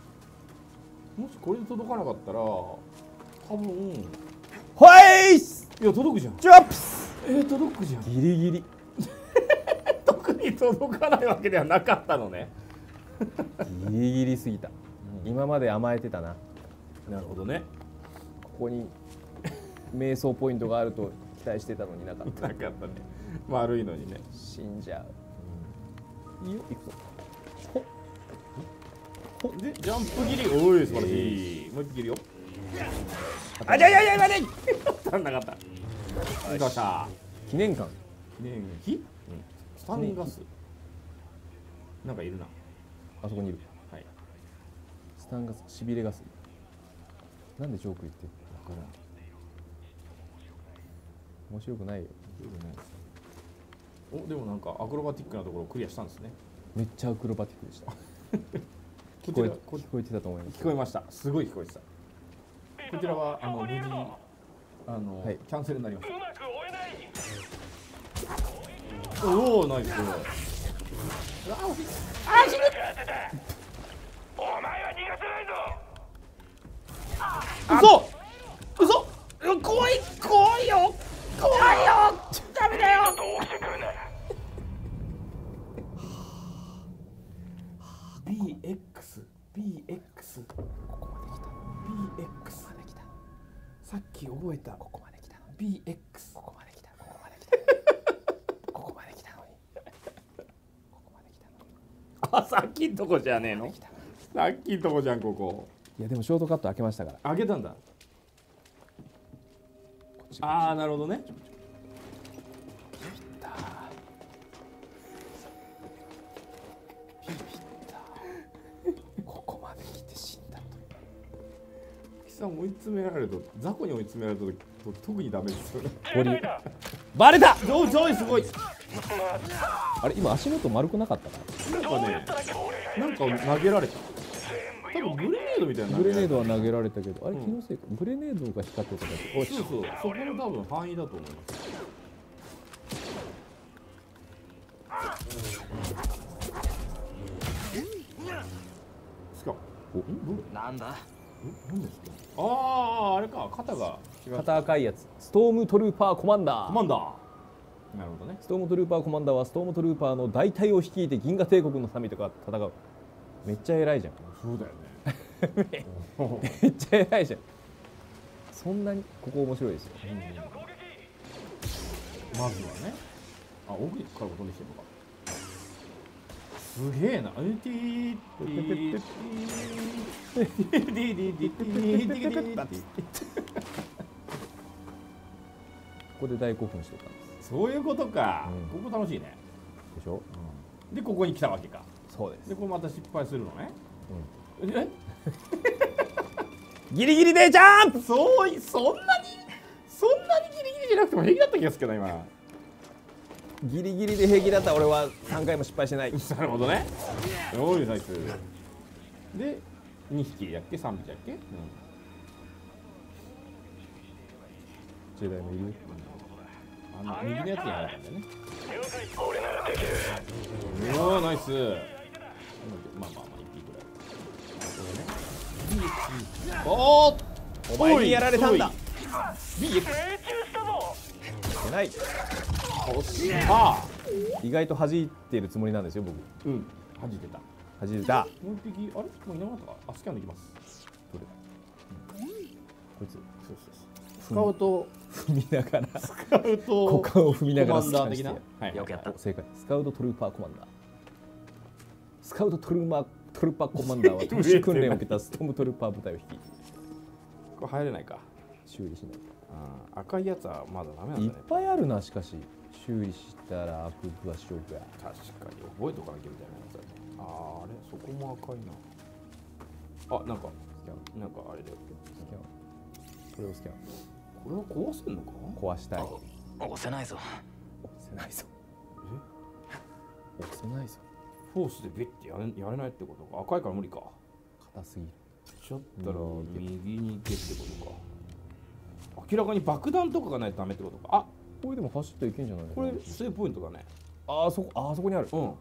ょ。もしこれで届かなかったら多分ほいっすいや届くじゃん。 ジャンプスえー、届くじゃん。 ギリギリ特に届かないわけではなかったのね。 ギリギリすぎた、今まで甘えてたな。 なるほどね。 ここに瞑想ポイントがあると期待してたのになかったなかったね。悪いのにね。 死んじゃう、いいよ行くぞ。ほっほっでジャンプ切り、おい素晴らしい。もう一匹いるよ。 あじゃいやいや待て足んなかった。どうした記念館。 記念碑、スタンガスなんかいるな。 あそこにいる。 はい。 スタンガス、しびれガス。なんでジョーク言ってる。 わからん。 面白くないよ。 よくないです。お、でもなんかアクロバティックなところをクリアしたんですね。 めっちゃアクロバティックでした聞こちらこえ聞こえてたと思います。 聞こえました。すごい聞こえてた。こちらはあの無事あの、 はい、 キャンセルになりましうまく追えない。 た。おおナイス。 お前は逃がせないぞ。 嘘嘘怖い怖いよ怖いよダメだよ。 どうしてくるね。 ビーエックス ビーエックス ここまで来た ビーエックス まで来た。さっき覚えたここまで来たの ビーエックス ここまで来たここまで来たここまで来たのにここまで来たのにあ、さっきんとこじゃねえの。さっきんとこじゃんここ。 いやでもショートカット開けましたから。 開けたんだ。ああなるほどね。 ここまで来て死んだと。 キさん追い詰められると雑魚に追い詰められると特にダメですよね。 ゴリバレた。 上手上手すごい。 あれ今足元丸くなかったかなんかねなんか投げられた。多分グレネードみたいな。 な。グレネードは投げられたけど、あれ気のせいか。グレネードが光ってただけ。おいそうそうそこの多分範囲だと思います。しかおなんだ。 何ですか。あああれか肩が違う。 肩赤いやつ。ストームトルーパーコマンダー。 コマンダー。なるほどね。 ストームトルーパーコマンダーはストームトルーパーの大隊を率いて銀河帝国の民とか戦う。めっちゃ偉いじゃん。 そうだよね。 めっちゃ偉いじゃん。そんなにここ面白いですよ。 まずはね。あ、奥から飛んできてるのか。すげえな。うてーてーてーてーてーてーてーてーてーてー。 ここで大興奮してたんです。 そういうことか。 うんここ楽しいね。 でしょ。 でここに来たわけか。 そうです。 でこれまた失敗するのね。え？ ギリギリでジャンプ。 そういそんなにそんなにギリギリじゃなくても平気だった気がするけど今。 ギリギリで平気だった俺はさんかいも失敗してない。 なるほどね。おいナイス。でにひきやっけさんびきやっけ？うん。 ジェダイもいる。 あの右のやつに入ったんだよね。 俺ならできる。 うわーナイス。まあまあまあいっぴきぐらい。おーお前にやられたんだ。 ビーエックス。 命中したぞ。 出ない。 おっしゃ意外と弾いてるつもりなんですよ僕。 ー。うん。弾いてた。 弾いてた。 もう一匹あれもういなかったか。あスキャンできます。 どれだ。こいつそうそうそう。スカウト踏みながらスカウト股間を踏みながらコマンダー的な。はい。 よくやった。 正解。スカウトトルーパーコマンダー。スカウトトルーマートルーパーコマンダーは特殊訓練を受けたストームトルーパー部隊を率いてこれ入れないか。 修理しないあー赤いやつはまだダメなんと。いだね。 っぱいあるなしかし修理したら悪具はしょうが。 確かに覚えとかなきゃみたいなやつだね。あーあれそこも赤いな。あなんかスキャンなんかあれだよ。 スキャン。これをスキャン。 これは壊せんのか。 壊したい。 押せないぞ。 押せないぞ。押せないぞ。 フォースでビッてやれやれないってことか。赤いから無理か。 硬すぎる。 ちょっとら右に行けってことか。明らかに爆弾とかがないとダメってことか。あこれでも走っていけんじゃないの。 これセーブポイントだね。 あーそこあーそこにある。 うん。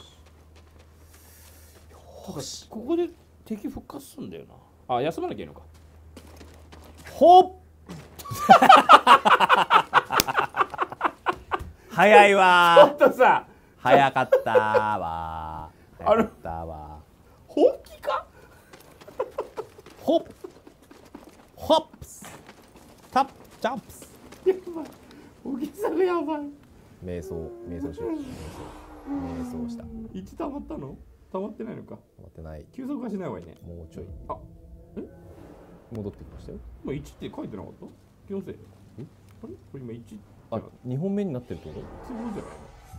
ただここで敵復活すんだよな。あ休まなきゃいいのか。 ほっ早いわちょっとさ早かったわ早かったわ本気か。 ホップホップスタップジャンプスやばい、大きさがやばい。 瞑想瞑想しよう瞑想瞑想したいち溜まったの？溜まってないのか。 溜まってない急速化しない方がいいね。 もうちょいあ、え戻ってきましたよもういちって書いてなかった？気のせい。 えあれこれ今いちってあにほんめになってるってこそういうことじゃない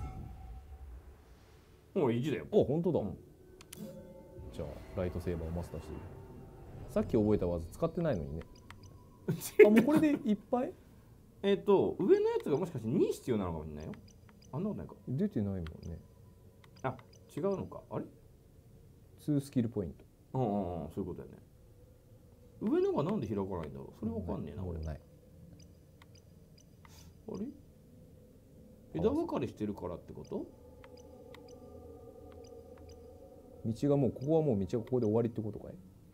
の？もういちだよ。 とあ本当だ、 うんじゃあライトセーバーをマスターしているさっき覚えた技使ってないのにねあもうこれでいっぱいえっと上のやつがもしかしてに必要なのかもしれないよ。あんなことないか。 出てないもんねあ、違うのか。あれ？ にスキルポイントうんうんうん、そういうことだよね。上のがなんで開かないんだろう。それわかんねえな俺。あないれ？枝分かれしてるからってこと？ 道がもうここはもう道がここで終わりってことかい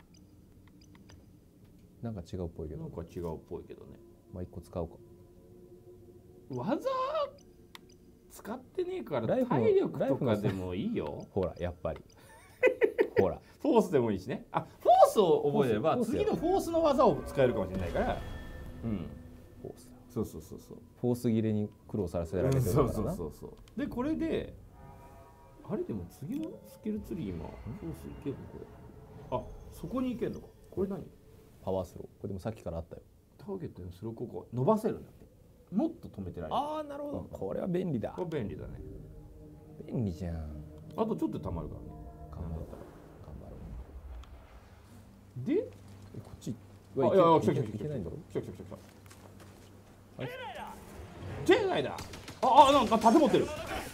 なんか違うっぽいけどなんか違うっぽいけどね。 まあ一個使うか技使ってねえからライフの体力とかでもいいよ。 ほらやっぱりほらフォースでもいいしね。あ、フォースを覚えればフォース次のフォースの技を使えるかもしれないから。うん。 フォースそうそうそうそう。 フォース切れに苦労させられてるからな、 そうそうそうそう。でこれであれでも次のスキルツリー今フォースいけるのこれ。あ、そこに行けるのか。これ何？ パワースローこれでもさっきからあったよターゲットのスローここ伸ばせるんだって。もっと止めてられる。 ああなるほど、うん、これは便利だこれ便利だね。 便利じゃんあとちょっと溜まるからね。 頑張ったら頑張ろう。でこっちあ、いやいや、来た来た来たいけないんだろ来た来た来た来た。ジェナイだ。ああ、なんか盾持ってる。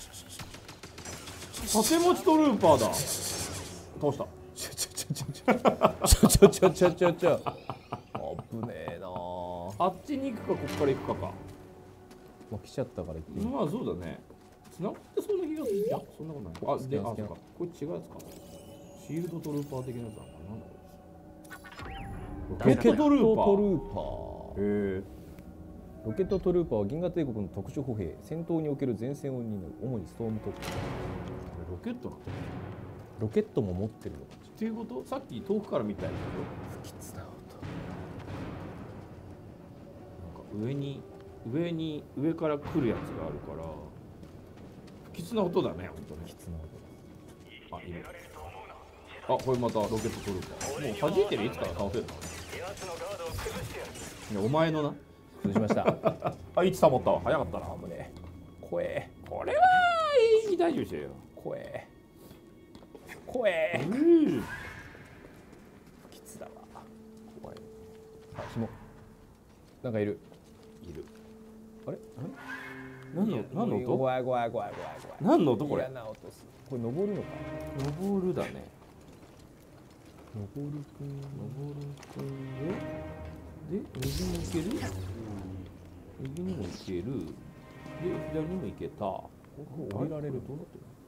盾持ちトルーパーだ。倒した。 ちょちょちょちょちょちょちょちょちょ危ねえなあっちに行くかこっから行くかか。 まあ来ちゃったから行ってみるまあそうだね。繋がってそうな気がする。いや、そんなことない。あ、で、あ、そうか。これ違うやつか。シールドトルーパー的なやつなのかな。なんだこれ。ロケットトルーパー。 トルーパーへえ。 ロケットトルーパーは銀河帝国の特殊歩兵戦闘における前線を担う主にストームトップロケットなんだ。 ロケットも持ってるのかっていうこと？さっき遠くから見たやつ。 不吉な音なんか上に上に上から来るやつがあるから不吉な音だね、本当に。 不吉な音あ、いる。あ、これまたロケットトルーパー。もう弾いてるいつから倒せるの？お前のな。 崩しましたあ、いつ溜まったわ。早かったな。 危ねえ怖えこれはいい大丈夫してよ。 怖え怖えうん。 不吉だわ怖いあ、紐なんかいるいる。 あれ何の何の音？ 怖い怖い怖い怖い怖い何の音これ？ 嫌な音するこれ登るのか登るだね。 登るくん登るくんで、右に行ける？右にも行ける。で、左にも行けた。 降りられると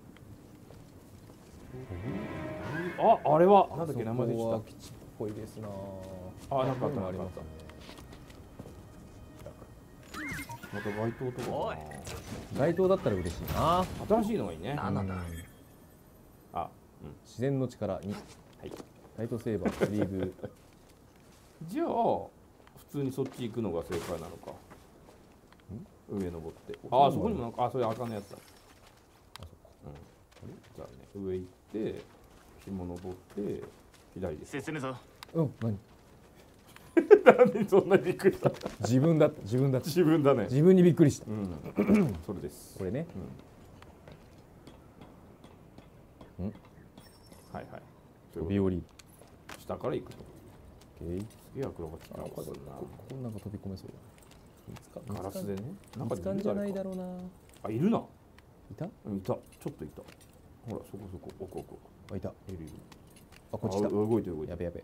あ、あれはなんだっけ名前でした。 基地っぽいですなあ、なんかあったありますまた街灯とか。 街灯だったら嬉しいな新しいのがいいね。 何なんだ。 あ、 自然の力にはい。 ライトセーバースリーブじゃあ普通にそっち行くのが正解なのか。上登って。ああ、そこにもなんか、あ、それ赤のやつだ。あ、そっか。うん。じゃあね、上行って紐登って左です。 進むぞ。 うん何なんでそんなびっくりした？ 自分だった自分だった自分だね。 自分にびっくりしたうん。それです。 これねうん。はいはい。 飛び降り下から行くと。 オッケーすげえアクロバティックなことするな。 ここなんか飛び込めそうだガラスでね。 見つかんじゃないだろうなあ、いるな。 いたうん、いた。ちょっといた。ほら、そこそこ、奥奥。 あいたいるいる。 あこっち来たあ動いてる動いてる。 やべやべ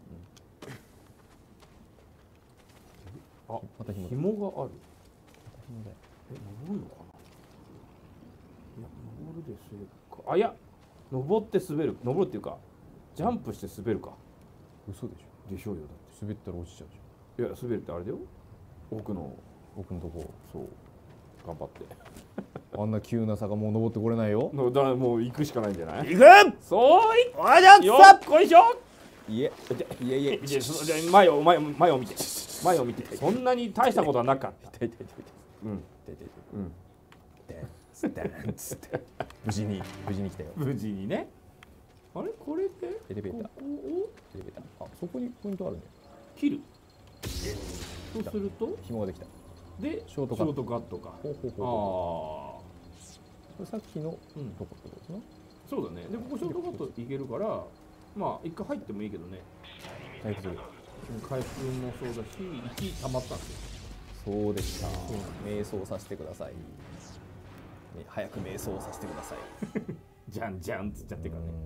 あ、 また紐だ紐がある。 紐だよえ、登るのかな。いや、登るで滑るか。あ、いや、登って滑る。登るっていうか、ジャンプして滑るか。 嘘でしょでしょうよ、だって。 滑ったら落ちちゃうじいや、滑るってあれだよ。 奥の奥のとこそう頑張ってあんな急な坂もう登ってこれないよ。 のだもう行くしかないんじゃない？ 行く。 そういおいじゃよっこいしょ。 いえいえいえじゃじゃ前を前を前を見て前を見てそんなに大したことはなかった。 痛い痛い痛いうん痛い痛いうん痛い痛い痛いつって無事に無事に来たよ。 無事にね。あれこれでエレベーターここをエレベーターあそこにポイントあるね。 切る。そうすると紐ができた。 でショートカットショートカットか。 ほうほうほうああほう。これさっきのうんとこってことですね。 そうだね。でここショートカットいけるからまあ一回入ってもいいけどね。 回復する。 回復もそうだしいち溜まったんですよ。 そうでした。瞑想させてください。ね早く瞑想させてください。 じゃんじゃんっつっちゃってからね。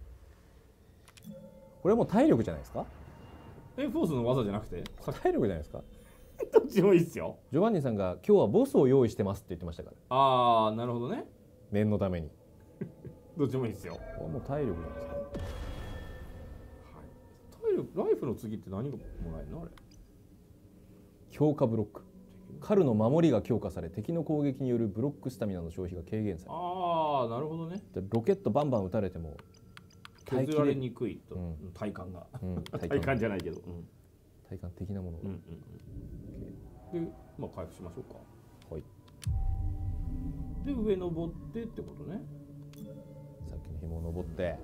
これはもう体力じゃないですか。 えフォースの技じゃなくて体力じゃないですか。 どっちもいいっすよ。 ジョバンニさんが今日はボスを用意してますって言ってましたから。 ああなるほどね。 念のために。 どっちもいいっすよ。 これはもう体力じゃないですか。 体力ライフの次って何がもらえるのあれ？ 強化ブロック。狩るの守りが強化され敵の攻撃によるブロックスタミナの消費が軽減される。 ああなるほどね。 でロケットバンバン撃たれても削られにくいと、 うん体感が、 うん体感じゃないけど、うん体感的なものが、 うんうんうん、でまあ回復しましょうか。 はい。 で上登ってってことね。 さっきの紐を登って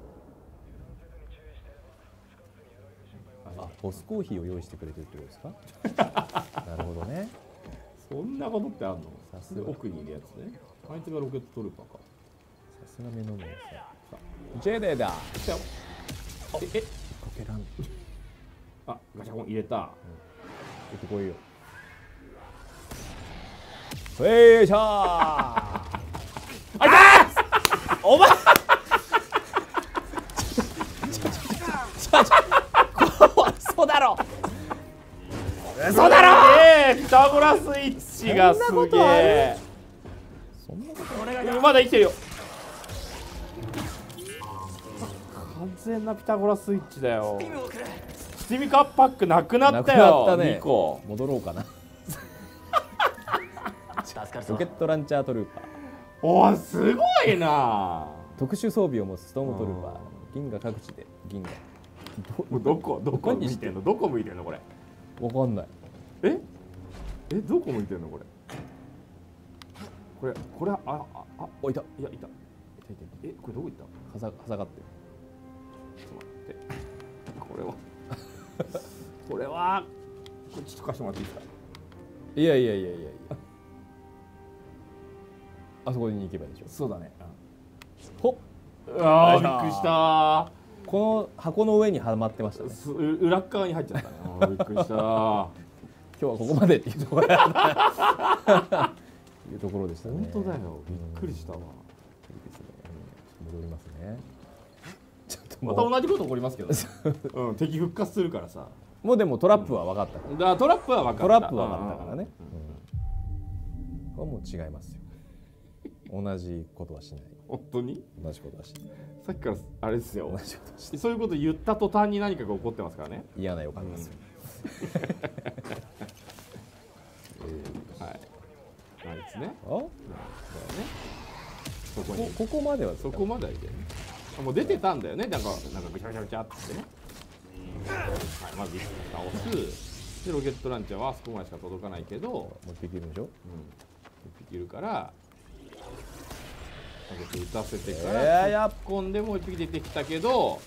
あボスコーヒーを用意してくれてるってことですか。なるほどね。 そんなことってあんの？ さすがで奥にいるやつね。あいつがロケットトルーパーか。 さすが目の前ですね。ジェデだ。 来たよ。ええコケラン。 あガチャコン入れた。 出てこいよ。へいしゃー。あいたー。お前。嘘だろ。嘘だろ。 ええピタゴラスイッチがすげえ。 そんなこと俺がまだ生きてるよ。完全なピタゴラスイッチだよ。スティミカパックなくなったよ。 なくなったね。 にこ戻ろうかな。ロケットランチャートルーパー。 おーすごいな。 特殊装備を持つストームトルーパー。銀河各地で銀河。 どどこどこ向いてんの？どこ向いてんのこれ？ わかんない。 え？えどこ向いてんのこれ？これこれあああおいた。 いやいた。えこれどこ行った？ はさはさがってる。 ちょっと待って。これはこれはこれちょっと貸してもらっていいですか？ いやいやいやいやいや。あそこに行けばいいでしょ。 そうだね。 ほっ。 ああびっくりしたー。 この箱の上にはまってましたね。 す裏っ側に入っちゃったね。あーびっくりしたー。 今日はここまでっていうところだいうところでしたね。 本当だよ。びっくりしたわ。 いいですね。戻りますね。ちょっとまもうた同じこと起こりますけど、うん、敵復活するからさ。 もうでもトラップは分かったから。 だからトラップは分かった。 トラップは分かったからね。これはもう違いますよ。同じことはしない。 本当に？ 同じことはしない。 さっきからあれですよ。 同じことはしない。 そういうこと言った途端に何かが起こってますからね。 嫌な予感ですよ。 はい。あいつね。 あ？ だよね。そこにこここまではそこまではいけね。あもう出てたんだよね。なんかなんかぐちゃぐちゃぐちゃってね。はい。まず一倒す。でロケットランチャーはあそこまでしか届かないけど、 もうできるんでしょ。 うん。できるから。打たせてかえらーや突っ込んでもう一匹出てきたけど、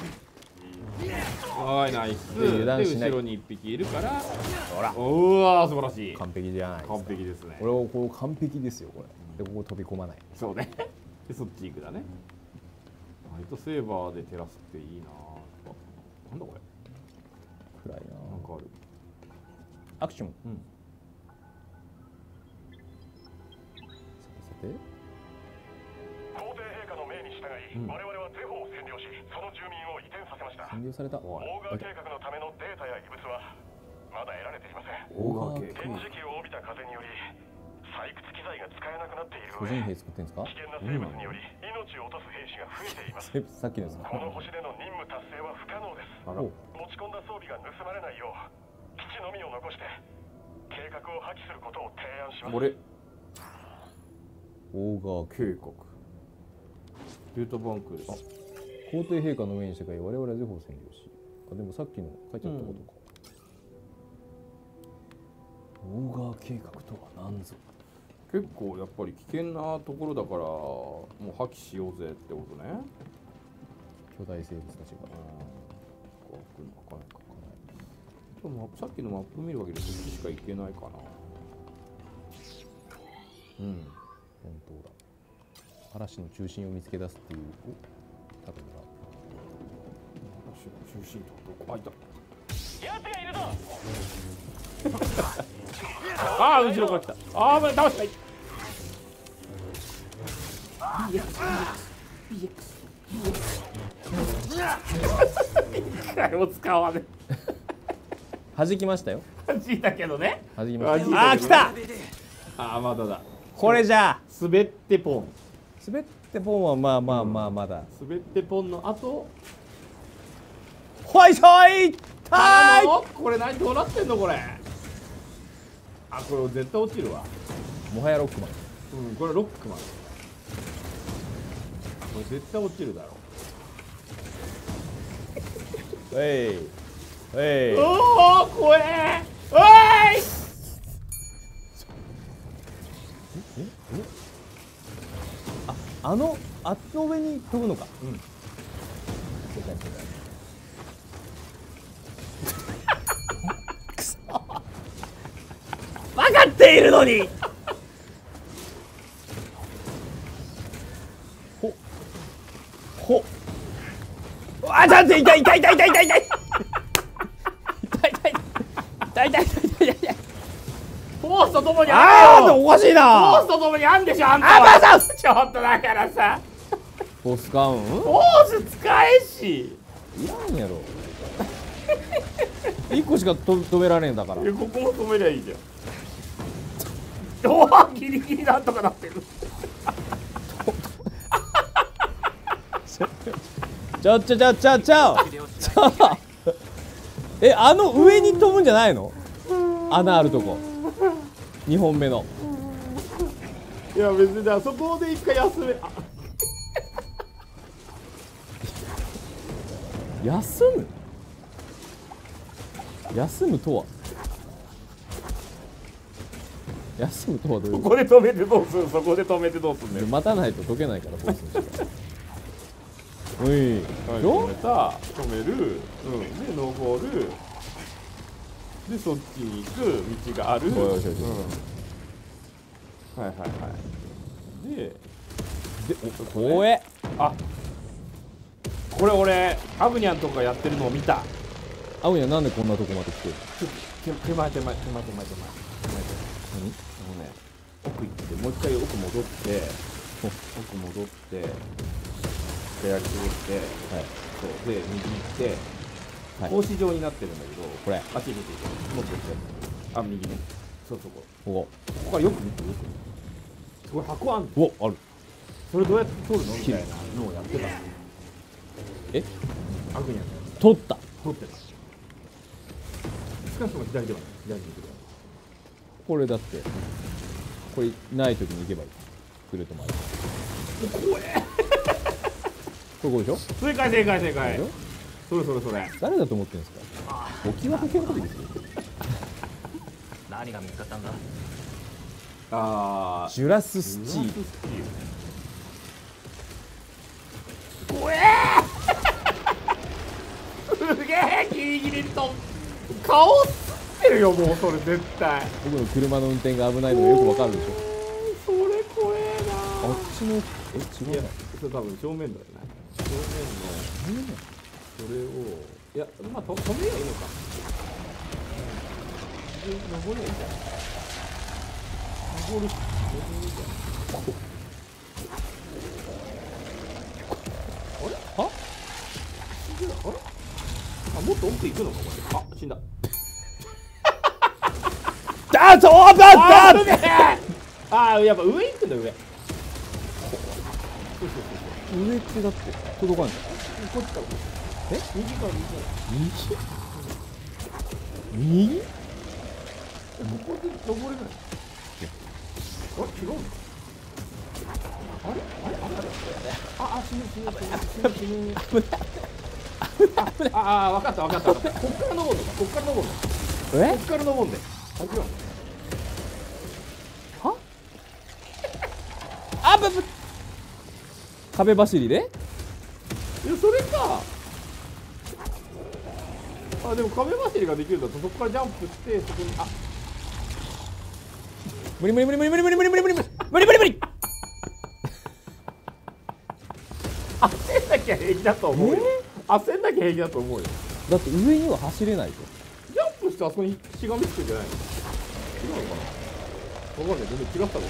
はいナイスで油断しないで後ろに一匹いるから、 ほらうわー素晴らしい。 完璧じゃないですか。 完璧ですね。 これをこう完璧ですよこれ。でここ飛び込まない。 そうね。でそっち行くだね。ライトセーバーで照らすっていいな。なんだこれ。 暗いな。 なんかある。 アクション。 うん。 さてさて。 皇帝陛下の命に従い、 うん、 我々はゼフォを占領し、その住民を移転させました。 占領された。 オーガー計画のためのデータや遺物はまだ得られていません。 オーガー計電磁気を帯びた風により採掘機材が使えなくなっている個人兵作ってんですか？ 危険な生物により命を落とす兵士が増えています。 さっきのですか？ この星での任務達成は不可能です。持ち込んだ装備が盗まれないよう基地のみを残して計画を破棄することを提案します。 俺大川計画データバンクです。 皇帝陛下の上に世界我々はゼフを占領し、あでもさっきの書いてあったことか、うん、大川計画とは何ぞ。 結構やっぱり危険なところだからもう破棄しようぜってことね。 巨大生物たちが、 うん、こう書かない書かないでもさっきのマップ見るわけでこっちしか行けないかな。 うん、本当だ。嵐の中心を見つけ出すっていう、お、多分だ。 嵐の中心とどこ？あ、いた。 奴がいるぞ。 ああ、後ろから来た。ああ、倒した。ビーエックス、ビーエックス、ビーエックス、ビーエックス。一回も使わね。 弾きましたよ。 弾いたけどね。 弾きました。 ああ、来た。ああ、まだだ。 これじゃあ。 滑ってポン。 滑ってポンはまあまあまあまだ。 滑ってポンの後。 ほいしょい。たーい。 これ何どうなってんのこれ。あ、これ絶対落ちるわ。 もはやロックマン。 うん、これロックマン。これ絶対落ちるだろう。 えい。えい。 おお、怖え。おい。 え、え、あ、あの、あっちの上に飛ぶのか。うん。正解、正解。くそ。分かっているのに。ほ。ほ。あ、ちゃんと痛い痛い痛い痛い痛い痛い。痛い痛い痛い痛い痛い痛い痛い痛い。 フォースとともにああ、おかしいな。 フォースとともにあんでしょ、あんたは。あ、そうそう。ちょっとだからさ。 フォース使うん？ フォース使えし。 いらんやろ。一個しかと止められんだから。 ここも止めりゃいいじゃん。おお、ギリギリなんとかなってる。 ちょちょちょちょちょちょ。え、あの上に飛ぶんじゃないの？穴あるとこ。にほんめの。 いや別にあそこで一回休め。 休む？休むとは？休むとはどういうここで止めてどうする？そこで止めてどうするんだよ。 待たないと解けないからフォースの時間。おい、 止めた、止める、うん、で登る、でそっちに行く道がある。うん、はいはいはい。で、で、 お、怖え。 あ、これ俺アブニャンとかやってるのを見た。 アブニャンなんでこんなとこまで来てる？ 手前手前手前手前手前手前。何？あのね、奥行ってもう一回奥戻って、奥戻って。やり過ごして、はい、そうで右行って、はい、格子状になってるんだけど、 これあっち見てもっと行って、あ、右ね、そうそう、こここここからよく見てよく見て、すごい箱あんの。 お、ある。 それどうやって取るのみたいなのをやってた。 え？ アグニャン取った。 取ってた。しかしも左ではない、左に行く。 これだってこれない時に行けばいい。くると回る。 怖え。 ここでしょ？ 正解正解正解。それそれそれ。 誰だと思ってるんですか？置き分けの時ですよ。 何が見つかったんだ？ ああ。 ジュラススチール。 怖え。すげえギリギリと顔すってるよもうそれ絶対。 僕の車の運転が危ないのがよくわかるでしょ。 それ怖えな。 あっちのえ違うな。 それ多分正面だよね。正面のそれをいやまあと止めりゃいいのか。登ればいいんじゃない？登る登るじゃん。あれ？は？あれ？あもっと奥行くのかこれ。あ死んだ。 あーそうだったあーねー。あーやっぱ上行くんだ上。 上ってだって届かない。 こっちからえ右から右から右右こで登れない。あれ違うの？あれあれあれああ死ぬ死ぬ死ぬ死ぬ死ぬ。ああ分かった分かった分かった。こっから登るのか。こっから登るの。 えこっから登んで。あ違う。 はあぶぶ壁走りで。 いやそれか。あでも壁走りができるんだとそこからジャンプしてそこにあ無理無理無理無理無理無理無理無理無理無理無理無理無理。 焦んなきゃ平気だと思うよ。焦んなきゃ平気だと思うよ。 だって上には走れないと。 ジャンプしてあそこにしがみつくんじゃないの？違うのかな？わかんない。全然違ったもん。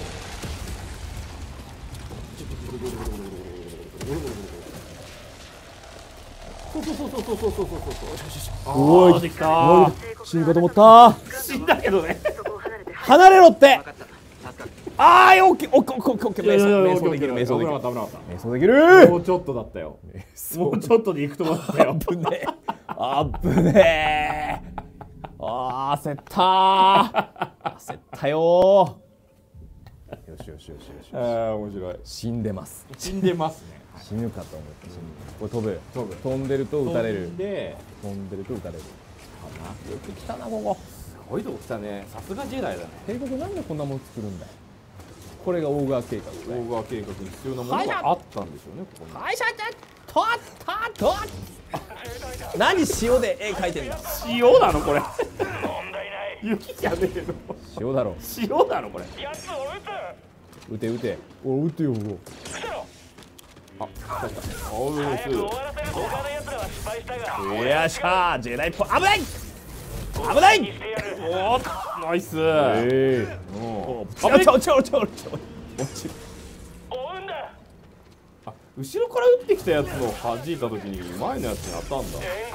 そうそうそうそうそうそうそうそうそう。 おいできた。 死ぬかと思った。 死んだけどね。 離れろって。ああ、オッケーオッケーオッケーオッケー。瞑想できる瞑想できる危なかった危なかった。 瞑想できる。 もうちょっとだったよ。もうちょっとで行くと思ったよ。 危ねえ危ねえ。あー焦ったー焦ったよー。よしよしよしよし。 ああ面白い。 死んでます。 死んでますね。 死ぬかと思って死ぬ。これ飛ぶ飛ぶ。 飛んでると撃たれる。 飛んで飛んでると撃たれる。よく来たなここ。 すごいとこ来たね。さすがジェダイだね。 帝国なんでこんなもん作るんだよ。これが大川計画だよ。 大川計画に必要なものがあったんでしょうね。ここに。 会社でとったと。何塩で絵描いてんだ。 塩なのこれ。雪じゃねえの。 塩だろ。 塩なのこれ。 撃て撃て。お撃てよ。 あ、確かに。おうです。 よっしゃージェダイっぽい。危ない危ないおーナイス。 ええおー。落ちろ落ちろ落ちろ落ちろ落ちる。 あ、後ろから撃ってきたやつの弾いた時に前のやつに当たんだ。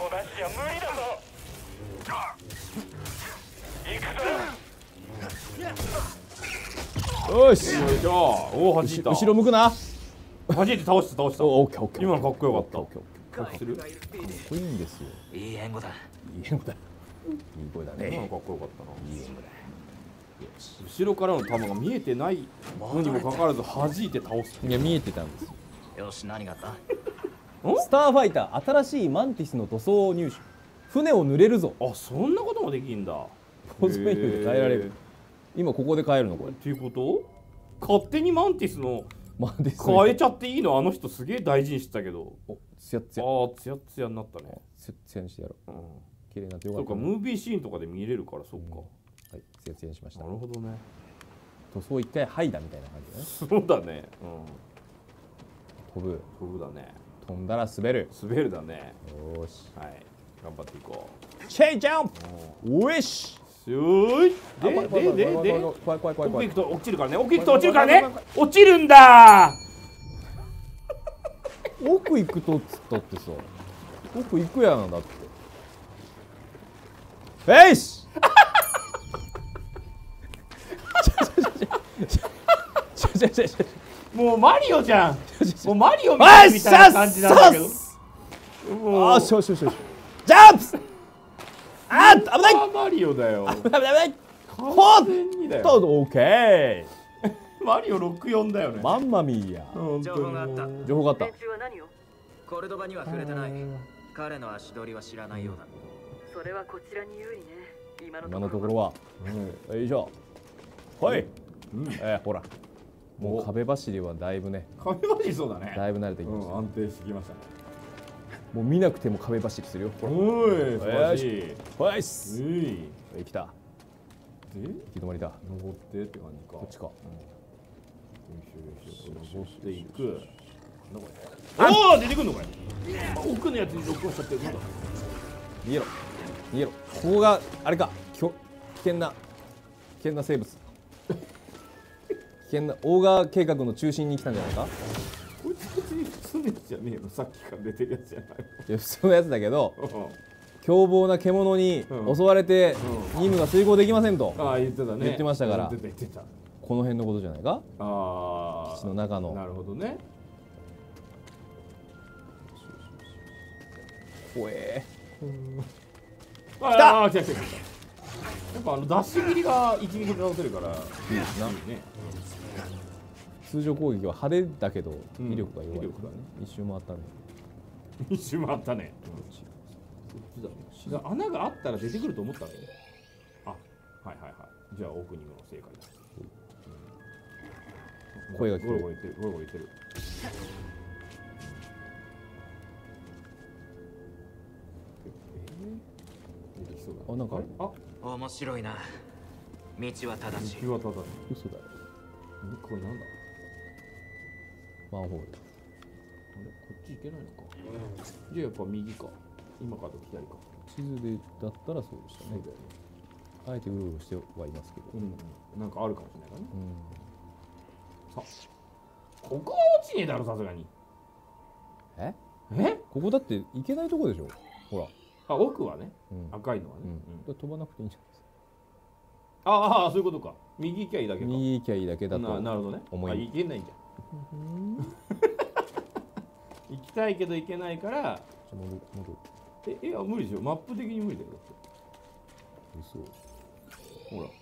よしよいしょ。おお弾いた。 後ろ向くな。 弾いて倒した倒した。 おオッケーオッケー。 今のかっこよかった。 オッケーオッケー。 かっこする。 かっこいいんですよ。 いい援護だ。 いい声だ。いい声だね。 今のかっこよかったな。 いい声だ。 後ろからの弾が見えてないのにもかかわらず弾いて倒す。 いや見えてたんですよ。 よし何があった？ スターファイター新しいマンティスの塗装を入手。船を塗れるぞ。 あ、そんなこともできんだ。 ポーズメニューで変えられる。今ここで変えるのこれ。 っていうこと？勝手にマンティスのマンティス変えちゃっていいの？あの人すげえ大事にしてたけど。 おツヤツヤ。 ああ、ツヤツヤになったね。 ツヤツヤにしてやろう。 うん。 綺麗になってよかった。 そうか、ムービーシーンとかで見れるから、そっか。 はい、ツヤツヤにしました。 なるほどね。 塗装一回剥いだみたいな感じだね。 そうだね。 飛ぶ。 うん。飛ぶだね。 飛んだら滑る。 滑るだね。 よし。 はい。頑張っていこチェイジャンプ。おいし。 う。よーい。で、で、で、で。 怖い怖い怖い怖い。 奥行くと落ちるからね。奥行くと落ちるからね。落ちるんだ。 奥行くとっつったってさ。奥行くやんだって。えいし。 もうマリオじゃん。もうマリオみたいみたいな感じなんだけど。 あーしよしよしよし。ジャンプ。あー危ない。 マリオだよ。 危ない危ない。 完全にだよ。 オーケー。マリオろくじゅうよんだよね。 マンマミーや。 情報があった。 情報があった。 コルドバには触れてない。彼の足取りは知らないようだ。 それはこちらに有利ね。今今のところは。よいしょ。はい。えほら。もう壁走りはだいぶね。 壁走りそうだね。 だいぶ慣れてきました。 安定してきましたね。 もう見なくても壁走りするよ。 おい、素晴らしい。 はいっす。 うい。 え来た。 で、 行き止まりだ。 登ってって感じか。 こっちか。 よいしょよいしょ。登っていく。おお、出てくんのこれ。奥のやつにロックしちゃってる。なんだ。 逃げろ。逃げろ。ここがあれか。きょ危険な危険な生物。危険な大川計画の中心に来たんじゃないか。 こいつ別に普通のやつじゃねえの。さっきから出てるやつじゃないの。 いや普通のやつだけど凶暴な獣に襲われて任務が遂行できませんとああ言ってたね。 言ってましたから言ってた言ってた。 この辺のことじゃないか。 ああ基地の中の。 なるほどね。 ほえー。来た。ああ来た来た来た。 っぱあの出し切りが一撃で倒せるからいいですな。 いいね。 通常攻撃は派手だけどうん威力が弱い威力がね。 一周回ったね。 一瞬回ったね。そっちだね。だから穴があったら出てくると思ったんだよね。あ、はいはいはい。じゃあオープニングの正解だ。 声が聞こえるゴロゴロ言ってる。ゴロゴロ言ってる。えー、出てきそうだ。 あ、なんかある。 あ、 面白いな。道は正しい。 道は正しい。 嘘だよ。 これなんだ。 マンホール。 あれ、こっち行けないのか。じゃあやっぱ右か。今かと左か。 地図でだったらそうでしたね。 そうだよね。 あえてうろうろしてはいますけど。 うん、なんかあるかもしれないからね。 うん。 さあ、ここは落ちねえだろ、さすがに。 え？ え？ ここだって行けないとこでしょ。ほら。 あ、奥はね、 うん。 赤いのはね。 うん。 うんだから飛ばなくていいんじゃないですか。 ああ、そういうことか。右行きゃいいだけか。 右行きゃいいだけだと。 ななるほどね。 思いあ、行けないんじゃん。行きたいけど行けないから。 じゃあ戻る戻る。 え、いや、無理でしょ。マップ的に無理だよ。だって嘘。 ほら。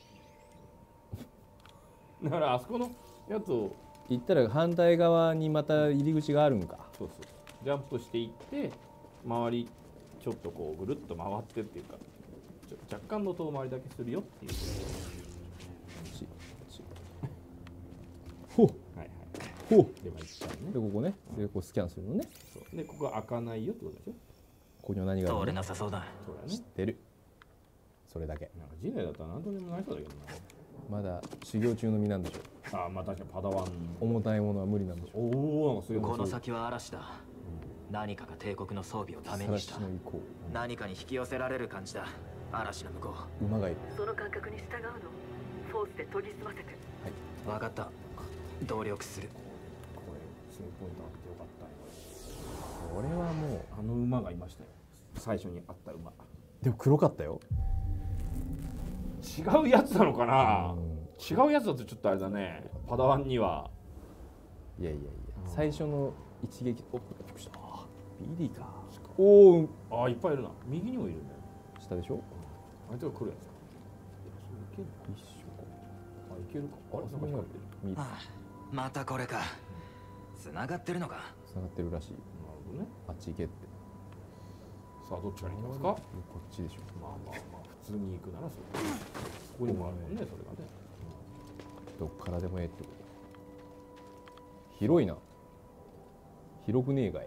だからあそこのやつを行ったら反対側にまた入り口があるんか。 そうそうジャンプしていって周りちょっとこうぐるっと回ってっていうかちょ若干の遠回りだけするよっていうこちちほうとはいはいほう。 でまあ一旦ねでここね。でこうスキャンするのね。 そうでここは開かないよってことでしょここには何があ通れるの？ なさそうだ。 そうだよね知ってる。それだけ。 なんか人類だったら何とでもなりそうだけどまだ修行中の身なんでしょう。 なああまあ確かにパダワン重たいものは無理なんでしょう。 おおなんかすげえこの先は嵐だ。何かが帝国の装備をダメにした晒し。の意向。 何かに引き寄せられる感じだ。嵐の向こ馬がいる。 その感覚に従うの。フォースで研ぎ澄ませて。 う。分かった。動力する。 これセーブポイントあってよかったこれはもう。 あの馬がいましたよ最初にあった馬でも黒かったよ。 違うやつなのかな、 うん違うやつだとちょっとあれだねパダワンにはいやいやいやうん最初の一撃。おっびっくりした。ビーディーか。おおああいっぱいいるな右にもいるんだよ下でしょ。 あいつが来るやつかいける一緒か。 あいけるかあれなんか光ってる見ああ、またこれか。繋がってるのか。 繋がってるらしい。 なるほどねあっち行けって。 さあどっちから行きますかこっちでしょ。 まあまあまあ普通に行くならそうここにもあるもんねそれがねどっからでもええってこと。広いな。広くねえがい。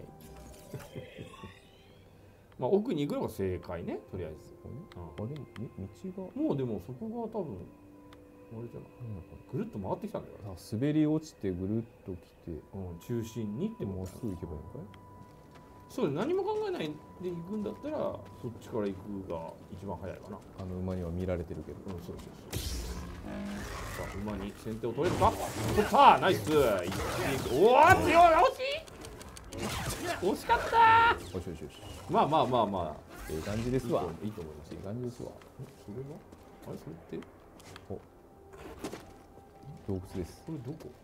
まあ奥に行くのが正解ねとりあえずあれみ道がもうでもそこが多分あれじゃないぐるっと回ってきたんだよ、 あ滑り落ちてぐるっと来てうん、中心にってもうもすぐ行けばいいのかい。 そう何も考えないで行くんだったらそっちから行くが一番早いかなあの馬には見られてるけど。 うんそうそうそうさあ馬に先手を取れるか取ったナイス一撃おお強い惜しい惜しかったよしよしよし。 まあまあまあまあええ感じですわ。 いいと思いますええ感じですわ。 それはあれそれって洞窟です。 これどこ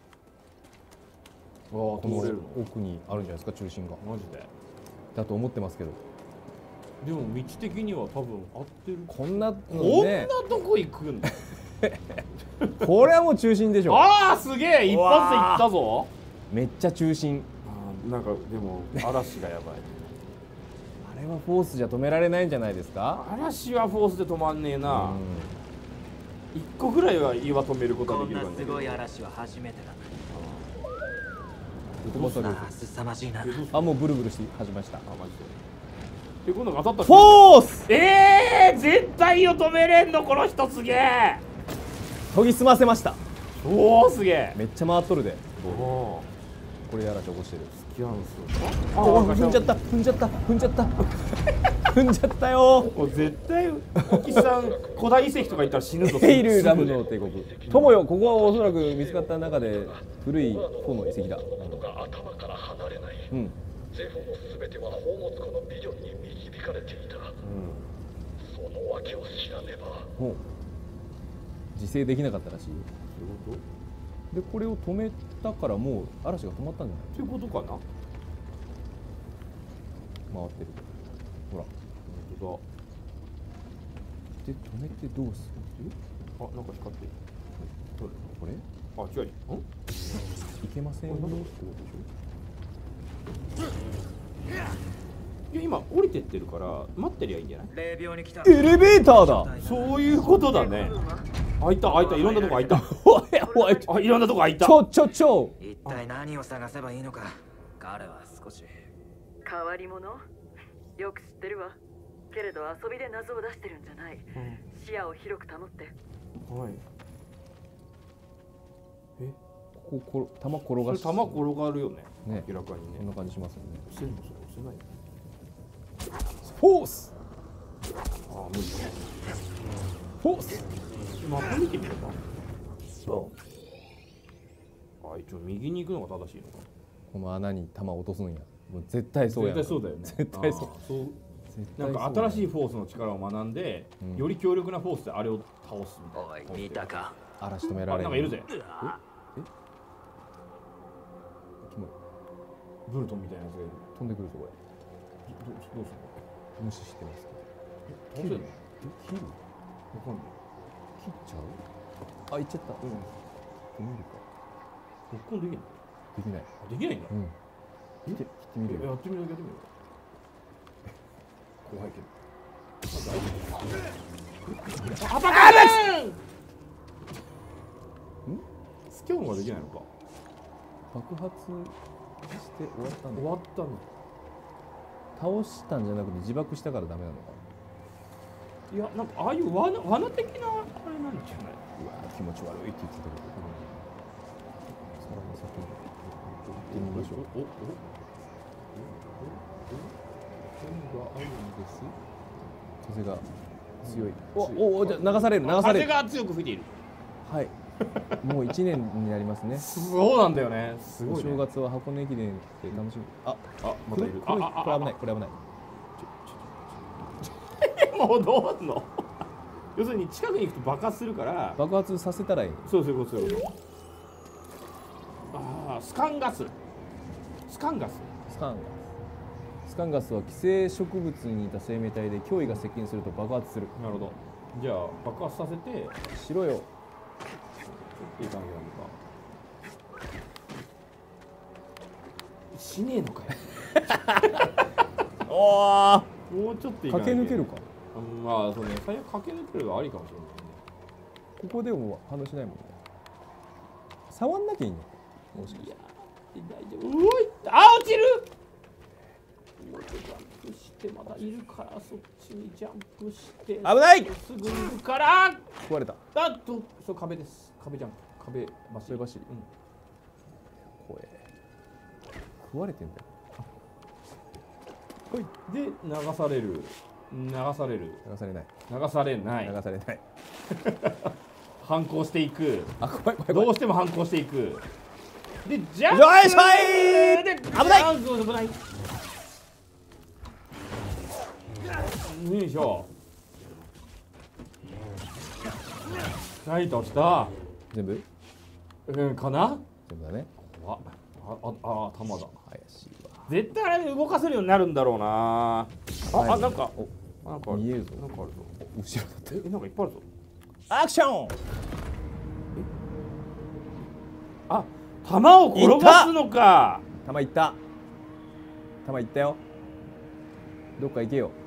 ああこの通れるの奥にあるんじゃないですか中心が。 マジでだと思ってますけど。 でも道的には多分合ってるこんなのこんなね。 とこ行くんだこれはもう中心でしょ。 ああすげえ一発で行ったぞめっちゃ中心。 あなんかでも嵐がやばいあれはフォースじゃ止められないんじゃないですか。 嵐はフォースで止まんねえうな、一個ぐらいは岩止めることはこんできるかなすごい嵐は初めてだ。 飛ばされる。 ああ、凄まじいな。 あもうブルブルして始めました。 あマジでで今度当たったフォースええー、絶対を止めれんのこの人すげえ研ぎ澄ませました。 おおすげえめっちゃ回っとるで。 おおこれやらち起こしてる。 スキャンスあ踏んじゃった踏んじゃった踏んじゃった踏んじゃったよ。 もう絶対大木さん古代遺跡とか行ったら死ぬぞヘイルラムの帝国。友よここはおそらく見つかった中で古い方の遺跡だ。 頭から離れない。 うん。 ゼフォのすべては宝物庫のビジョンに導かれていた。その訳を知らねば。 もう自制できなかったらしいよ。 そういうことでこれを止めたからもう嵐が止まったんじゃない。 っていうことかな回ってる。ほら。 本当だっで止めてどうする？ あ、なんか光ってる。 どれ？これ？ あ、違う。ん？ いけませんよってことでしょ？ いや、今降りてってるから待ってりゃいいんじゃない？ 霊廟に来た。 エレベーターだ。 そういうことだね。開いた開いた、いろんなとこ開いた。 おいおい、 あ、いろんなとこ開いた。 ちょちょちょ。 一体何を探せばいいのか。彼は少し変わり者？よく知ってるわ。けれど遊びで謎を出してるんじゃない。視野を広く保って。 はい。え、 こここ玉転がし。 それ玉転がるよね。 ね、 明らかにね。 こんな感じしますよね。 押せんのそれ押せない。 フォース。 ああ、無理ね。 フォース。 マップ見てみようか。そう。あ、一応右に行くのが正しいのか。 この穴に玉を落とすんや。もう絶対そうや。 絶対そうだよね。 絶対そう。 そうなんか新しいフォースの力を学んで、うん、より強力なフォースであれを倒すみたいな。 おい、見たか。 嵐止められる。 なんかいるぜ。え？え？ キモい。 ブルトンみたいなやつがいる。 飛んでくるぞこれ。 どどうするの？ 無視してます。 え、切るの？え、 切る？ わかんない。 切っちゃう？あ、いっちゃった。うん。止めるか。 ロックオンできない？ できない。 できないんだ。 うん。切って切ってみるよ。 やってみるだけやってみる。怖いけど。アタック！ん？スキャンはできないのか。 爆発して終わったんだ。 終わったの。 倒したんじゃなくて自爆したからダメなのか。 いや、なんかああいう罠罠的なあれなんじゃない？ うわ、気持ち悪いって言ってたけど。それも先に行ってみましょう。おおおおおおがあるんです。風が強い。おお、じゃ流される流される。 風が強く吹いている。 はい。もう一年になりますね。 そうなんだよね。すごい、ね。 お正月は箱根駅伝で楽しみ。あ、 あ、またいる。 あ、あ、これ危ない、これ危ない。 戻んの。要するに近くに行くと爆発するから。 爆発させたらいい。 そうそうそうそう。ああ、スカンガス。スカンガス。 スカンガス。スカンガスは寄生植物に似た生命体で脅威が接近すると爆発する。 なるほど。じゃあ爆発させてしろよ。 いい感じなのか。しねえのかよ。 おお。 もうちょっとい駆け抜けるか。 まあそうね、最悪駆け抜けるのはありかもしれないね。 ここでも反応しないもんね。触んなきゃいいの。もしかして。 大丈夫。うおい。あ、落ちる。ジャンプしてまだいるからそっちにジャンプして危ない。 すぐいるから壊れた。 あっと、そう壁です。壁ジャンプ。壁走り走り。うん。怖え。食われてんだよ。 ほいで流される。流される。 流されない。 流されない。 流されない。 反抗していく。 あ、怖い怖い。 どうしても反抗していく。で、ジャンプ。 よいしょい。 で、 危ない。 危ない。よいしょ。ライト来た。 全部？ うんかな？ 全部だね。 あ、あ、あ、あ、玉だ。 怪しいわ。 絶対あれで動かせるようになるんだろうな。あ、あ、なんか、お、なんか見えるぞ。 なんかあるぞ。 後ろだった。 え、なんかいっぱいあるぞ。 アクション。 あ、玉を転がすのか。 玉いった。玉いったよ。どっか行けよ。こ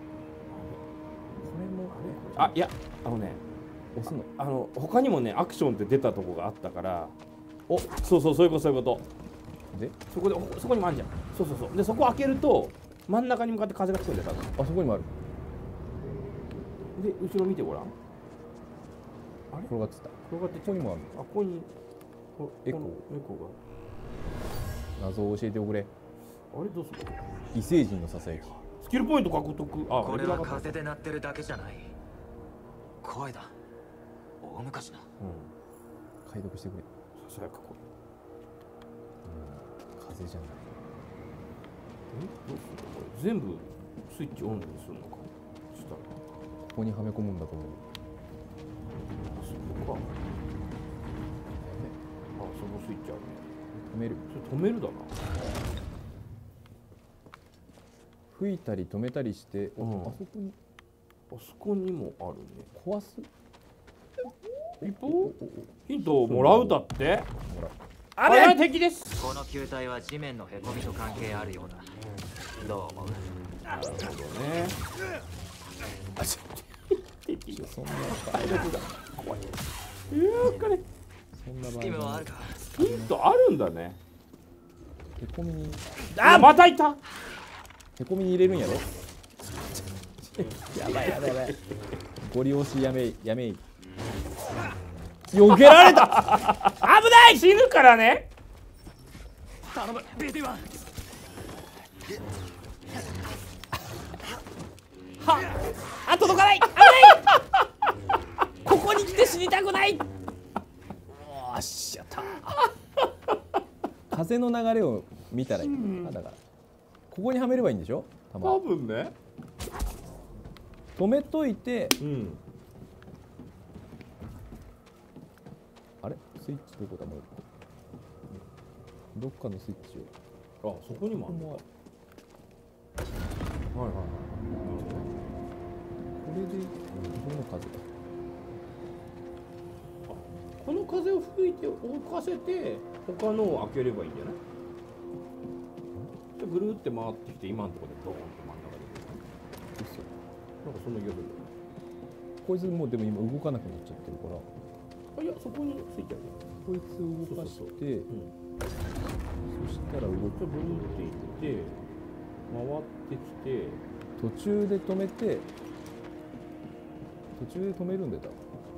れもあ、いや、あのね、 押すの。 あの他にもね、アクションって出たとこがあったから、お、そうそう、そういうことそういうこと。 で、 そこでそこにもあるじゃん。そうそうそう。で、そこ開けると真ん中に向かって風が吹くんだよ。 あ、そこにもある。 で、後ろ見てごらん。 あれ？転がってた。 転がってここにもある。 あ、ここにエコー。 エコーが。 謎を教えておくれ。 あれどうする？ 異星人のささやき。 スキルポイント獲得。あ、 これは風で鳴ってるだけじゃない。声だ。大昔の。うん。 解読してくれ。 ささやく声。 うん。風じゃない。 え？どうするこれ？全部スイッチオンにするのか。したら。 ここにはめ込むんだと思う。 あ、そこか。あ、そのスイッチあるね。 止める。 それ止めるだな。 吹いたり止めたりして、うん、あそこにあそこにもあるね。 壊す。 一歩ヒントをもらうだって。 あれは敵です。 この球体は地面のへこみと関係あるようだ。どう思う？ なるほどね。あ、ちょっと敵そんな体力が怖い。 いやーこれそんなスキムはあるか？ ヒントあるんだね。 へこみに。 あ、またいた。 へこみに入れるんやろ。やばいやばいやばい。ゴリ押しやめいやめい。避けられた。 危ない、死ぬからね。 頼む ビーティーワン。 はあ、届かない。危ない。ここに来て死にたくない。よっしゃった。風の流れを見たらいい。あ、だからここにはめればいいんでしょ。 多分ね。 止めといて。 うん。 あれスイッチどこだもう一個。どっかのスイッチを。あ、そこにもある。はいはいはい。 これでどの風だ。 この風を吹いて動かせて他のを開ければいいんじゃない？でぐるって回ってきて今のところでドーンと真ん中で。なんかそんな気がする。 こいつもうでも今動かなくなっちゃってるから。 あ、いやそこについてある。 こいつ動かして、そうそうそう、うん、そしたら動く。 ブルーっていって回ってきて途中で止めて途中で止めるんだよ。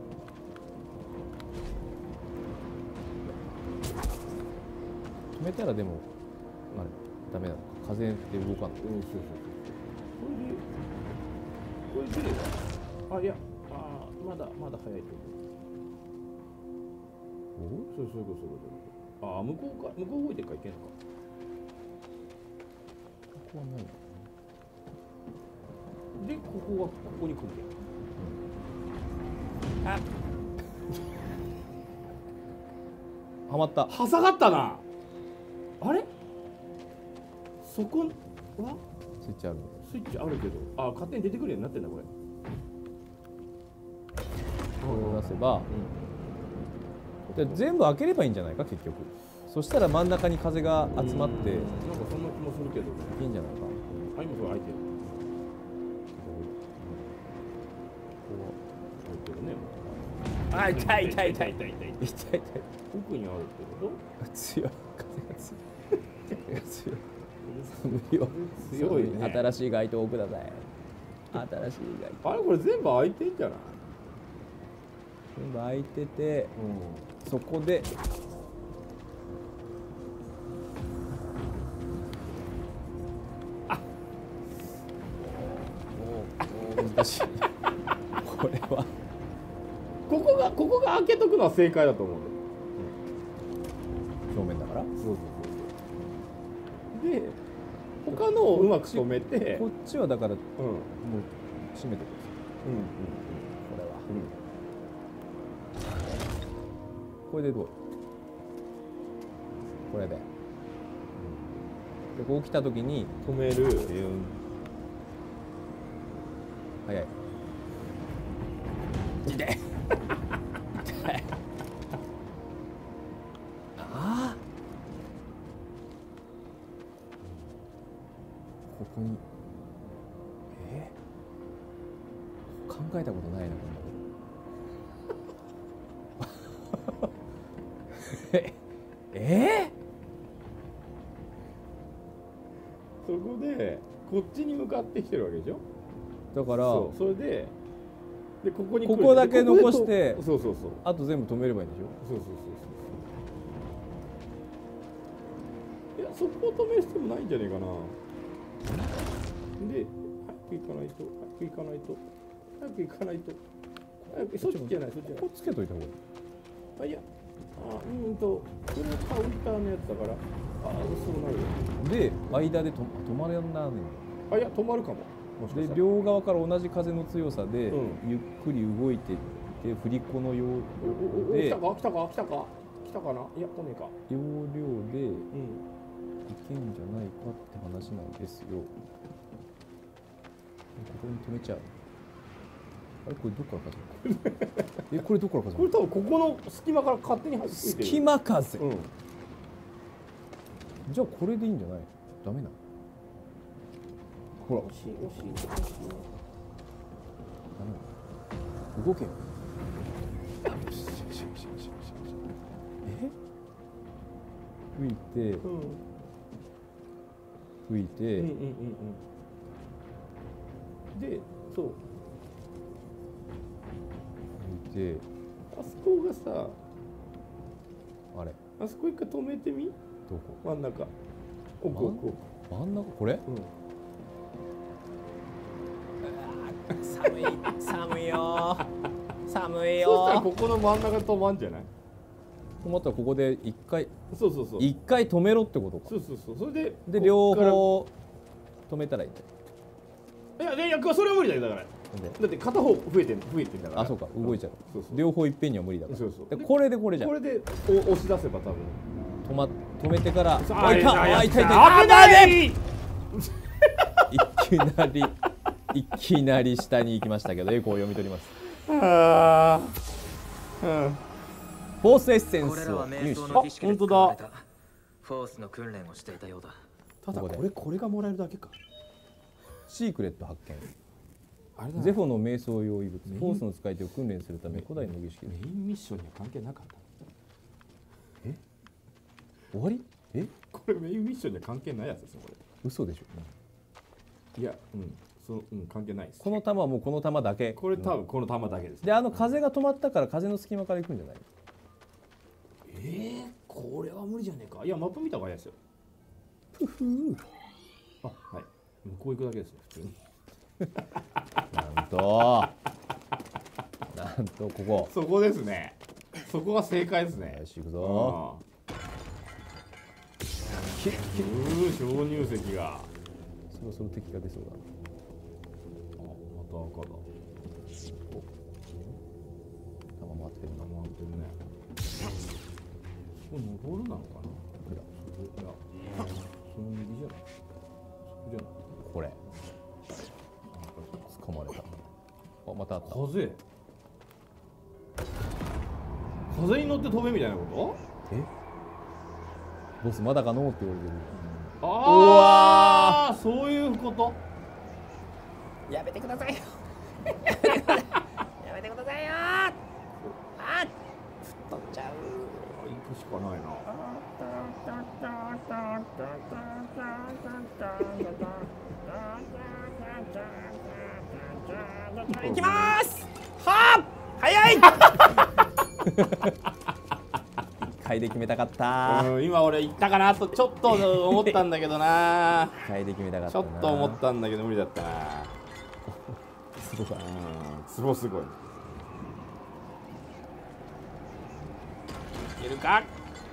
止めたらでもあれダメなのか。風で動かない。 うん、そうそうそう。これでこれであ、いや、あ、まだまだ早いと思う。お、そうそういうことそういうこと。あ、向こうか向こう動いてるからいけんのか。 ここはないで、ここはここに来るんだよ。あ、 はまった。 挟がったな。あれ？そこはスイッチある。 スイッチあるけど、あ、勝手に出てくるようになってんだこれ。 これを出せば、うん、で全部開ければいいんじゃないか結局。そしたら真ん中に風が集まって、なんかそんな気もするけど、 いいんじゃないか。 あ、今それ開いてる。あ、痛い痛い痛い痛い痛い痛い痛い。奥にあるってこと？ 強い。風が強い。風が強い。強い。 強いね。 新しい街灯をください。新しい街灯。 あれこれ全部開いてんじゃない？ 全部開いてて、うん、そこで。あ。おお難しい。これは。 ここがここが開けとくのは正解だと思うんだよ。 うん、表面だから。そうそうそう。で、他のをうまく止めて、 こっちはだから、うん、もう閉めてください。 うんうんうん。 これは。うん、これでどう？これで。でこう来た時に止める。 早い。痛い。ああ。ここに。えー、考えたことないなこんなこと。ええー、そこでこっちに向かってきてるわけでしょ。 だからそ, それででここにここだけ残して、 そうそうそう、 あと全部止めればいいんでしょ。 そうそうそうそう。いやそこを止める必要もないんじゃねえかな。で早く行かないと早く行かないと早く行かないと早くそっちじゃないそっちじゃない。 ここつけといた方がいい。 あ、いや、あ、うんと、これはカウンターのやつだから、あ、そうなるよ。 で、間でと止まらないの。 あ、いや、止まるかも。 で、両側から同じ風の強さで、うん、ゆっくり動いていって、振り子のようで。 来たか、来たか、来たか、来たかな。いや、来ねえか。 要領で、うん、いけんじゃないかって話なんですよ。ここに止めちゃう。 あれこれどっから風えこれどっから風これ多分ここの隙間から勝手に入ってる。 隙間風、 うん。 じゃあこれでいいんじゃない？ダメな。ほら惜しい惜しい惜しい。 動けよ。え？吹いて、 うん。 吹いて、 うんうんうんうん。で、そう。 吹いて、 あそこがさ、 あれあそこ一回止めてみ。 どこ？ 真ん中。奥奥奥。 真ん中これ？ うん。 寒い寒いよ寒いそしたらよ。 ここの真ん中で止まんじゃない？ 止まったらここで一回そうそうそう。 一回止めろってことか。 そうそうそう。それででこ両っから方止めたらいいんだよ。 いやいやそれは無理だよだから。 でだって片方増えてん増えてんだから。 あそうか動いちゃう。 そうそう。 両方いっぺんには無理だから。 そうそうでこれでこれじゃん。 これでお押し出せば多分。 止ま止めてから。 ああいたああいたいた。 危ない。 いきなりいきなり下に行きましたけどエコーを読み取ります。 ああ。うん。 フォースエッセンこれスをらは瞑入手。 想の儀式で使われたフォースの訓練をしていたようだ。 ただここでこれこれがもらえるだけか。 シークレット発見。 あれだなゼフォの瞑想用遺物フォースの使い手を訓練するため古代の儀式。 メインミッションには関係なかった。 え終わり？えこれメインミッションには関係ないやつですよこれ。 嘘でしょ。 いやうんそううん関係ないです。 この弾はもうこの弾だけ。 これ多分この弾だけです。 であの風が止まったから風の隙間から行くんじゃない？ えー、これは無理じゃねえか。いやマップ見た方がいいですよ。 ふふあはい向こう行くだけですね普通に。 なんとなんとここ。 そこですね。そこが正解ですね。 よし行くぞ。 ききうー鍾乳石が。 そろそろ敵が出そうだ。 あまた赤だ。 弾回ってるな。 回ってるね。これ登るなのかな。 これだ。 いやその右じゃない。そこじゃない。 これ掴まれた。あまたあった。 風風に乗って飛べみたいなこえボスまだかのって言われてる。 と？ああそういうこと。 やめてくださいよやめてくださいよあっ飛んじゃう。 行くしかないな。 行きますはあ早い一回で決めたかったうん今俺行ったかなとちょっと思ったんだけどな。 一回で決めたかっちたな。 ょっと思ったんだけど無理だったな。 すごかった。 うんすごすごい。いけるか。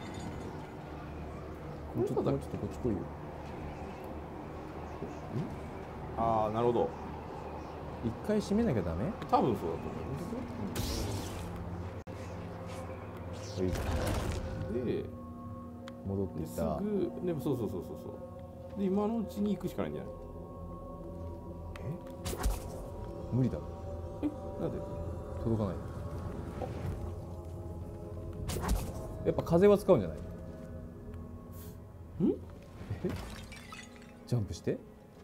もうちょっともうちょっとこっち来いよ。 ああなるほど。 一回閉めなきゃダメ？ 多分そうだと思いますはいよ。で戻っていですった。 ぐでもそうそうそうそうそう。で今のうちに行くしかないんじゃない？ 無理だろ。 えなんで？ 届かない。やっぱ風は使うんじゃない？ ん？ え？ジャンプして？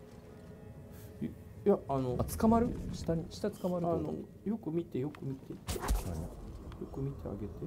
いやあのあ捕まる？下に下捕まると。 あのよく見てよく見てよく見てあげて。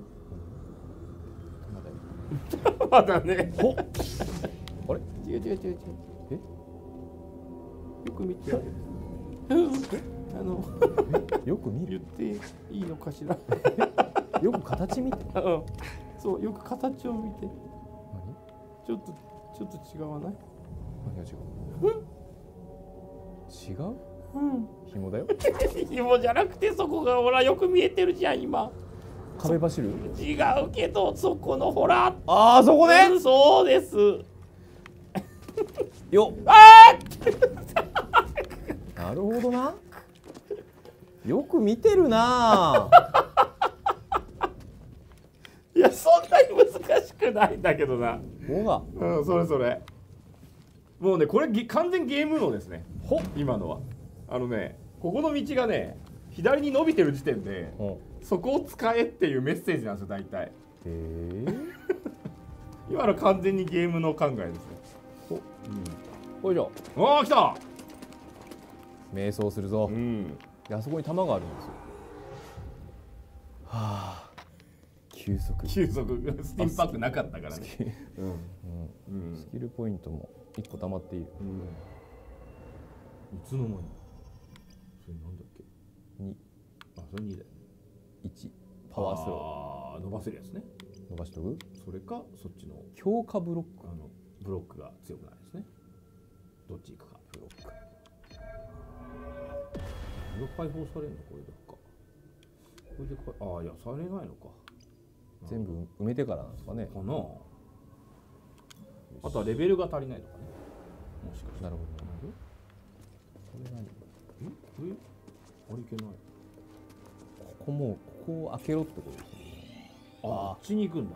まだね。 ほっ。あれ？ 違う違う違う違う。 え？ よく見てあげて。あのよく見言っる。 ていいのかしら。 よく形見て。 うんそうよく形を見て。 何？ ちょっとちょっと違わない？ 何が違う？違う？ うん。 紐だよ。 紐じゃなくてそこがほらよく見えてるじゃん今。 壁走る？ 違うけどそこのほら。 ああそこね。 うんそうです。 よ。 あなるほどな。よく見てるな。 いやそんなに難しくないんだけどな。 ほが。 うんそれそれ。もうねこれぎ完全ゲームのですね。 ほ。 今のはあのねここの道がね左に伸びてる時点でうんそこを使えっていうメッセージなんですよ大体。 へえ今の完全にゲームの考えですよ。 おいしょおお来た。 瞑想するぞ、 うんであそこに弾があるんですよ。はあ急速急速スティンパックなかったからね。うんうんスキルポイントもいっこ溜まっている。 うんいつの間にそれなんだっけ。 にあそれにだよね。 いちパワースロあー伸ばせるやつね。 ー伸ばしとく。 それかそっちの強化ブロックあのブロックが強くなるんですね。どっち行くか。ブロックこれ解放されるのこれでか。これでかああいやされないのか。 全部埋めてからなんですかね。 かな。あとはレベルが足りないとかね。もしかして。 なるほどなるほど。これ何？ えこれあれいけない。 ここもここを開けろってことですね。 ああっちに行くんだ。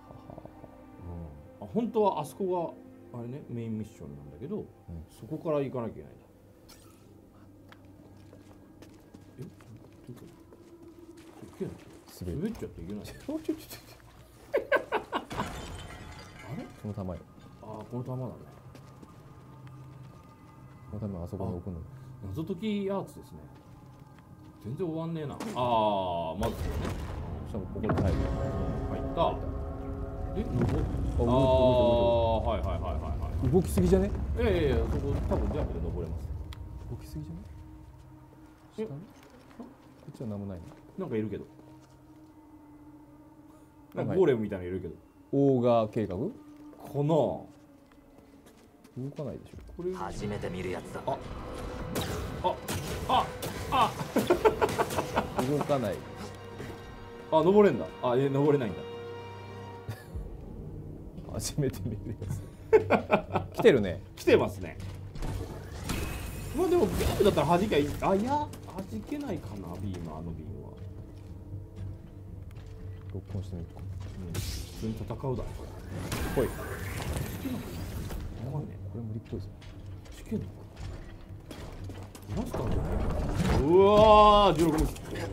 あ本当はあそこがあれねメインミッションなんだけど、そこから行かなきゃいけないんだ。えどういうこと？いけない。 滑る滑っちゃっていけない。あれ？ この弾よ。 ああこの弾だね。 この弾あそこに置くの。 謎解きアーツですね。全然終わんねえな。ああまずね。 しかもここに入る。 入った。で登っあああはいはいはいはいはい。 動きすぎじゃね？ いやいやいやそこ多分ジャンプで登れます。 動きすぎじゃね？ え下に？こっちは何もないの。 なんかいるけど。ななんんかかゴーレムみたいなのいるけど。 オーガー計画？ かな。 動かないでしょ。 これ初めて見るやつだ。 ああああ動かない。 あ登れんだ。あえ登れないんだ。 初めて見るやつ。来てるね。 来てますね。まあでもビームだったら弾けばいい。あいや弾けないかなビームあのビームは。 ロックオンしてみるか。 うん普通に戦うだろこほい。 れ。やばいね。 これ無理っぽいぞ。 弾けんのか。マスターじゃないうわーじゅうろく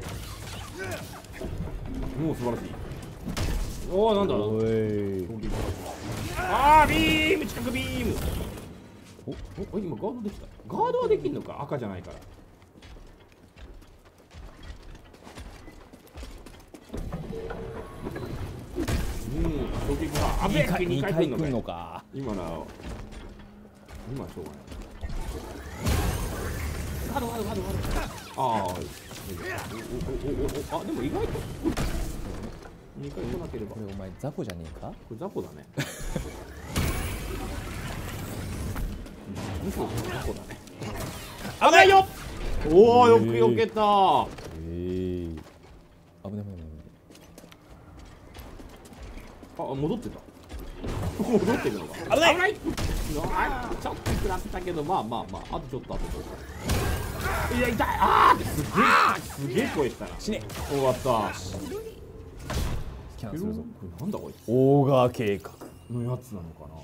もう素晴らしい。おおなんだ。 おい。 あービーム近くビーム。おお今ガードできた。ガードはできんのか赤じゃないから。うん衝撃があべっにかい来んのか。今な今はしょうがない。ガードガードガードガード。ああおおおおおあでも意外とにかい来なければ。 これお前雑魚じゃねえか？ これ雑魚だね。むしろ雑魚だね。危ないよ。おおよく避けた。 ええ。危ない危ない危ない。 あ戻ってた。戻ってるのか。危ない危ない。あちょっと食らったけどまあまあまああとちょっとあとちょっと。いや痛いあーってすげえすげえ声したな。 死ね。 終わった。 キャンセルぞ。 これなんだこいつ。 オーガー計画。 のやつなのかな。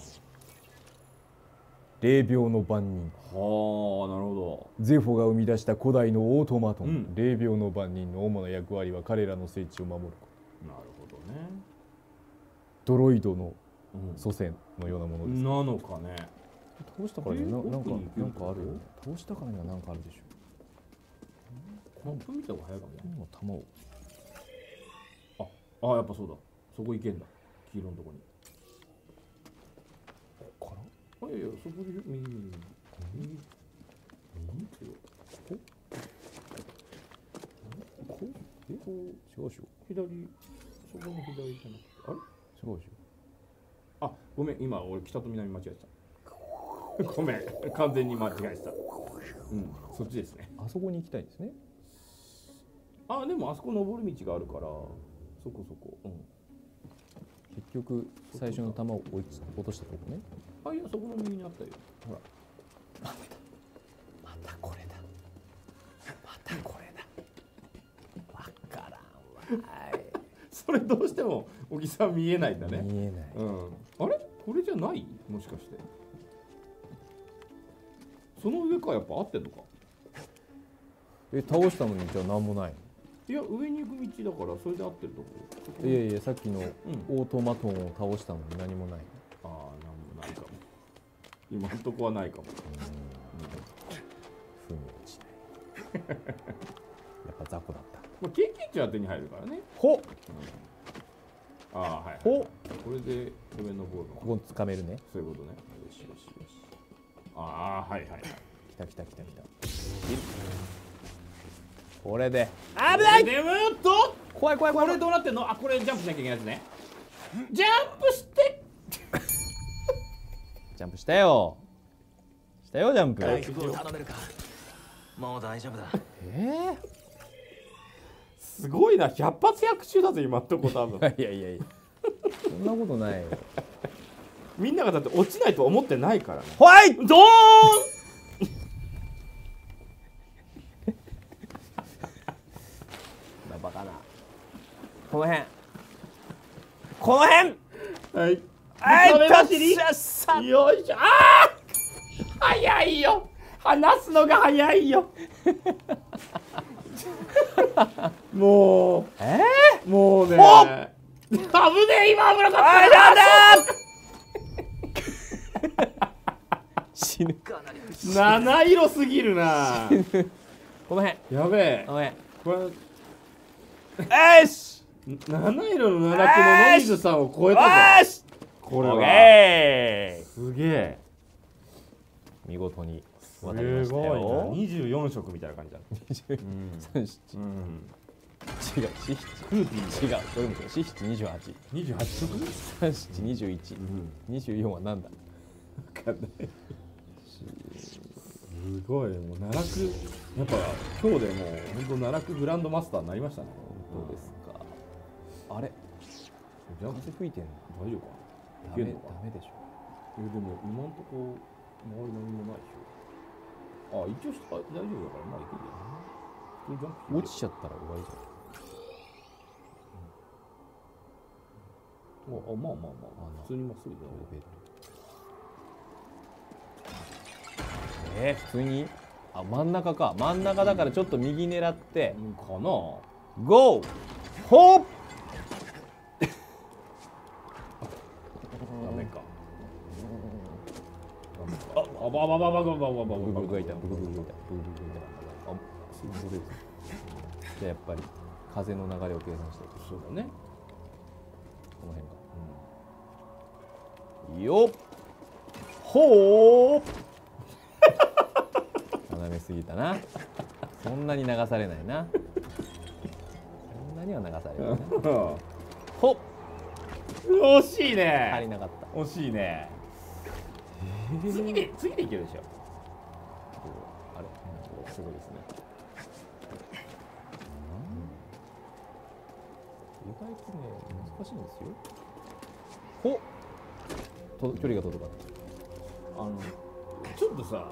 霊廟の番人。 はあなるほゼフォが生み出した古代のオートマトン、 うん、 霊廟の番人の主な役割は彼らの聖地を守るこど。なるほどね。 と。ドロイドのうん祖先のようなものです。 なのかね。 倒したからにはななんか奥に行けるなんかあるよ。倒したからにはなんかあるでしょ。 このプ見た方が早いかもね。 今弾を。 ああやっぱそうだ。そこ行けんだ。黄色のとこに。 ここから？ あいやいやそこで右右右右右ってよ。こここえこう違うでしょ。 左そこの左じゃなくてあれ違うでしあごめん今俺北と南間違えてた。ごめん完全に間違えてた。うんそっちですね。 ょ。あそこに行きたいんですね。 あでもあそこ登る道があるからそこそこ。うん結局最初の弾を落ち落としたとこね。 あいやそこの右にあったよ。ほらまたこれだ。またこれだ。わからんわ。 それどうしても小木さん見えないんだね。 見えない。 うんあれこれじゃないもしかしてその上かやっぱ合ってんのか。 え倒したのにじゃあ何もない？ いや上に行く道だからそれで合ってるとこ。 いやいやさっきのオートマトンを倒したのに何もない。 ああ何もないかも。今のとこはないかも。 ふに落ちないやっぱ雑魚だった。 まあ経験値は手に入るからね。 ほっ、 ああはい、はい、 ほっ、 これで上の方のここ掴めるね。 そういうことね。よしよしよし。ああはいはいはい。 来た来た来た来た。これで危ない。 でもっと怖い怖い怖い。 これどうなってんの？あこれジャンプしなきゃいけないやつね。ジャンプしてジャンプしたよしたよジャンプ。 回復を頼めるか。もう大丈夫だ。 えー、 すごいな。百発百中だぜ今んとこ多分。 いやいやいやそんなことないよ。 みんながだって落ちないと思ってないからね。 ほいドーンバカな。この辺この辺はいはい壁走りよっしゃよいしょ。ああ早いよ。話すのが早いよ。もうえー、もうねほっ危ねえ今危なかった。 あやだ死ぬ。 七色すぎるな。 この辺やべえこの辺これよし七色の奈落の野水さんを超えたぞ。 よしこれはオッケすげえ。 ー見事にす渡りましたごいな。 よ。 二十四色みたいな感じだね。 三七うん。 違う四七違うこれも四七二十八二十八色？ 三七二十一二十四はなんだ。 わかんない。すごいもう奈落やっぱ今日でもう本当奈落グランドマスターになりましたね。 どうですか。あれじゃあ風吹いてんの大丈夫かな。 ダメダいけんのかメでしょ。 えでも今んとこ周り何もないでしょ。あ一応下大丈夫だからまあいけるよね。普通にジャンプ落ちちゃったら終わりじゃん。 ああまあまあまあ普通にまっすぐだよ。 えー、普通にあ真ん中か。真ん中だからちょっと右狙ってかな。 ゴーホッダメか。ああばばばばばばばばばブクブクがいたブクブクがいたブクブクがいた。あすごいです。じゃあやっぱり風の流れを計算してそうだね。 この辺が、うん、よっほー斜めすぎたな。そんなに流されないな。そんなには流されないな。ほっ惜しいね。 足りなかった。 惜しいね。次で次でいけるでしょ。 あれすごいですね。意外とね難しいんですよ。ほっと距離が届かない。 あのちょっとさ、いや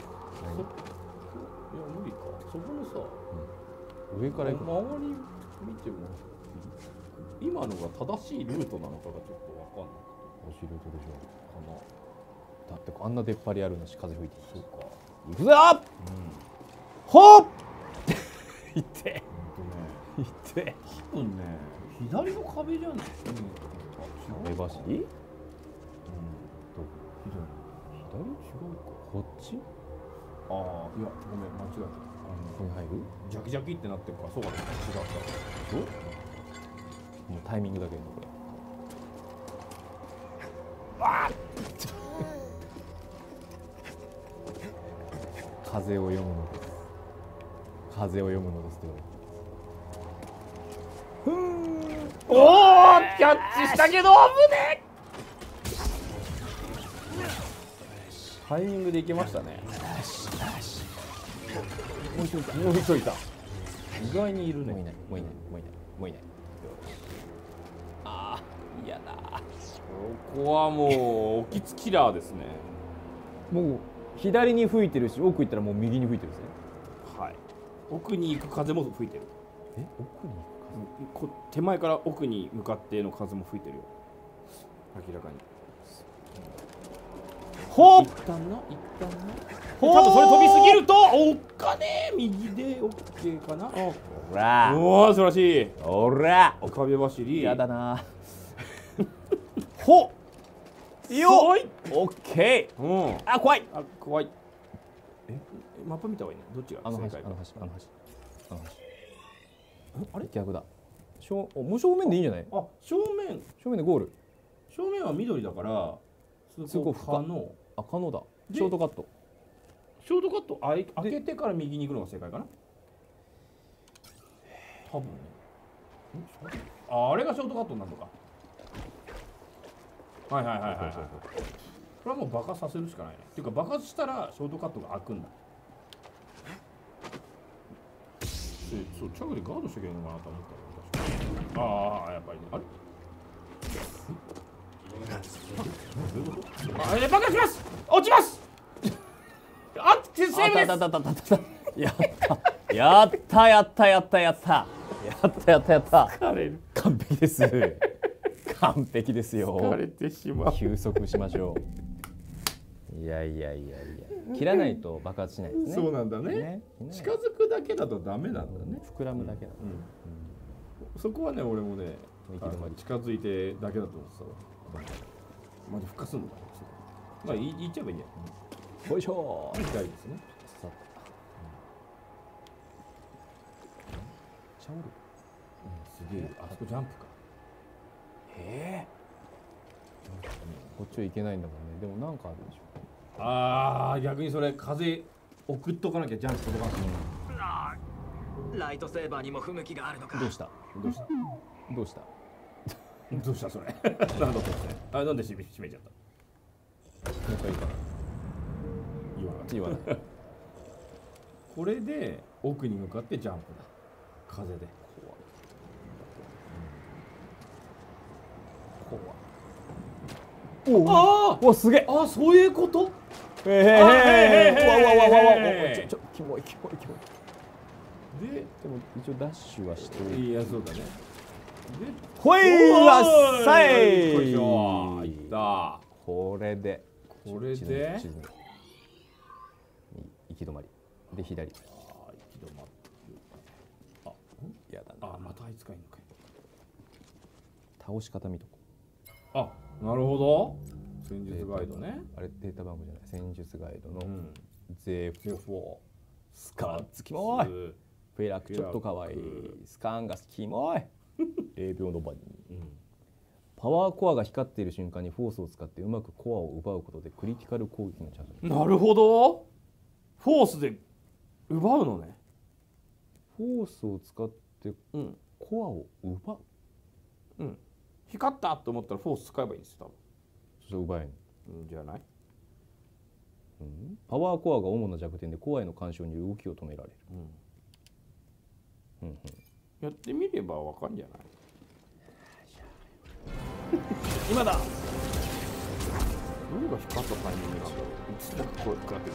無理か。そこのさ、 うん、上から行く。 周り見ても今のが正しいルートなのかがちょっとわかんない。 正しいルートでしょうかな。だってあんな出っ張りあるのし風吹いてる。そうか。行くぞ。ほっいっていって多分ね左の壁じゃない。 壁走り？うん。と左違うか。こっち？ ああいやごめん間違えた。 ここに入る？ ジャキジャキってなってるからそうか。違った。 そう？もうタイミングだけどこれ。わあ風を読むのです。風を読むのですよ。ふーおおキャッチしたけど危ねえ。タイミングでいけましたね。もう一人いた。もう一人いた。意外にいるね。 もういないもういないもういないもういない。ああ嫌だ。 ここはもうオキツキラーですね。 もう左に吹いてるし奥行ったらもう右に吹いてるんですね。 はい。奥に行く風も吹いてる。 え奥にこ手前から奥に向かっての風も吹いてるよ。明らかに。 ほっ一旦な一旦な。 ほ多分それ飛びすぎるとおっかね右で OK かな。 ほらおお素晴らしい。 ほら壁走り。 やだなほっよっオッケー。 うん。 あ怖い。 あ怖い。えマップ見た方がいいね。どっちがあの正解か。 橋あの橋あの橋あの橋あれ逆だ。正おもう正面でいいんじゃない？ あ正面正面でゴール。 正面は緑だからすごい深可能。 あ可能だ。 でショートカット。 ショートカットあい開けてから右に行くのが正解かな。多分ね。んああれがショートカットになるのか。はいはいはいはいはい。これはもう爆発させるしかないね。っていうか爆発したらショートカットが開くんだ。そう近くでガードしとけばいいのかなと思ったらああやっぱりねあれあえ爆発します落ちますあっセーブですやったやったやったやったやったやったやったやった疲れる完璧です完璧ですよ。 疲れてしまう。 休息しましょう。いやいやいやいや切らないと爆発しないですね。 そうなんだね。ね近づくだけだとダメなんだね。 膨らむだけだ、うんうん、そこはね俺もね近づいてだけだと思ってたわ。まだ復活するのかな。まあいいっちゃえばいいや。 よいしょー。 痛いですね。 シャオル。 すげえあそこジャンプか。 へえ。こっちは行けないんだもんね。でもなんかあるでしょ。 ああ逆にそれ風送っとかなきゃジャンプ届かない。ライトセーバーにも不向きがあるのか。 どうしたどうしたどうしたどうしたそれなんだと思ってあなんで閉め閉めちゃったもう一回いいかな言わない言わないこれで奥に向かってジャンプだ風でおおおすげえあそういうことええー、わわわわわわちょちょキモいキモいキモいででも一応ダッシュはしてるいやそうだねほいわっさいいったこれでこれで行き止まりで左あ行き止まってあやだなあまたあいつかいいのかい倒し方見とこあなるほど戦術ガイドねあれデータ番号じゃない戦術ガイドのゼフォースカンツキモいフェラクちょっとかわいいスカンガスキモいれいびょうの場に、うん、パワーコアが光っている瞬間にフォースを使ってうまくコアを奪うことでクリティカル攻撃のチャンス。 なるほどフォースで奪うのねフォースを使ってコアを奪う、 うん、光ったと思ったらフォース使えばいいんですよ多分そして奪えん、 うん、じゃない、 うん、パワーコアが主な弱点でコアへの干渉による動きを止められる、うんうんうん、 やってみればわかんじゃない今だどれが光ったタイミングなんだろういつもこう食らってる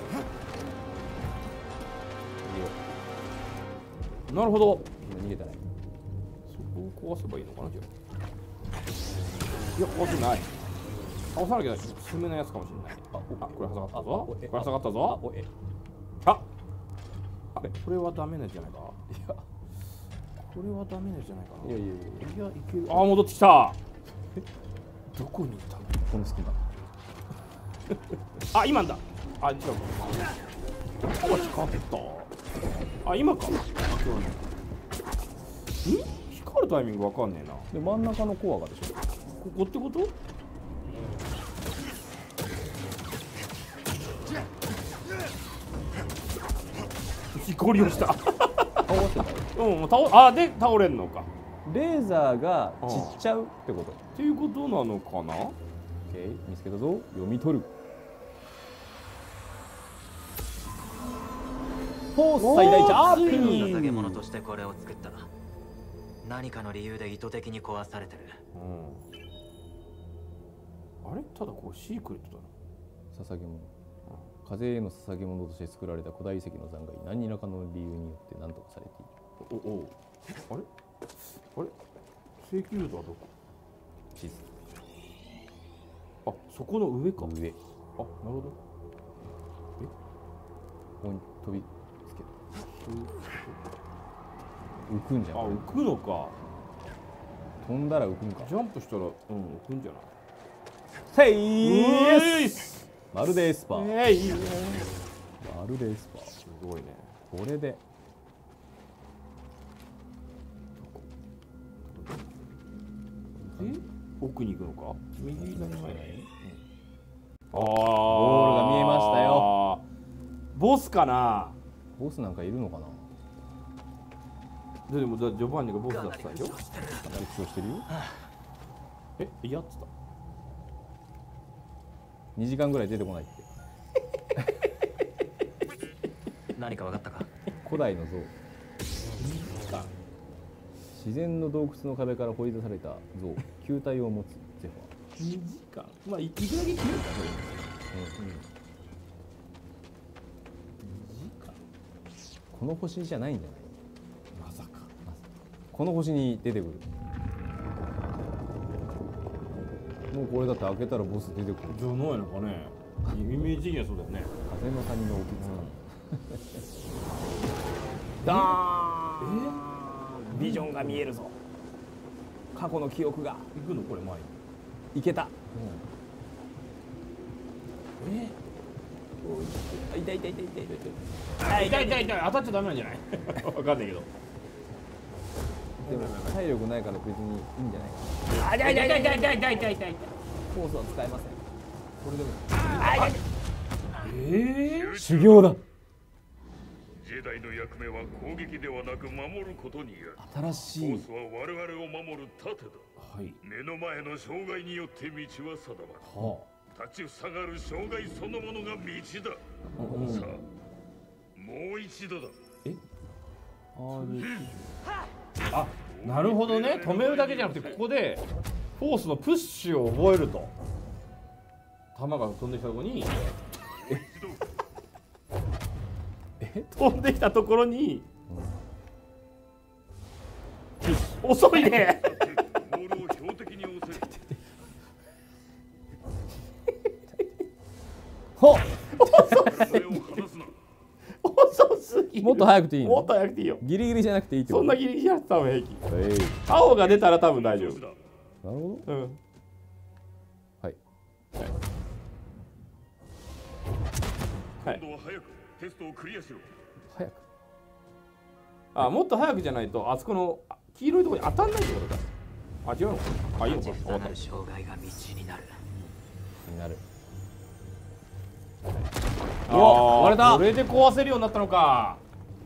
なるほど逃げたねそこを壊せばいいのかなじゃあいや壊せない倒さなきゃ進めないやつかもしれないああこれ挟がったぞこれ挟がったぞああれこれはダメなやつじゃないかいやこれはダメなやつじゃないかないやいやいやいやいけるあ戻ってきたどこにいたのこの隙間あ今だあ違うかあ光ったあ今かん光るタイミングわかんねえなで真ん中のコアがでしょここってことゴリ押した倒せたうん倒あで倒れんのかレーザーが散っちゃうってことっていうことなのかな OK 見つけたぞ読み取るフォース最大チャーピン捧げ物としてこれを作った何かの理由で意図的に壊されてる、 うん、あれただこれシークレットだな捧げ物風への捧げ物として作られた古代遺跡の残骸何らかの理由によって何とかされているおおあれあれ正規ルートはどこ地図あそこの上か上あなるほどえここに飛びつける浮くんじゃん。 あ、浮くのか。 飛んだら浮くんか。 ジャンプしたら、うん、浮くんじゃない。 せいいまるでエスパー。 えい、 まるでエスパー。 すごいね。 これで。 え、奥に行くのか。右左前。ああ、 ゴールが見えましたよ。 ボスかな。 ボスなんかいるのかな。 でも、ジョバンニがボスだったでしょ。 実況してるよ。 え、いやっつった。 にじかんぐらい出てこないって。 何か分かったか。 古代の像。自然の洞窟の壁から掘り出された像、球体を持つゼファー。 にじかん。まあ、いくらで切るか。 この星じゃないんじゃない。 まさか。 この星に出てくる。もうこれだって開けたらボス出てくる。 じゃないのかね。イメージ的にはそうだよね。 風の谷のおきつか。 だーん。え？ビジョンが見えるぞ。過去の記憶が。 行くのこれ前に。 いけた。 え？ 痛い痛い痛い痛い痛い。 痛い痛い痛い、当たっちゃダメなんじゃない？わかんないけど。 でも体力ないから別にいいんじゃないかな。 あ、痛い痛い痛い痛い痛い痛い痛い痛い。 コースは使えません。これでも。 ええ？ 修行だ。 ジェダイの役目は攻撃ではなく守ることにあ新る。 しい。 コースは我々を守る盾だ。 はい。 目の前の障害によって道は定まる。 は立ちふさがる障害そのものが道だ。 うん、 さあ、もう一度だ。 え？あ、なるほどね。止めるだけじゃなくて、ここでフォースのプッシュを覚えると。弾が飛んできたところに、え飛んできたところに、うん、遅いね。 ボールを標的に押せ。 ほっ。 遅すぎる。 もっと早くていいの？ もっと早くていいよ。 ギリギリじゃなくていいってこと？ そんなギリギリやったら平気。 えい。 青が出たら多分大丈夫。 なるほど。 うん。 はい。 はい。 今度は早くテストをクリアしろ。 早く。 あ、もっと早くじゃないとあそこの黄色いところに当たんないってことか。あ、違うのか。あ、いいのか。 立ちふさがる障害が道になる。 になる。 お、 割れた。 これで壊せるようになったのか。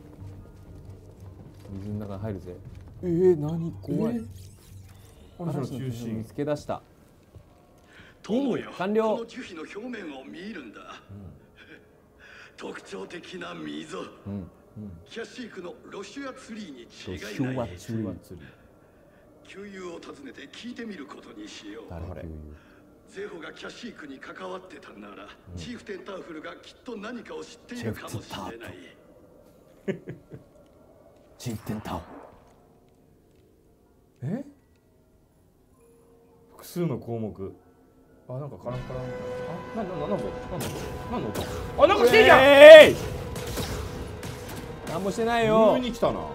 水の中に入るぜ。えー、何怖い。 嵐の中心見つけ出した。 友よ、 完了。 この樹皮の表面を見るんだ。うん、特徴的な溝。うん、キャシークのロシュアツリーに違いない。旧友を訪ねて聞いてみることにしよう。 誰？ ゼホがキャシークに関わってたなら、うん、チーフテンターフルがきっと何かを知っているかもしれない。 チーフテンターフル。 え？複数の項目。あ、なんかカランカラン。あ、な、な、な、なんだ、なんだ、なんだ、あ、なんか来てんじゃん。えー、なんもしてないよ。 急に来たな。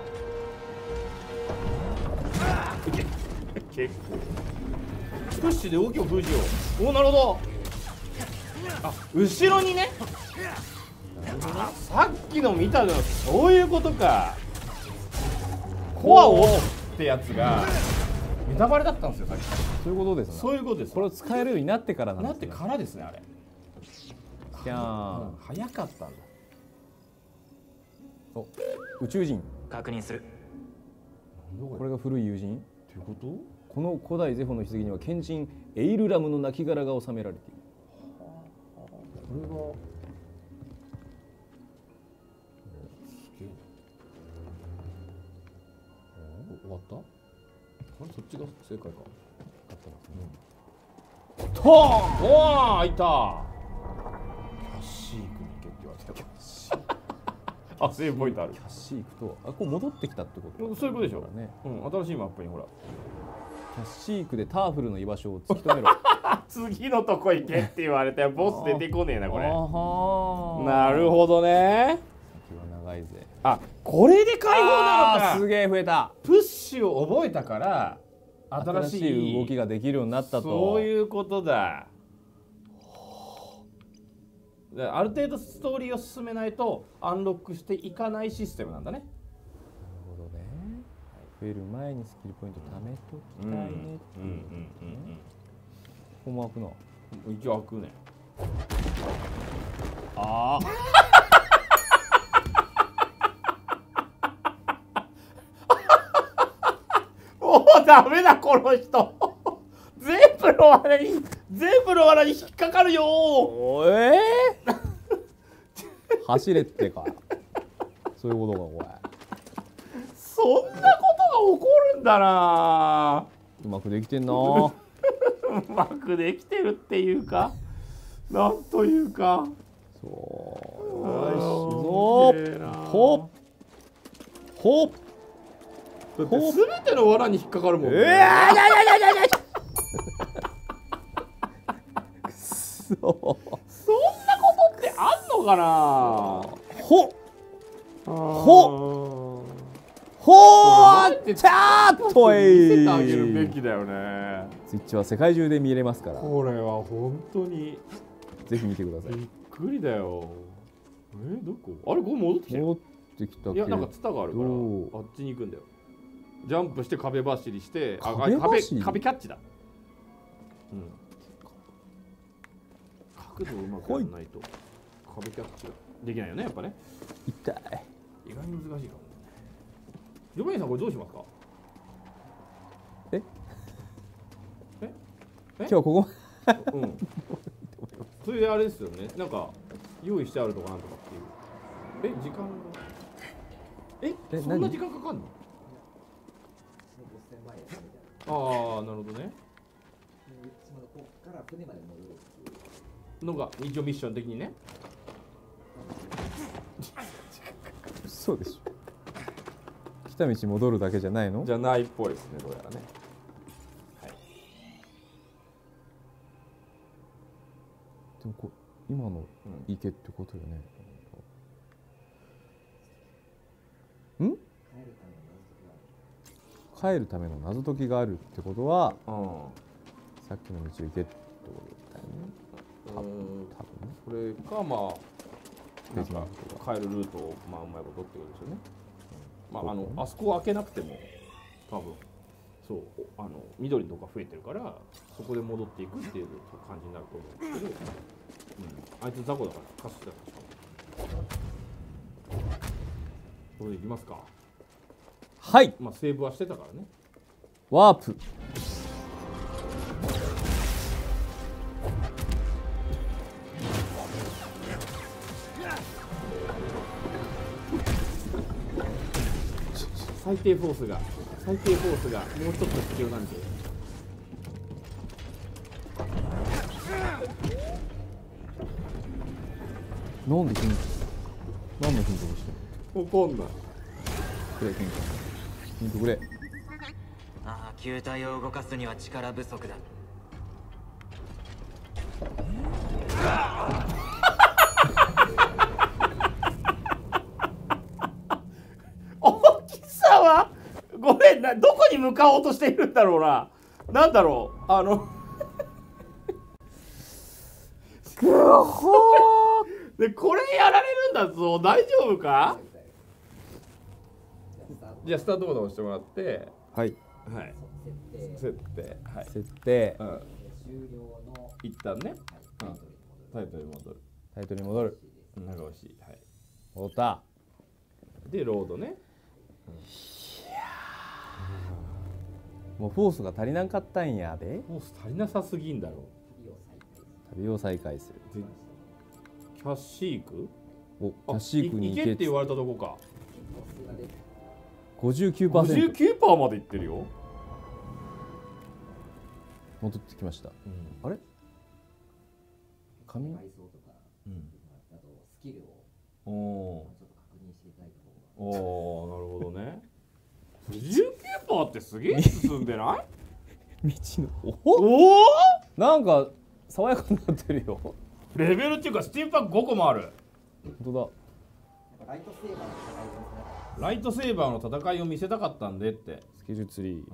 結構。プッシュで動きを封じよう。お、なるほど。あ、後ろにね。あ、さっきの見たのそういうことか。コアをってやつがネタバレだったんですよ、さっき。 そういうことですね。 そういうことです。 これを使えるようになってからなんですね。 なってからですね、あれ。 キャーン。 早かったんだ。 お、宇宙人。 確認する。 これが古い友人？ っていうこと？ この古代ゼフォの棺には賢人エイルラムの亡骸が収められている。 これがすげえ。終わった？あれ、そっちが正解か。勝ったな。とーん！おー、開いた。キャシークに行けって言われた。キャシーク。あ、セーブポイントある。 キャシークと、あ、こう戻ってきたってこと？ そういうことでしょ。 ね。 うん、新しいマップにほら。 キャッシークでターフルの居場所を突き止めろ。 次のとこ行けって言われてボス出てこねえなこれ。 あなるほどね。 先は長いぜ。 あ、これで解放なのか。 すげえ増えた。 プッシュを覚えたから新しい新しい動きができるようになったと。 そういうことだ。ある程度ストーリーを進めないとアンロックしていかないシステムなんだね。 なるほどね。増える前にスキルポイント貯めときたいねっていう。ここも開くな。 一応開くね。 ああ。 もうダメだこの人。全部の罠に全部の罠に引っかかるよ。 おえー、走れってか。そういうことかこれ。 そんなことが起こるんだな。 うまくできてんな。 うまくできてるっていうか、なんというか。 そう。よしぞ。ほっほっ。 だって全ての罠に引っかかるもんね。 ええー、いやいやいやいやいや。くそ。 そんなことってあんのかな。 ほっほっほーってちゃーっとい。 見せてあげるべきだよね。 スイッチは世界中で見れますから。 これは本当にぜひ見てください。 びっくりだよ。えー、どこ？あれここ戻ってきたよ。 戻ってきたけど。 いやなんかツタがあるからあっちに行くんだよ。ジャンプして壁走りして、あ壁壁キャッチだ。うん。角度をうまくやらないと壁キャッチができないよねやっぱね。 痛い。 意外に難しいかもね。ヨベイさんこれどうしますか。 え？ え？ 今日ここ。 うん。それであれですよね。なんか用意してあるとかなんとかっていう。え時間が。え？えそんな時間かかんの？ああなるほどね。 ここから船まで戻るのが一応ミッション的にね。 そうでしょ。来た道戻るだけじゃないの？ じゃないっぽいですねどうやらね。はい。 でもこ今の池ってことよね。うん？帰るための謎解きがあるってことは、うん、さっきの道を行けってことだよね。多分多分ね。これかまあなんか帰るルートをまあうまいことってことですよね。まああのあそこを開けなくても多分そうあの緑とか増えてるからそこで戻っていくっていう感じになると思うんですけど、うん、あいつ雑魚だからカスだからこれでいきますか。 はい。 まあセーブはしてたからね。 ワープ。 最低フォースが最低フォースがもうちょっと必要なんで。 なんでヒント？何のヒントにしてる？わかんない。 くれヒント。ヒントくれ。 ああ球体を動かすには力不足だ。 大きさはごめんな、どこに向かおうとしているんだろうな。なんだろうあのくほーでこれやられるんだぞ。大丈夫か。じゃあスタートボタン押してもらって、 はいはい設定はい設定、 うん、一旦ね、うん、タイトルに戻るタイトルに戻る長押し、はい、 戻った。 でロードね、 うん、いやもうフォースが足りなかったんやで。 フォース足りなさすぎんだろう。 旅を再開する。 キャッシーク？ おキャッシークに行けって言われたとこか。 ごじゅうきゅうパーセント。 ごじゅうきゅうパーセント までいってるよ。 戻ってきました、うん、あれ紙、うん、 おおおおなるほどね。ごじゅうきゅうパーセント ってすげえ進んでない道のおおなんか爽やかになってるよ。 レベルっていうかスティームパックごこもある。 本当だ。 ライトセーバーの戦いを見せなかった。 ライトセーバーの戦いを見せたかったんでって。 スケジュールツリー。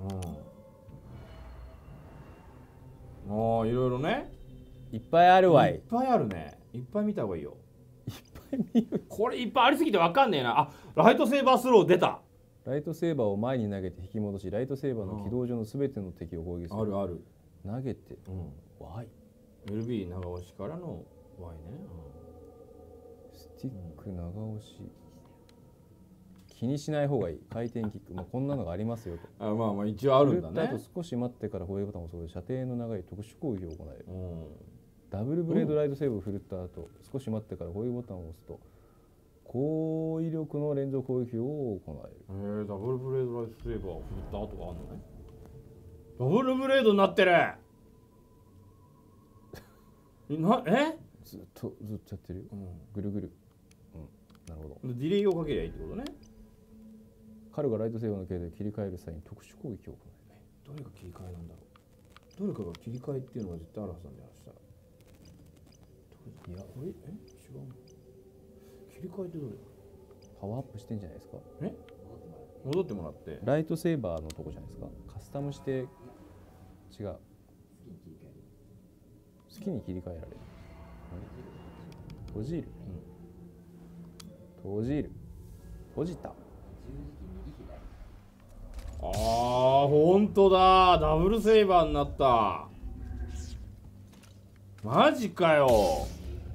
うん。ああ、いろいろね。 いっぱいあるわい。 いっぱいあるね。いっぱい見た方がいいよ。 いっぱい見る。 これいっぱいありすぎてわかんねえな。あ、ライトセーバースロー出た。 ライトセーバーを前に投げて引き戻し、ライトセーバーの軌道上のすべての敵を攻撃する。 あるある。 投げて、 うん、 Y。 エルビー 長押しからの Y ね。 うん、スティック長押し。気にしない方がいい。回転キック。まあこんなのがありますよと。 あ、まあまあ一応あるんだね。 あと少し待ってからホエーボタンを押す射程の長い特殊攻撃を行える。 うん、 ダブルブレードライトセーブを振るった後、少し待ってからホエーボタンを押すと高威力の連続攻撃を行える。 えー、ダブルブレードライトセーバーを振った後があるのね。ダブルブレードになってる。なえずっとずっとやってるよ、うん、ぐるぐる、うん、なるほど。 ディレイをかけりゃいいってことね。 彼がライトセーバーの形で切り替える際に特殊攻撃を行える。 どれが切り替えなんだろう。どれかが切り替えっていうのが絶対あるはずなんだよ。したらいや、ええ違う。切り替えってどれ？ パワーアップしてんじゃないですか。 え戻ってもらってライトセーバーのとこじゃないですか。カスタムして違う。好きに切り替えられる。閉じる。閉じる。閉じた。ああ、ほんとだ。ダブルセーバーになった。マジかよ。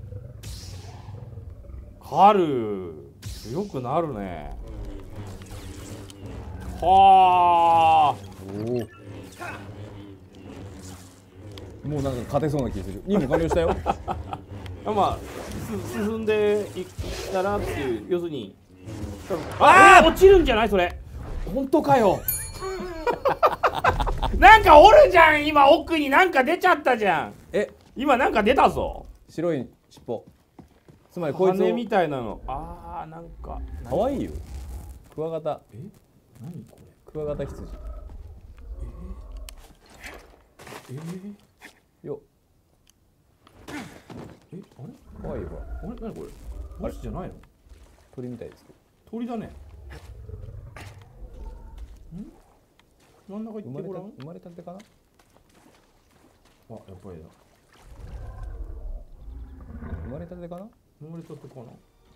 春強くなるね。はあ。おお。 もうなんか勝てそうな気がする。任務完了したよ。 まあ進んでいったらっていう、要するにああ落ちるんじゃない？それ本当かよ。なんかおるじゃん。今奥になんか出ちゃったじゃん。え今なんか出たぞ。 白い尻尾。つまりこいつ羽みたいなの。ああ、なんかかわいいよ。クワガタ。 え何これ。 クワガタ羊。 えー、えーよえ、あれかわいいよ、ほら。 あれ何これ。ボスじゃないの？ 鳥みたいですけど。 鳥だね。ん真ん中行ってごらん。 生まれたてかな。 あ、やっぱりだ。 生まれたてかな。 生まれたてかな。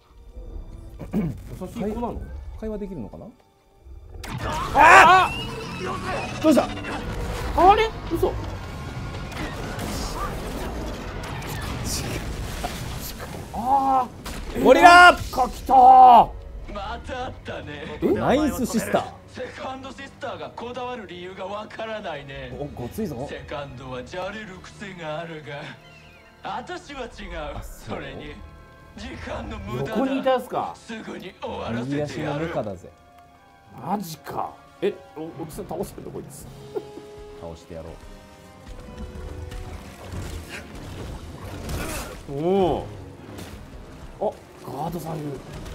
優しい子なの？ 会話できるのかな。 ああどうした。 あれ嘘。ああゴリラか来たー。 またあったね。 ナイスシスター。 セカンドシスターがこだわる理由がわからないね。 お、ごついぞ。 セカンドはじゃれる癖があるが、私は違う。それに時間の無駄だ。 横にいたやつか。 すぐに終わらせて右足のやる。 メカだぜ。 マジか。え、お、おつさん倒してるのこいつ。 倒してやろう。おお。あ、ガードさんいる。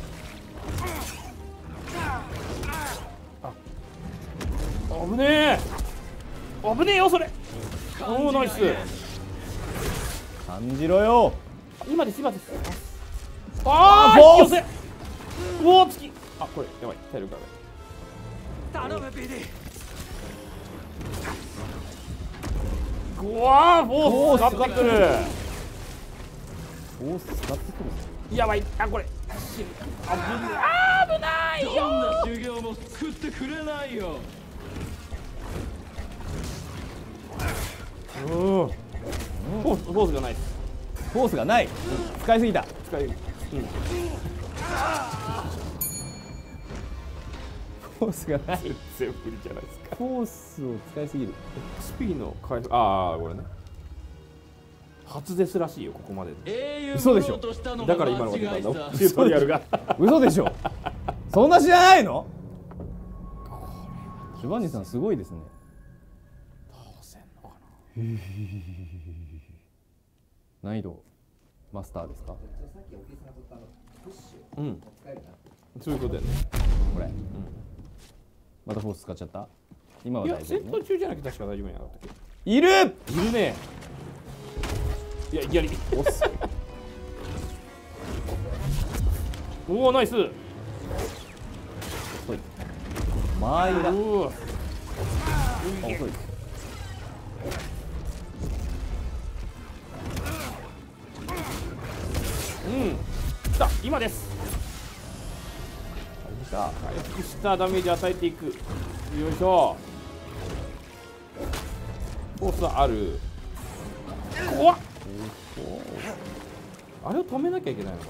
あ、危ねえ。危ねえよそれ。おお、ナイス。 感じろよ。 今です今です。ああ、引き寄せ。おお、突き。あ、これやばい。体力が。 頼むビリー。 うわー、フォース使ってくる。 フォース使ってくる。 やばい。あ、これ。あー、危ないよ。 どんな修行も救ってくれないよ。 うん。フォース、フォースがない。 フォースがない。使いすぎた。 使い。うん。 フォースがない。 全然無理じゃないですか。 フォースを使いすぎる。 エックスピー の回復。ああ、これね。初ですらしいよ、ここまで。 嘘でしょ。 だから今のが出たんだ。チュートリアルが。 嘘でしょ。そんな知らないの？ジョバンニさんすごいですね。 倒せんのかな。 難易度マスターですか？ うん。そういうことだよね。 これ。うん。またフォース使っちゃった？今は大丈夫、ね。 いや、戦闘中じゃなきゃ確か大丈夫やなかったっけ。 いる！ いるね。いや、いきなり。押す。 おおナイス。 遅い。マイラ。 うわ遅い。 うん来た今です。回復したダメージ与えていく。よいしょ。フォースある。怖っ。あれを止めなきゃいけないのかな。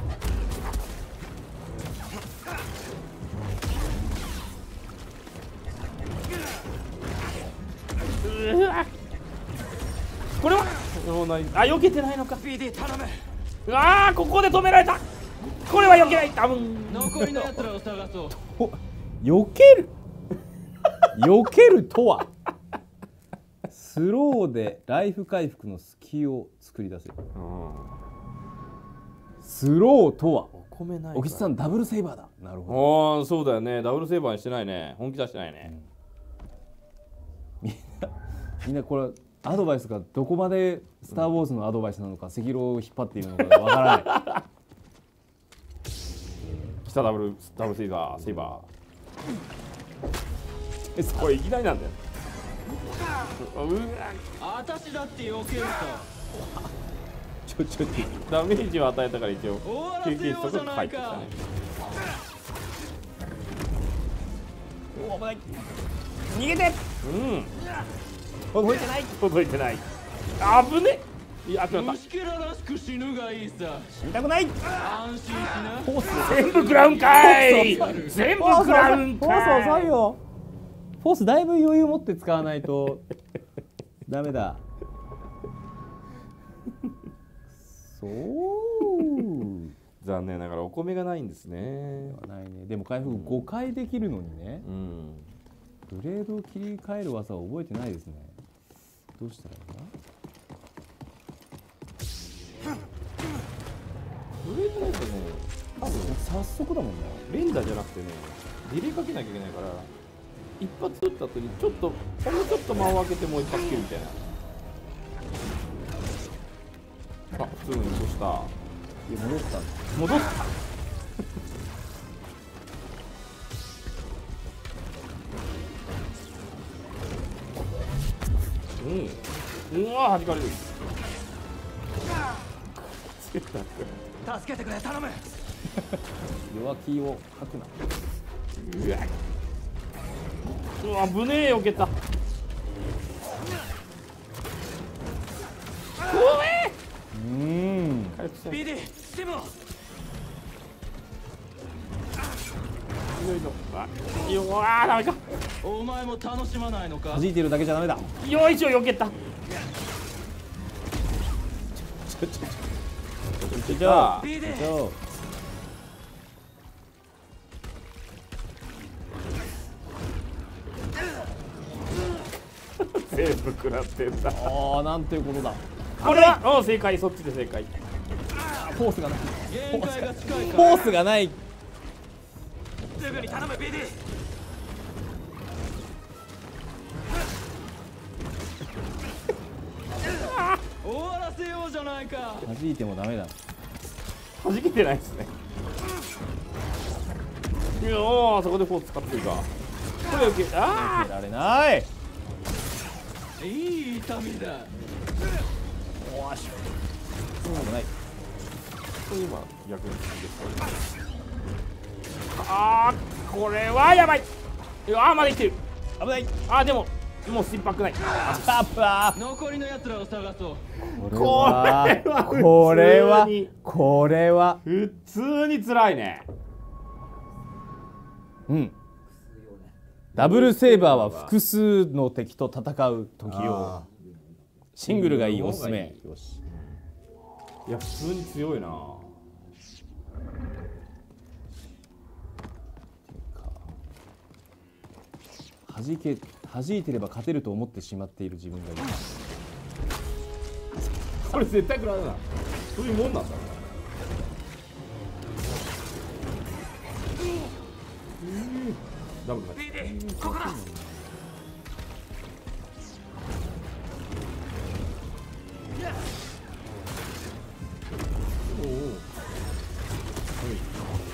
うわこれはあ避けてないのか。 ピーディー 頼む。 うわーここで止められた。これは避けない多分。 残りの奴らを探そう。 避ける避けるとはスローでライフ回復の隙を作り出せる。スローとはお米ない。 小吉さんダブルセイバーだ。なるほど。ああそうだよね。ダブルセーバーにしてないね。本気出してないね、 うん、みんなみんなこれアドバイスがどこまでスター・ウォーズのアドバイスなのか、赤狼を引っ張っているのかわからない。 来たダブルダブルセイバーセイバー。これいきなりなんだよ。 うわ私だって避けるさ。 ちょちょダメージを与えたから一応経験値とか入ってきたね。 お危ない。逃げて。 うん届いてない。 届いてない。あぶね。いや、 虫けららしく死ぬがいいさ。 死にたくない。 安心しな。 フォース全部食らうんかい。全部食らうんかい。 フォース遅いよ。フォースだいぶ余裕持って使わないとダメだ。そう残念ながらお米がないんですね。 ないね。でも回復ごかいできるのにね、 うん、 ブレードを切り替える技を覚えてないですね。どうしたらいいんだ。 ブレードないとね、多分早速だもんね。 連打じゃなくてね、ディレイかけなきゃいけないから、一発撃った後にちょっとほんのちょっと間を空けてもう一発切るみたいな。あ、普通に落とした。 いや戻った戻ったうん。うわー弾かれる。 助けてくれ頼む。 弱気を吐くな。 うわうわ危ねえ避けた。 うん。 ビーディーでも。 よいしょ。あ、よわーダメか。 お前も楽しまないのか。 弾いてるだけじゃダメだ。 よいしょ避けた。 ちょちょちょちょちょビーディちょ。 全部食らってんだ。 ああなんていうことだ。 これはお正解。そっちで正解。 フォースがない。 限界が近いか。 フォースがない。 すぐに頼むビーディ終わらせようじゃないか。 弾いてもダメだ。 弾けてないですね。いやーそこでフォース使ってるか。これ受けあ受けられない。 いい痛みだ。 おしそうもない。 これ今逆にあーこれはやばい。あーまだ生きてる。 危ない。 あーでももう心拍ない。 あっ残りの奴らを探そう。 これはこれはこれは普通に辛いね。 うん。ダブルセーバーは複数の敵と戦う時をシングルがいい。おすすめ。よし。 いや普通に強いな。 弾け弾いてれば勝てると思ってしまっている自分がいる。 これ絶対食らうな。そういうもんなんだろうな。ダブルだ。 ビーディーここだ。 おお。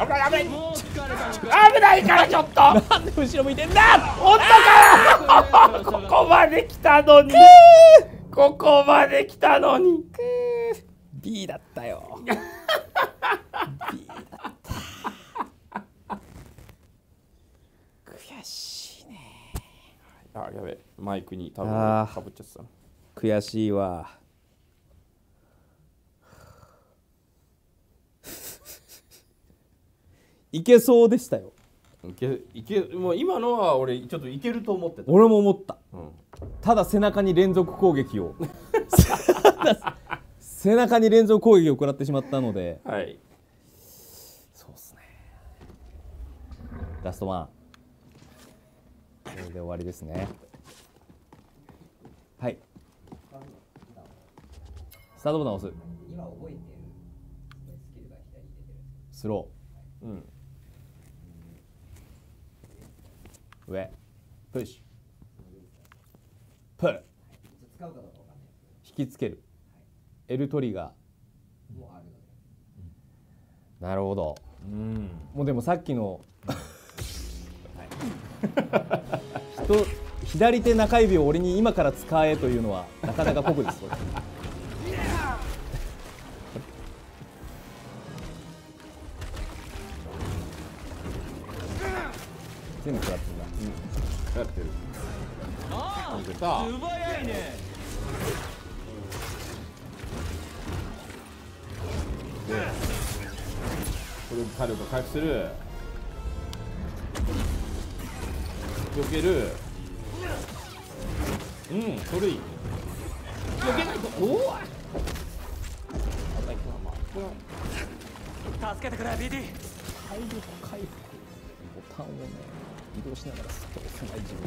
危ない危ないもう疲れたのか。 危ないからちょっとなんで後ろ向いてんだ。 本当かよここまで来たのにここまで来たのに B だったよ。B だった。悔しいね。 あやべマイクに多分あーかぶっちゃってたな。 悔しいわ。いけそうでしたよ。 いけいけもう今のは俺ちょっといけると思ってた。 俺も思った。 うん、 ただ背中に連続攻撃を背中に連続攻撃を食らってしまったので、 はい。 そうですね。ラストワン。これで終わりですね。はい。スタートボタンを押す。 今覚えてるスキルが左に出てる。 スロうん。 ー。上。プッシュ。プル。 使うかどうかわかんない。 引きつける。L トリガー。もうあるので。 ー。なるほど。 うん。 もうでもさっきの人左手中指を俺に今から使えというのはなかなか酷です。全部食らってるな。 うん、やってる。 ああ、 出た。 素早いね。 で、これ体力を回復する。避ける。うん、それいい。避けないと。おお。 助けてくれ ビーディー。 体力回復ボタンをね移動しながらスッと押せない自分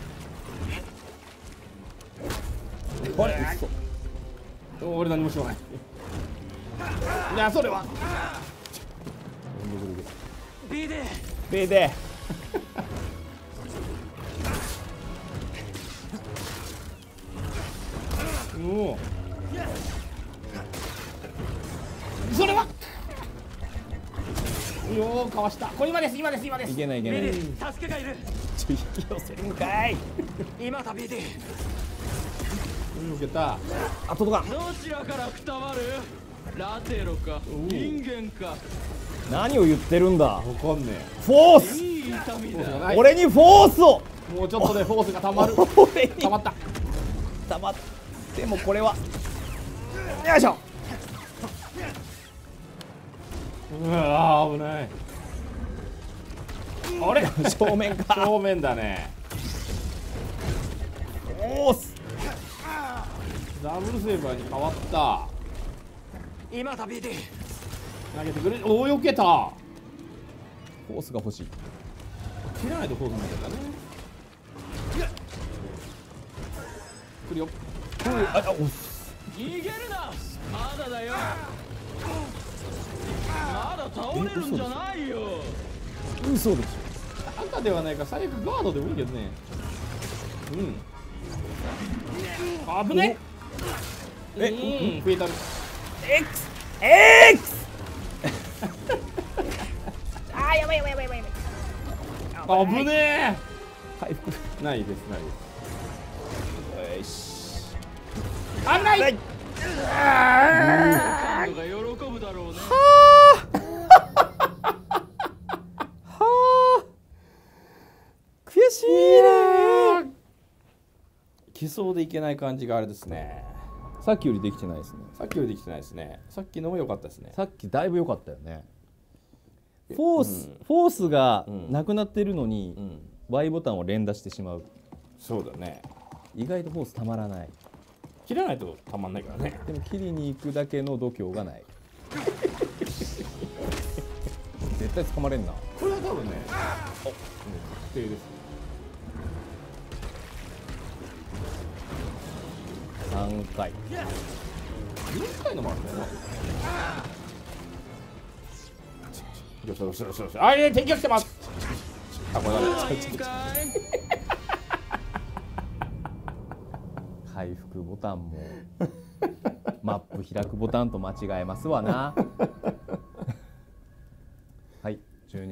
がいる。これ嘘。 俺何もしょうがない。いやそれは。 ビーディー。 ビーデー。おお。それは。よーかわした。これ今です今です今です。 いけないいけない。 ビーディー、助けがいる。 ちょ引き寄せるんかい。 今だビーディー。 受けた。 あ届かん。 どちらからくたばる？ラテロか人間か。 何を言ってるんだ。 わかんねえ。 フォース。 いい痛みだ。 俺にフォースを。 もうちょっとでフォースがたまる。 俺にたまった。 たまってもこれは。よいしょ。 うわー危ない。あれ正面か。 正面だね。 フォース。 ダブルセーバーに変わった。 今だビーディー。 投げてくれ。おお避けた。 フォースが欲しい。 切らないとフォースになっちゃったね。来るよ。 ああお逃げるな。まだだよ。まだ倒れるんじゃないよ。 嘘でし赤ではないか最悪ガードでもいいけどね。うん。危ね。 えうん増えたる。 X X あーやばいやばいやばいやばいやばい。 危ねえ。 回復ないですないです。 よし。 危ない。 カンドが喜ぶだろうね。 はあ悔しいね。 来そうでいけない感じがあれですね。 さっきよりできてないですね。 さっきよりできてないですね。さっきのも良かったですね。 さっきだいぶ良かったよね。フォース、うん、フォースがなくなってるのに、うん、Y ボタンを連打してしまう。 そうだね。 意外とフォースたまらない。 切らないとたまんないからね。 でも切りに行くだけの度胸がない。絶対捕まれんな。 これは多分ね、お、確定です。 さんかい。 よんかいのもあるんだよな。よしよしよしよし。あ、いや敵が来てます。あ、これだね。 回復ボタンもマップ開くボタンと間違えますわな。はい。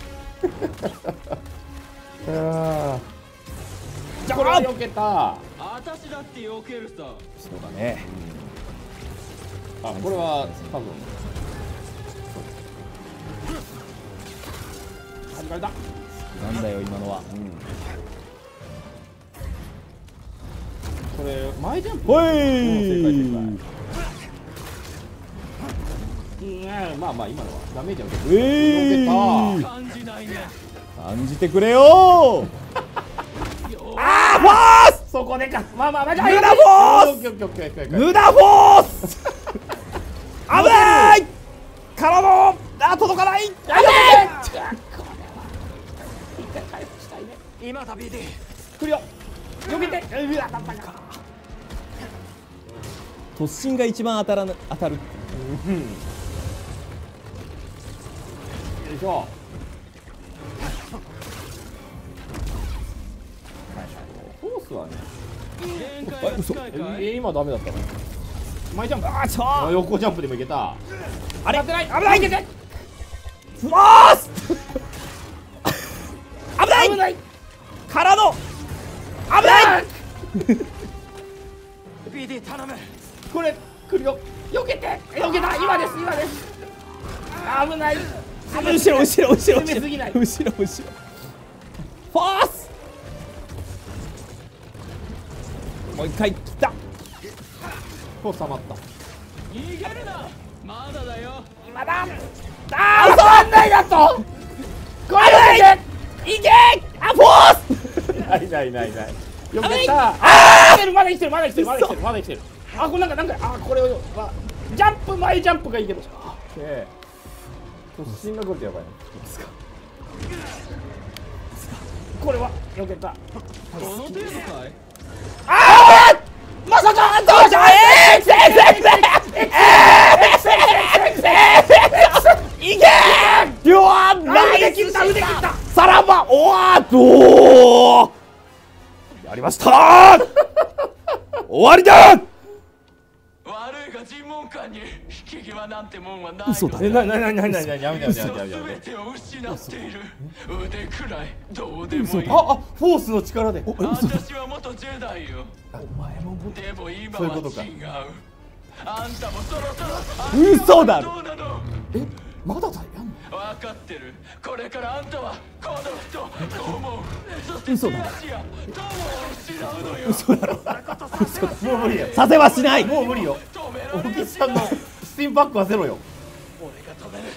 ああこれは避けた。 私だって避けるさ。 そうだね。 あ、これは多分弾かれた。 なんだよ今のは。 これ前ジャンプ。 ほい。 正解正解。うん、まあまあ今のはダメージは受けた。 えー、 感じないね。 感じてくれよあーフォースそこでか。まあまあまあ。 無駄フォース無駄フォース危ないからのあ届かない危ない今だ ビーディー来るよ。避けて。うわ当たったか。 突進が一番当たらぬ当たる。 うん。よいしょ。フォースはね。 限界が近いかい。 え今ダメだったの。前ジャンプ。 あちょ横ジャンプでもいけた。 あれ当てない。危ない。いけて。 フォース危ない危ない。 からの危ないビーディー 頼む。 これ来るよ。避けて。避けた。今です今です。危ない。 後ろ後ろ後ろ後ろ攻めすぎない。 後ろ後ろフォースもう一回来た。 フォース溜まった。 逃げるな。まだだよ。 今だあー触んないだと。これいけあフォースないないないない。よけた。ああまだ生きてるまだ生きてるまだ生きてるまだ生きてる。あこれなんかなんかあこれをまあジャンプ前ジャンプがいいけど。ええ。突進が来るとやばいね。これはよけた。 この程度かい。 ああまさかどうじゃえーせーせーせーえーせーせーせーいけーうわー腕切った腕切ったさらばおわーどーやりましたー終わりだー悪いが尋問官に引き際なんてもんはない。 嘘だえななななななやめてやめてやめてやめて全てを失っている。腕くらいどうでもいい。 ああフォースの力で私は元ジェダイよ。 お前もでも今そういうことかは違う。あんたもそろそろ嘘だろどうなの。 えまだだやんの分かってる。これからあんたはこの人拷問そして嘘だ手足や友を失うのよ。 嘘だろもう無理やさせはしないもう無理よ止めら大れる。 木さんのスピンバックはゼロよ俺が止める。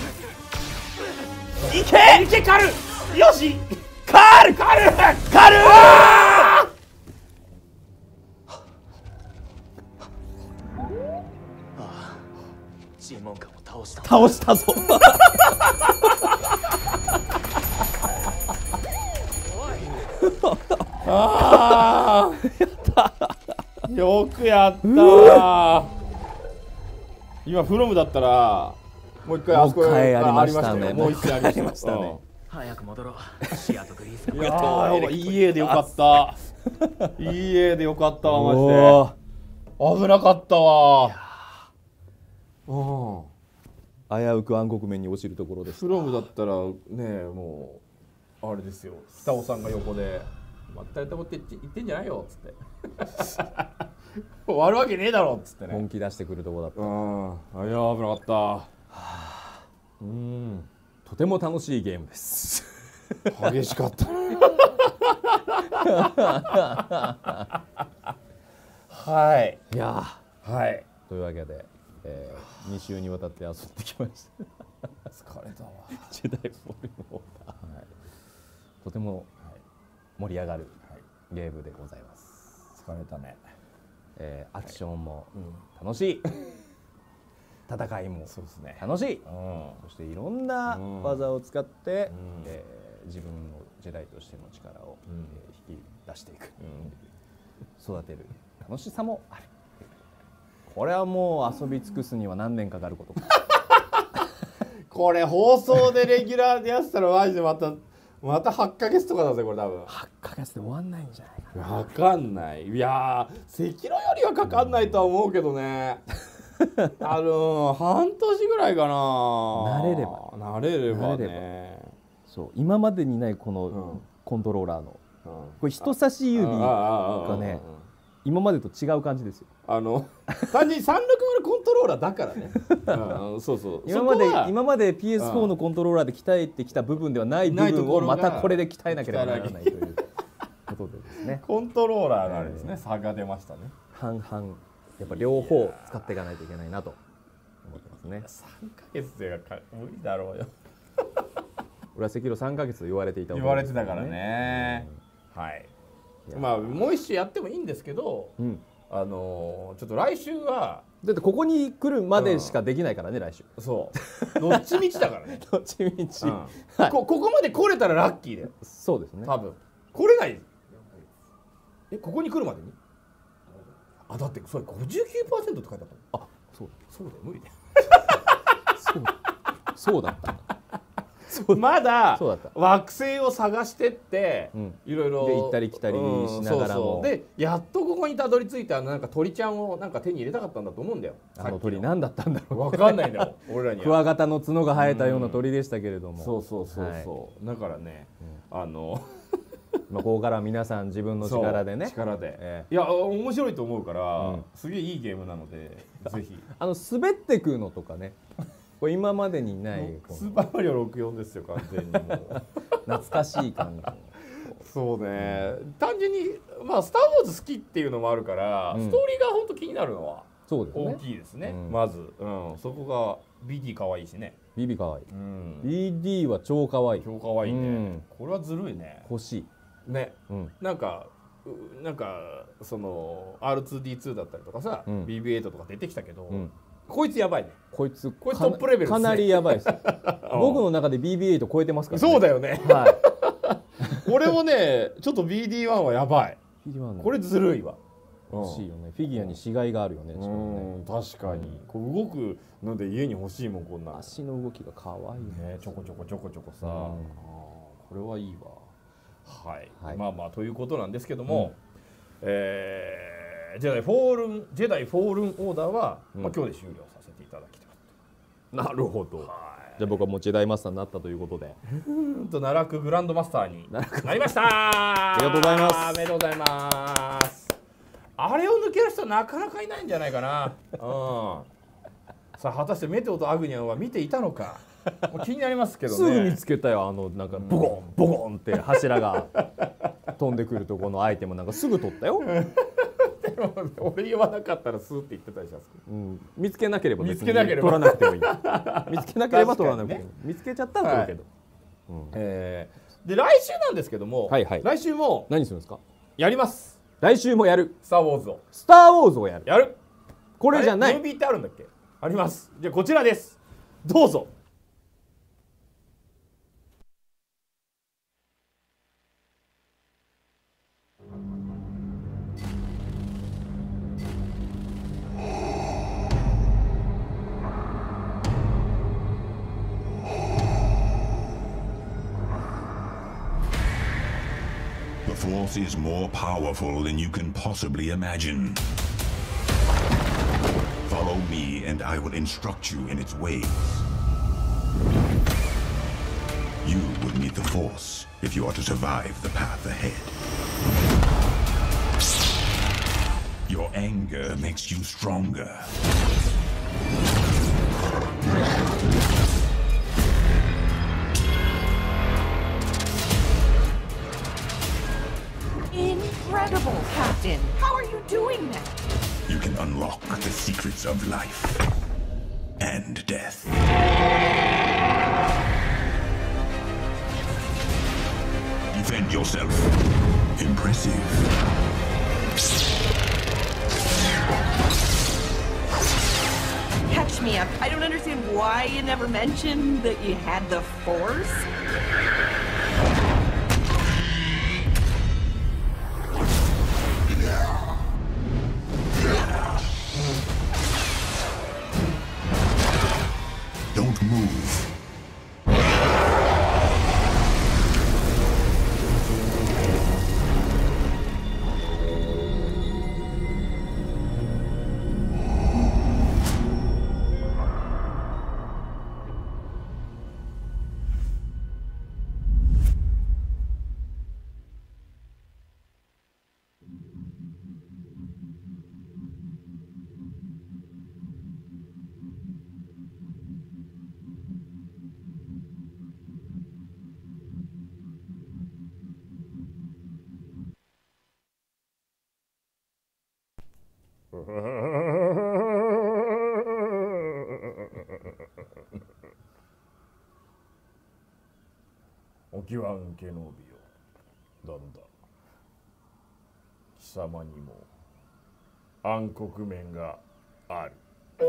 いけいけカルよしカルカルカル尋問官を倒した。 倒したぞあーよくやったー。今フロムだったらもう一回あそこへありましたね。もう一回ありましたね。 早く戻ろう。シアとグリースが。 いやーいい絵でよかった。いい絵でよかったわマジで。危なかったわ。うん。 危うく暗黒面に落ちるところです。 フロムだったらねもうあれですよ。北尾さんが横でまたやったこと言ってんじゃないよっつって。終わるわけねえだろっつってね。 本気出してくるところだった。 うん。いや危なかった。はあ、うん。とても楽しいゲームです。 激しかった。はい。 いやはい。 というわけで、えー、に週にわたって遊んできました。 疲れたわ。 ジェダイフォールンオーダー、はい、とても盛り上がるゲームでございます。 疲れたね。 えー、アクションも楽しい。戦いもそうですね。 楽しい。 うん、 そしていろんな技を使って、うんえー、自分のジェダイとしての力を、うんえー、引き出していく、うん、育てる楽しさもある。これはもう遊び尽くすには何年かかることか。 これ放送でレギュラーでやってたらマジでまたまたはちかげつとかだぜこれ多分。 はちかげつで終わんないんじゃないかな。 わかんない。いやー赤炉よりはかかんないとは思うけどね。あのー、半年ぐらいかな。 慣れれば慣れればね。 そう今までにないこのコントローラーの、うん、これ人差し指がね今までと違う感じですよ。 あの単純にさんびゃくまるコントローラーだからね。うん、そうそう今まで今まで ピーエスフォー のコントローラーで鍛えてきた部分ではない部分をまたこれで鍛えなければならないということでですね。 コントローラーのあれですね、差が出ましたね。 半々やっぱ両方使っていかないといけないなと思ってますね。 さんかげつで無理だろうよ。 俺は赤炉さんかげつと言われていた、 ね、言われてたからね、うん、はい。まあもう一周やってもいいんですけど、うん、あのー、ちょっと来週はだってここに来るまでしかできないからね、うん、来週。 そうどっちみちだからね。 どっちみち、うんはい、こ, ここまで来れたらラッキーだよ。 そうですね。 多分来れない。えここに来るまでにあだってそれ ごじゅうきゅうパーセント って書いてあったの。あそうそうだよ無理だよ。 そうそうだったまだ惑星を探してっていろいろ行ったり来たりしながらも、 うん、でやっとここにたどり着いたなんか鳥ちゃんをなんか手に入れたかったんだと思うんだよ。 あの鳥何だったんだろう、 分かんないんだよ俺らには。 クワガタの角が生えたような鳥でしたけれども、 そうそうそうそう、はい、だからね、うん、あのまあここから皆さん自分の力でね力で、えー、いや面白いと思うから、うん、すげえいいゲームなのでぜひあの滑ってくのとかねこれ今までにないスーパーマリオろくじゅうよんですよ完全にもう懐かしい感じ。 そうね、うん、単純にまあスター・ウォーズ好きっていうのもあるから、うん、ストーリーが本当気になるのは大きいですね。うん、まず、うん、そこが ビーディー 可愛いしね。 ビーディー 可愛い、うん、ビーディー は超可愛い超可愛いね、うん、これはずるいね。 欲しいね、うん、なんかなんかその アールツーディーツー だったりとかさ、うん、ビービーエイト とか出てきたけど、うん、こいつやばいね。 こいつこいつトップレベルですね。 かなりやばいです。僕の中で ビービーエイト 超えてますからね。そうだよね。はい。俺もねちょっと ビーディーワン はやばい。これずるいわ。 欲しいよね。フィギュアに死骸があるよね。 うん確かに。こう動くので家に欲しいもんこんな。 足の動きが可愛いね。ちょこちょこちょこちょこさ。これはいいわ。はい。はい、まあまあということなんですけども、うん、えー、ジェダイフォールンジェダイフォールンオーダーは、うん、まあ今日で終了させていただきたいと。なるほど。はい。じゃあ僕はもうジェダイマスターになったということで、 うんと奈落グランドマスターになりました。ありがとうございます。 おめでとうございます。あれを抜ける人はなかなかいないんじゃないかな。うん。さあ果たしてメテオとアグニャンは見ていたのか。気になりますけどね。 すぐ見つけたよ。あのなんかボコンボコンって柱が飛んでくるところのアイテムなんかすぐ取ったよ。 でも俺言わなかったらスーって言ってたりします。 うん、見つけなければ別に取らなくてもいい。見つけなければ取らなくてもいい。見つけちゃったら取るけど。 はい、うん、えー、で来週なんですけども、はいはい、来週も何するんですか。 やります。 来週もやる。 スターウォーズを。 スターウォーズをやる。 やる。 これじゃない。 ムービーってあるんだっけ。あります。じゃあこちらです。どうぞ。 Force is more powerful than you can possibly imagine. Follow me and I will instruct you in its ways. You will need the Force if you are to survive the path ahead. Your anger makes you stronger. Incredible, Captain! How are you doing that? You can unlock the secrets of life and death. Defend yourself. Impressive. Catch me up. I don't understand why you never mentioned that you had the Force. Don't move. オキワン・ケノビオ、なんだ貴様にも暗黒面がある。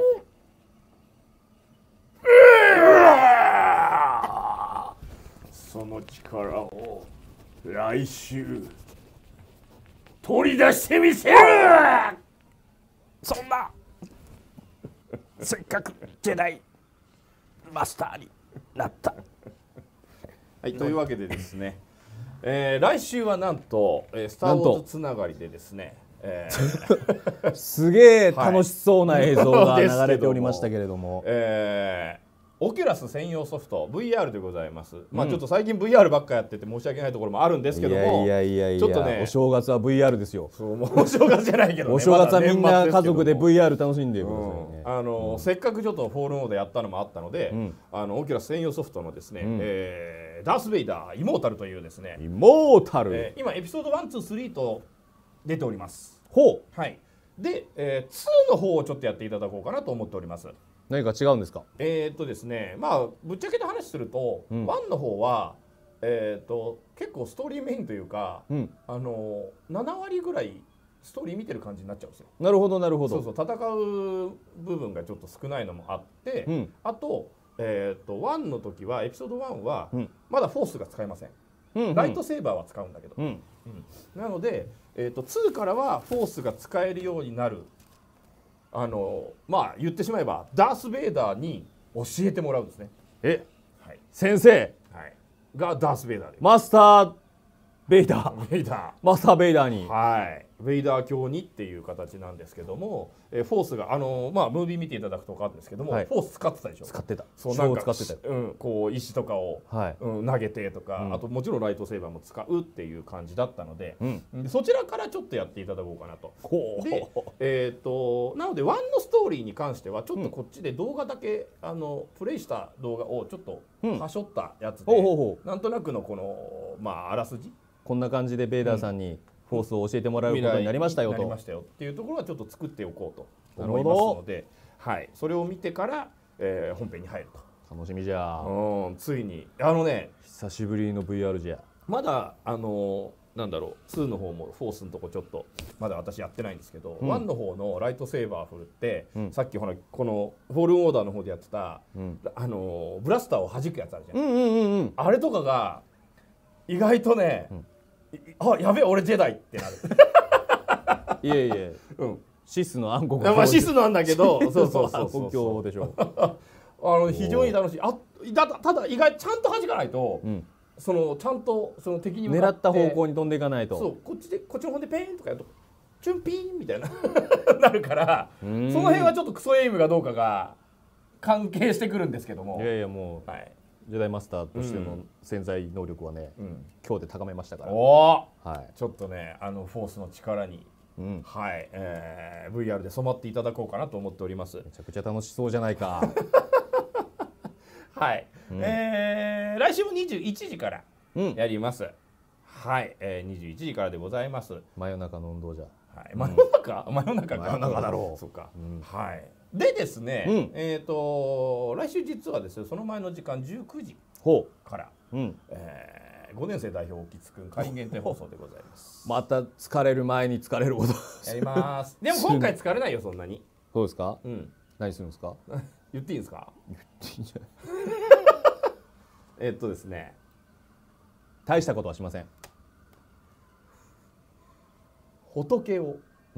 その力を来週取り出してみせる。 そんなせっかくジェダイマスターになった。 はい、というわけでですね、えー、来週はなんと、えー、スター・ウォーズつながりでですね、えー、 すげえ楽しそうな映像が流れておりましたけれども、 はい、えーオキュラス専用ソフト ブイアール でございます、うん、まあちょっと最近 ブイアール ばっかやってて申し訳ないところもあるんですけども、 いやいやいやいや、 ちょっとね、 お正月は ブイアール ですよ。 そうもうお正月じゃないけどね、 お正月はみんな家族で ブイアール 楽しんでくださいね。 うん、あの、うん、せっかくちょっとフォールモードやったのもあったので、うん、あのオキュラス専用ソフトのですね、うん、えー、ダース・ベイダーイモータルというですね、 イモータル、 えー、今エピソードワン、ツー、スリーと出ております。 ほう、 はい。で、えー、ツーの方をちょっとやっていただこうかなと思っております。 何か違うんですか？ えーっとですね、まあぶっちゃけた話すると、うん、ワンの方は、えー、っと結構ストーリーメインというか、うん、あのななわりぐらいストーリー見てる感じになっちゃうんですよ。 なるほどなるほど。 そうそう、戦う部分がちょっと少ないのもあって、うん、あと、えー、っとワンの時はエピソードワンは、うん、まだフォースが使えません。うんうん、ライトセーバーは使うんだけど、うんうん、なので、えー、っとツーからはフォースが使えるようになる。あのまあ言ってしまえばダース・ベイダーに教えてもらうんですね。 え、はい、先生、 はい、がダース・ベイダーでマスター・ベイダーベイダーマスター・ベイダーに、 はい、ベイダー教にっていう形なんですけども、えー、フォースがあのまあムービー見ていただくと分かるんですけども、はい、フォース使ってたでしょ。 使ってた。 そうなんか使ってた、 うん、こう石とかを、はい、うん、投げてとか、うん、あともちろんライトセーバーも使うっていう感じだったので、うん、でそちらからちょっとやっていただこうかなと。で、えー、となのでワンのストーリーに関してはちょっとこっちで動画だけ、うん、あのプレイした動画をちょっとはしょったやつで、うん、なんとなくのこのまああらすじ、 こんな感じでベイダーさんにフォースを教えてもらうことになりましたよと、 なりましたよっていうところはちょっと作っておこうと思いますので、はい、それを見てから、えー、本編に入ると。 楽しみじゃ。 うん、ついにあのね、 久しぶりの ブイアール じゃ。 まだあのなんだろう、ツーの方もフォースのとこちょっとまだ私やってないんですけど、うん、ワンの方のライトセーバー振るって、うん、さっきほらこのフォールオーダーの方でやってた、うん、あのブラスターを弾くやつあるじゃん、うんうんうんうん、あれとかが意外とね、うん、あ、やべえ俺ジェダイってなるいえいえ、うん、シスの暗黒教、まあ、シスなんだけどそうそうそうそうそう、暗黒教でしょあの非常に楽しい。あ、だただ意外ちゃんと弾かないと、うん、 そのちゃんとその敵に向かっ狙ってた方向に飛んでいかないと。 そうこっちでこっちの方でペーンとかやるとチュンピーンみたいななるから、その辺はちょっとクソエイムがどうかが関係してくるんですけども。 いやいやもう、 はい、 ジェダイマスターとしての潜在能力はね、うん、今日で高めましたから。 おー、はい、ちょっとねあのフォースの力に、うん、はい、えー、ブイアール で染まっていただこうかなと思っております。 めちゃくちゃ楽しそうじゃないか。 はい、うん、えー、来週もにじゅういちじからやります。うん、はい、えー、にじゅういちじからでございます。 真夜中の運動じゃ。 はい、真夜中、うん、真夜中か。 真夜中だろう。 そうか。うん、はい。でですね、うん、えっ、ー、と来週実はですね、その前の時間じゅうくじから、うん、えー、ごねん生代表興津くん会員限定放送でございます。 また疲れる前に疲れることやります。でも今回疲れないよそんなに。 そうですか？うん。何するんですか？ 言っていいんですか？ 言っていいんじゃない。 えっとですね、 大したことはしません。 仏を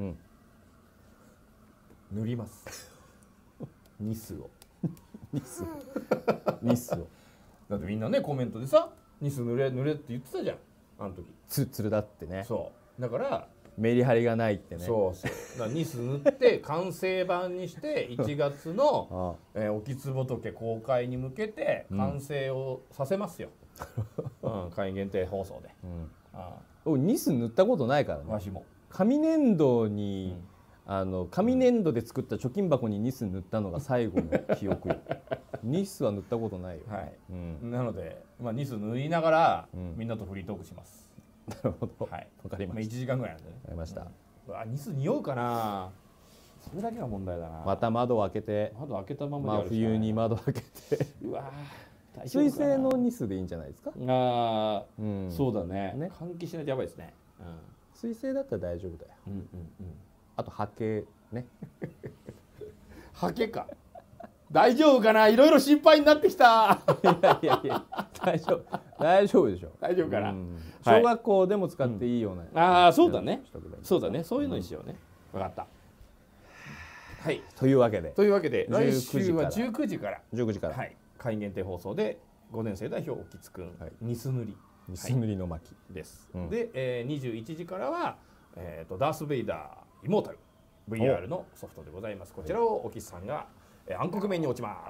塗ります。ニスを。 ニス。ニスを。 だってみんなねコメントでさ、ニス塗れ塗れって言ってたじゃん。あの時。 ツルツルだってね。 そう。だからメリハリがないってね。 そうそう。だからニス塗って完成版にしていちがつのえー、興津仏公開に向けて完成をさせますよ。うん、会員限定放送で。うん、 ああニス塗ったことないからね。 わしも。 紙粘土に、うん、あの紙粘土で作った貯金箱にニス塗ったのが最後の記憶よ。ニスは塗ったことないよ。 はい。うん、なので、まあニス塗りながら、うん、みんなとフリートークします。 なるほど。 はい。 わかりました。 まあいちじかんぐらいなんでね。 わかりました。 うん、あニス匂うかな。それだけが問題だな。 また窓を開けて。 窓開けたままでやるしかない。真冬に窓開けて。うわ。水性のニスでいいんじゃないですか。 ああ、うん、そうだね。ね、換気しないとやばいですね。うん、 水性だったら大丈夫だよ。うんうんうん。あとハケね。 ハケか。大丈夫かな。いろいろ心配になってきた。 いやいやいや、大丈夫大丈夫でしょ。 大丈夫かな。うん、 小学校でも使っていいような。 うん、ああ、そうだね。そうだね。そういうのにしようね。わ、うん、かった。はい。 というわけで。 というわけで、来週はじゅうくじから。 じゅうくじから。 はい。会員限定放送でごねん生代表興津くん、はい、ニス塗りニス塗りの巻です、うん、で、えー、にじゅういちじからは、えー、とダース・ベイダーイモータル ブイアール のソフトでございます。こちらを興津さんが、えー、暗黒面に落ちます。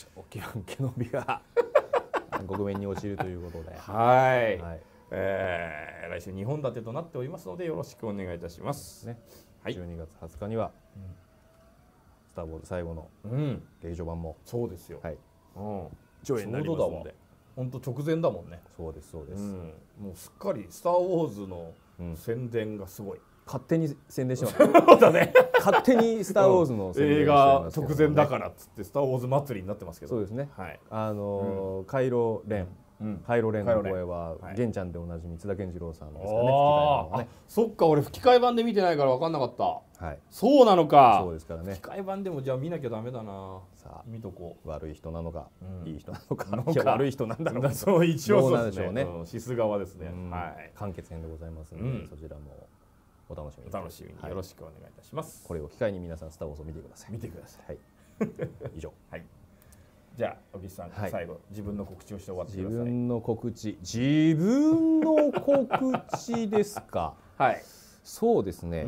はい、沖縄家の美が暗黒面に落ちるということではい、はい、えー、来週にほん立てとなっておりますのでよろしくお願いいたします、ね、 はい、じゅうにがつはつかには、うん、スター・ウォーズ最後の劇場版も、 うん、そうですよ、 はい、 うん、 上映になりますので、 本当直前だもんね。 そうですそうです、うん、 もうすっかりスター・ウォーズの宣伝がすごい、うん、 勝手に宣伝してますそうだね勝手にスター・ウォーズの宣伝してます、ね、映画直前だからっつってスター・ウォーズ祭りになってますけど、 そうですね、 はい、 あのーうん、カイロ・レン、うん、カイロレンの声は玄ちゃんでおなじみ津田健次郎さんですかね。 ああ、そっか、俺吹き替え版で見てないから分かんなかった。はい。そうなのか。 そうですからね。 吹き替え版でもじゃあ見なきゃダメだな。さあ見とこう。悪い人なのか、いい人なのか。 いや悪い人なんだろう。そう一応そうですね。シス側ですね。はい。 完結編でございますのでそちらもお楽しみに。 お楽しみによろしくお願いいたします。 これを機会に皆さんスター・ウォーズを見てください。 見てください。 はい。以上。 はい。じゃあ、興津さん、はい、最後自分の告知をして終わってください。 自分の告知、自分の告知ですか。 はい。 そうですね。うん、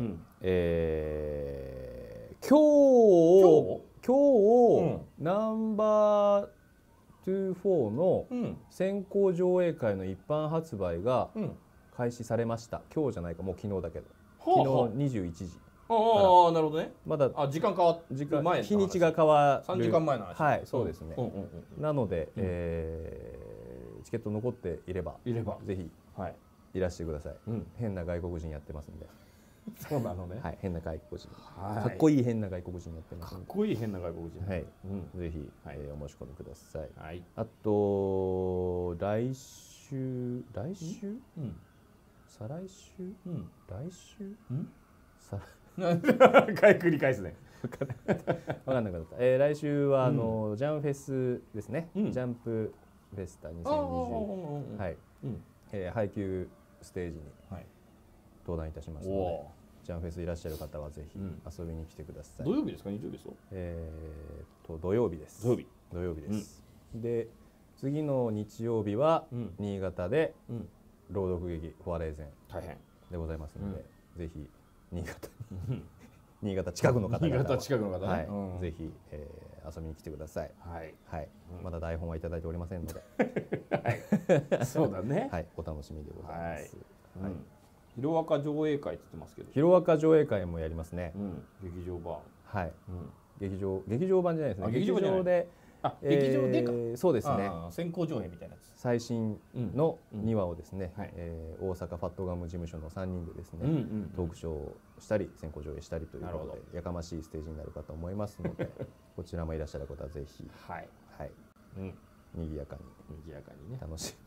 えー、今日今日、うん、ナンバーにじゅうよんの先行上映会の一般発売が開始されました。今日じゃないか、もう昨日だけど。昨日にじゅういちじ。 ああ、なるほどね。 まだあ時間変わ時間前日にちが変わるさんじかんまえの話。 はい、そうですね。なので、えー、チケット残っていればいればぜひいらしてください。変な外国人やってますんで。 そうなのね。 はい、変な外国人。かっこいい変な外国人やってます。 かっこいい変な外国人。 はい。ぜひお申し込みください。はい。あと来週来週？再来週？来週？再来繰り返すね。 分かんなくなった。えー、来週はあの、うん、ジャンフェスですね。うん、ジャンプフェスタにせんにじゅう、はい、うん、えー、配給ステージに登壇いたしますので、ジャンフェスいらっしゃる方はぜひ遊びに来てください。 土曜日ですか？日曜日ですか？ えー、と土曜日です。 土曜日。 土曜日です。うん、で、 次の日曜日は新潟で朗読劇フォアレーゼン大変でございますので、ぜひ新潟に新潟近くの方々は新潟近くの方ね、 はいうん、 ぜひ、えー、遊びに来てください。 はい、 はい、うん、まだ台本はいただいておりませんので、 はい、そうだね。 はい、お楽しみでございます。はい、はい、 ヒロアカ上映会って言ってますけど、 ヒロアカ上映会もやりますね。 うん、劇場版。 はい、うん、劇場劇場版じゃないですね。 劇場で、 あ、劇場でか、 えー、そうですね。 先行上映みたいなやつ。 最新のにわをですね、うん、えー、大阪ファットガム事務所のさんにんでですね、うんうんうん、トークショーをしたり先行上映したりということでやかましいステージになるかと思いますのでこちらもいらっしゃる方はぜひ、 はいはい、うん、賑やかに賑やかにね楽しん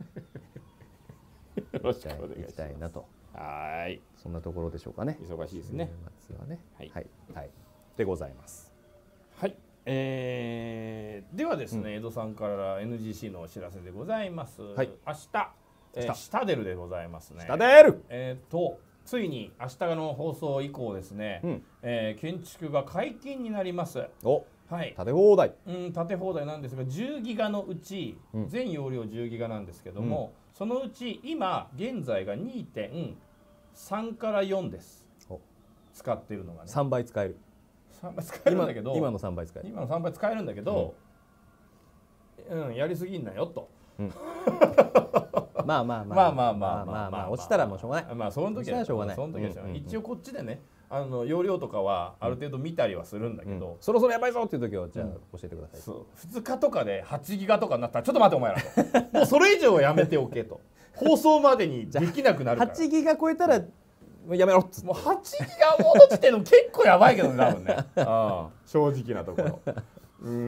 でよろしくお願いします。 いきたいなと。 はい、 そんなところでしょうかね。 忙しいですね。 末はね、はい、はい、はい、でございます。 はい。えー、ではですね、うん、江戸さんから エヌジーシー のお知らせでございます。はい、明日、えー、シタデルでございますね。 シタデル。 えっ、ー、とついに明日の放送以降ですね、うん、えー、建築が解禁になります。 お、 はい。 建て放題。 うん、建て放題なんですが、じゅうギガのうち、うん、全容量じゅうギガなんですけども、うん、そのうち今現在が にてんさん からよんです。使っているのがね。 さんばい使える。 さんばい使えるんだけど今, 今のさんばい使える今のさんばい使えるんだけど、うん、うん、やりすぎんなよと、うん、 まあまあまあまあまあまあまあまあまあ落ちたらもうしょうがない。 まあその時はしょうがない。その時はしょうがない。一応こっちでね、あの容量とかはある程度見たりはするんだけど、 そろそろやばいぞっていう時はじゃあ教えてください。 そうふつかとかではちギガとかになったらちょっと待ってお前らともうそれ以上はやめておけと放送までにできなくなるから。 はちギガ超えたらやめろっつって。 もうはちギガもの時点でも結構やばいけどね、多分ね。ああ、正直なところ。うん、うん、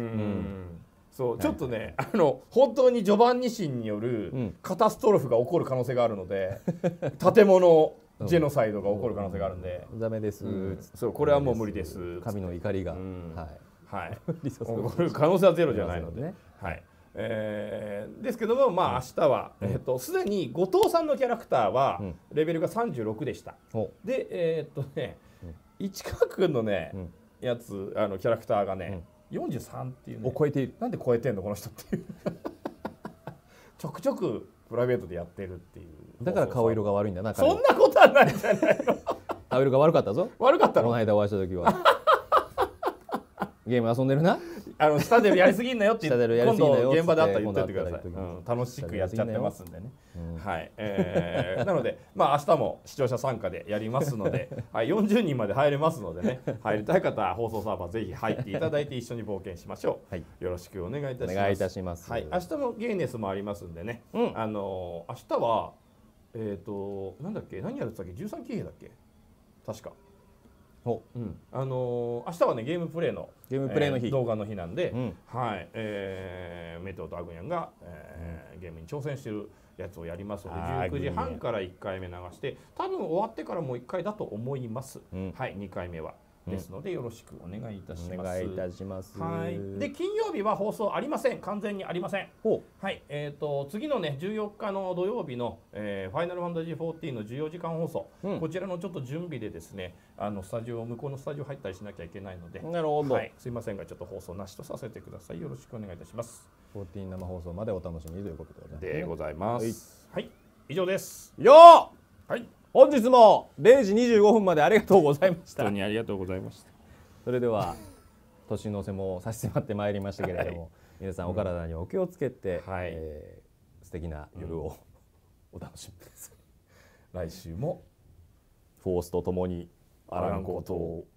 そう、ちょっとね、はい、あの本当にジョバンニ神によるカタストロフが起こる可能性があるので、うん、建物ジェノサイドが起こる可能性があるんで、 ダメです、うん、 そう、これはもう無理です。 神の怒りが、うん、 はいはい、可能性はゼロじゃないので、ね、はい。えー、ですけども、まあ明日は、うん、えー、とすでに後藤さんのキャラクターはレベルがさんじゅうろくでした。うん、で、えー、っとね、うん、市川君のね、うん、やつあのキャラクターがね、うん、よんじゅうさんっていうね、 超えている。 なんで超えてんのこの人っていうちょくちょくプライベートでやってるっていう。 だから顔色が悪いんだな。 そんなことはないじゃないの顔色が悪かったぞ。 悪かったの。 この間お会いした時はゲーム遊んでるな。 あの下でやりすぎんなよって今度現場であったら言っておいてください。うん、楽しくやっちゃってますんでね。うん、はい、えー、なのでまあ明日も視聴者参加でやりますので、はい、よんじゅうにんまで入れますのでね、入りたい方は放送サーバーぜひ入っていただいて一緒に冒険しましょう。はい、よろしくお願いいたします。 お願いいたします。 はい、明日もゲーネスもありますんでね。うん、あのー、明日はえっ、ー、となんだっけ、何やるって言ったっけ、じゅうさん騎兵だっけ、確か。お、うん、あのー、明日はねゲームプレイのゲームプレイの日、 えー、動画の日なんで、うん、はい、えー、メテオとアグニャンが、えーうん、ゲームに挑戦してるやつをやりますので、じゅうくじはんからいっかいめ流して、多分終わってからもういっかいだと思います。うん、はい、にかいめは。ですのでよろしくお願いいたします。 お願いいたします。 はい。で金曜日は放送ありません。完全にありません。はい。えっ、ー、と次のねじゅうよっかの土曜日の、えー、ファイナルファンタジーじゅうよんのじゅうよじかん放送、うん、こちらのちょっと準備でですね、あのスタジオ向こうのスタジオ入ったりしなきゃいけないので、 なるほど。 はい。すいませんがちょっと放送なしとさせてください。よろしくお願いいたします。 じゅうよん生放送までお楽しみということで、 でございます。はい。はい、以上です。 よー。はい。本日もれいじにじゅうごふんまでありがとうございました。 本当にありがとうございました。 それでは年の瀬も差し迫ってまいりましたけれども、はい、皆さんお体にお気をつけて、うん、えー、素敵な夜をお楽しみください。 来週もフォースとともにあらんことを。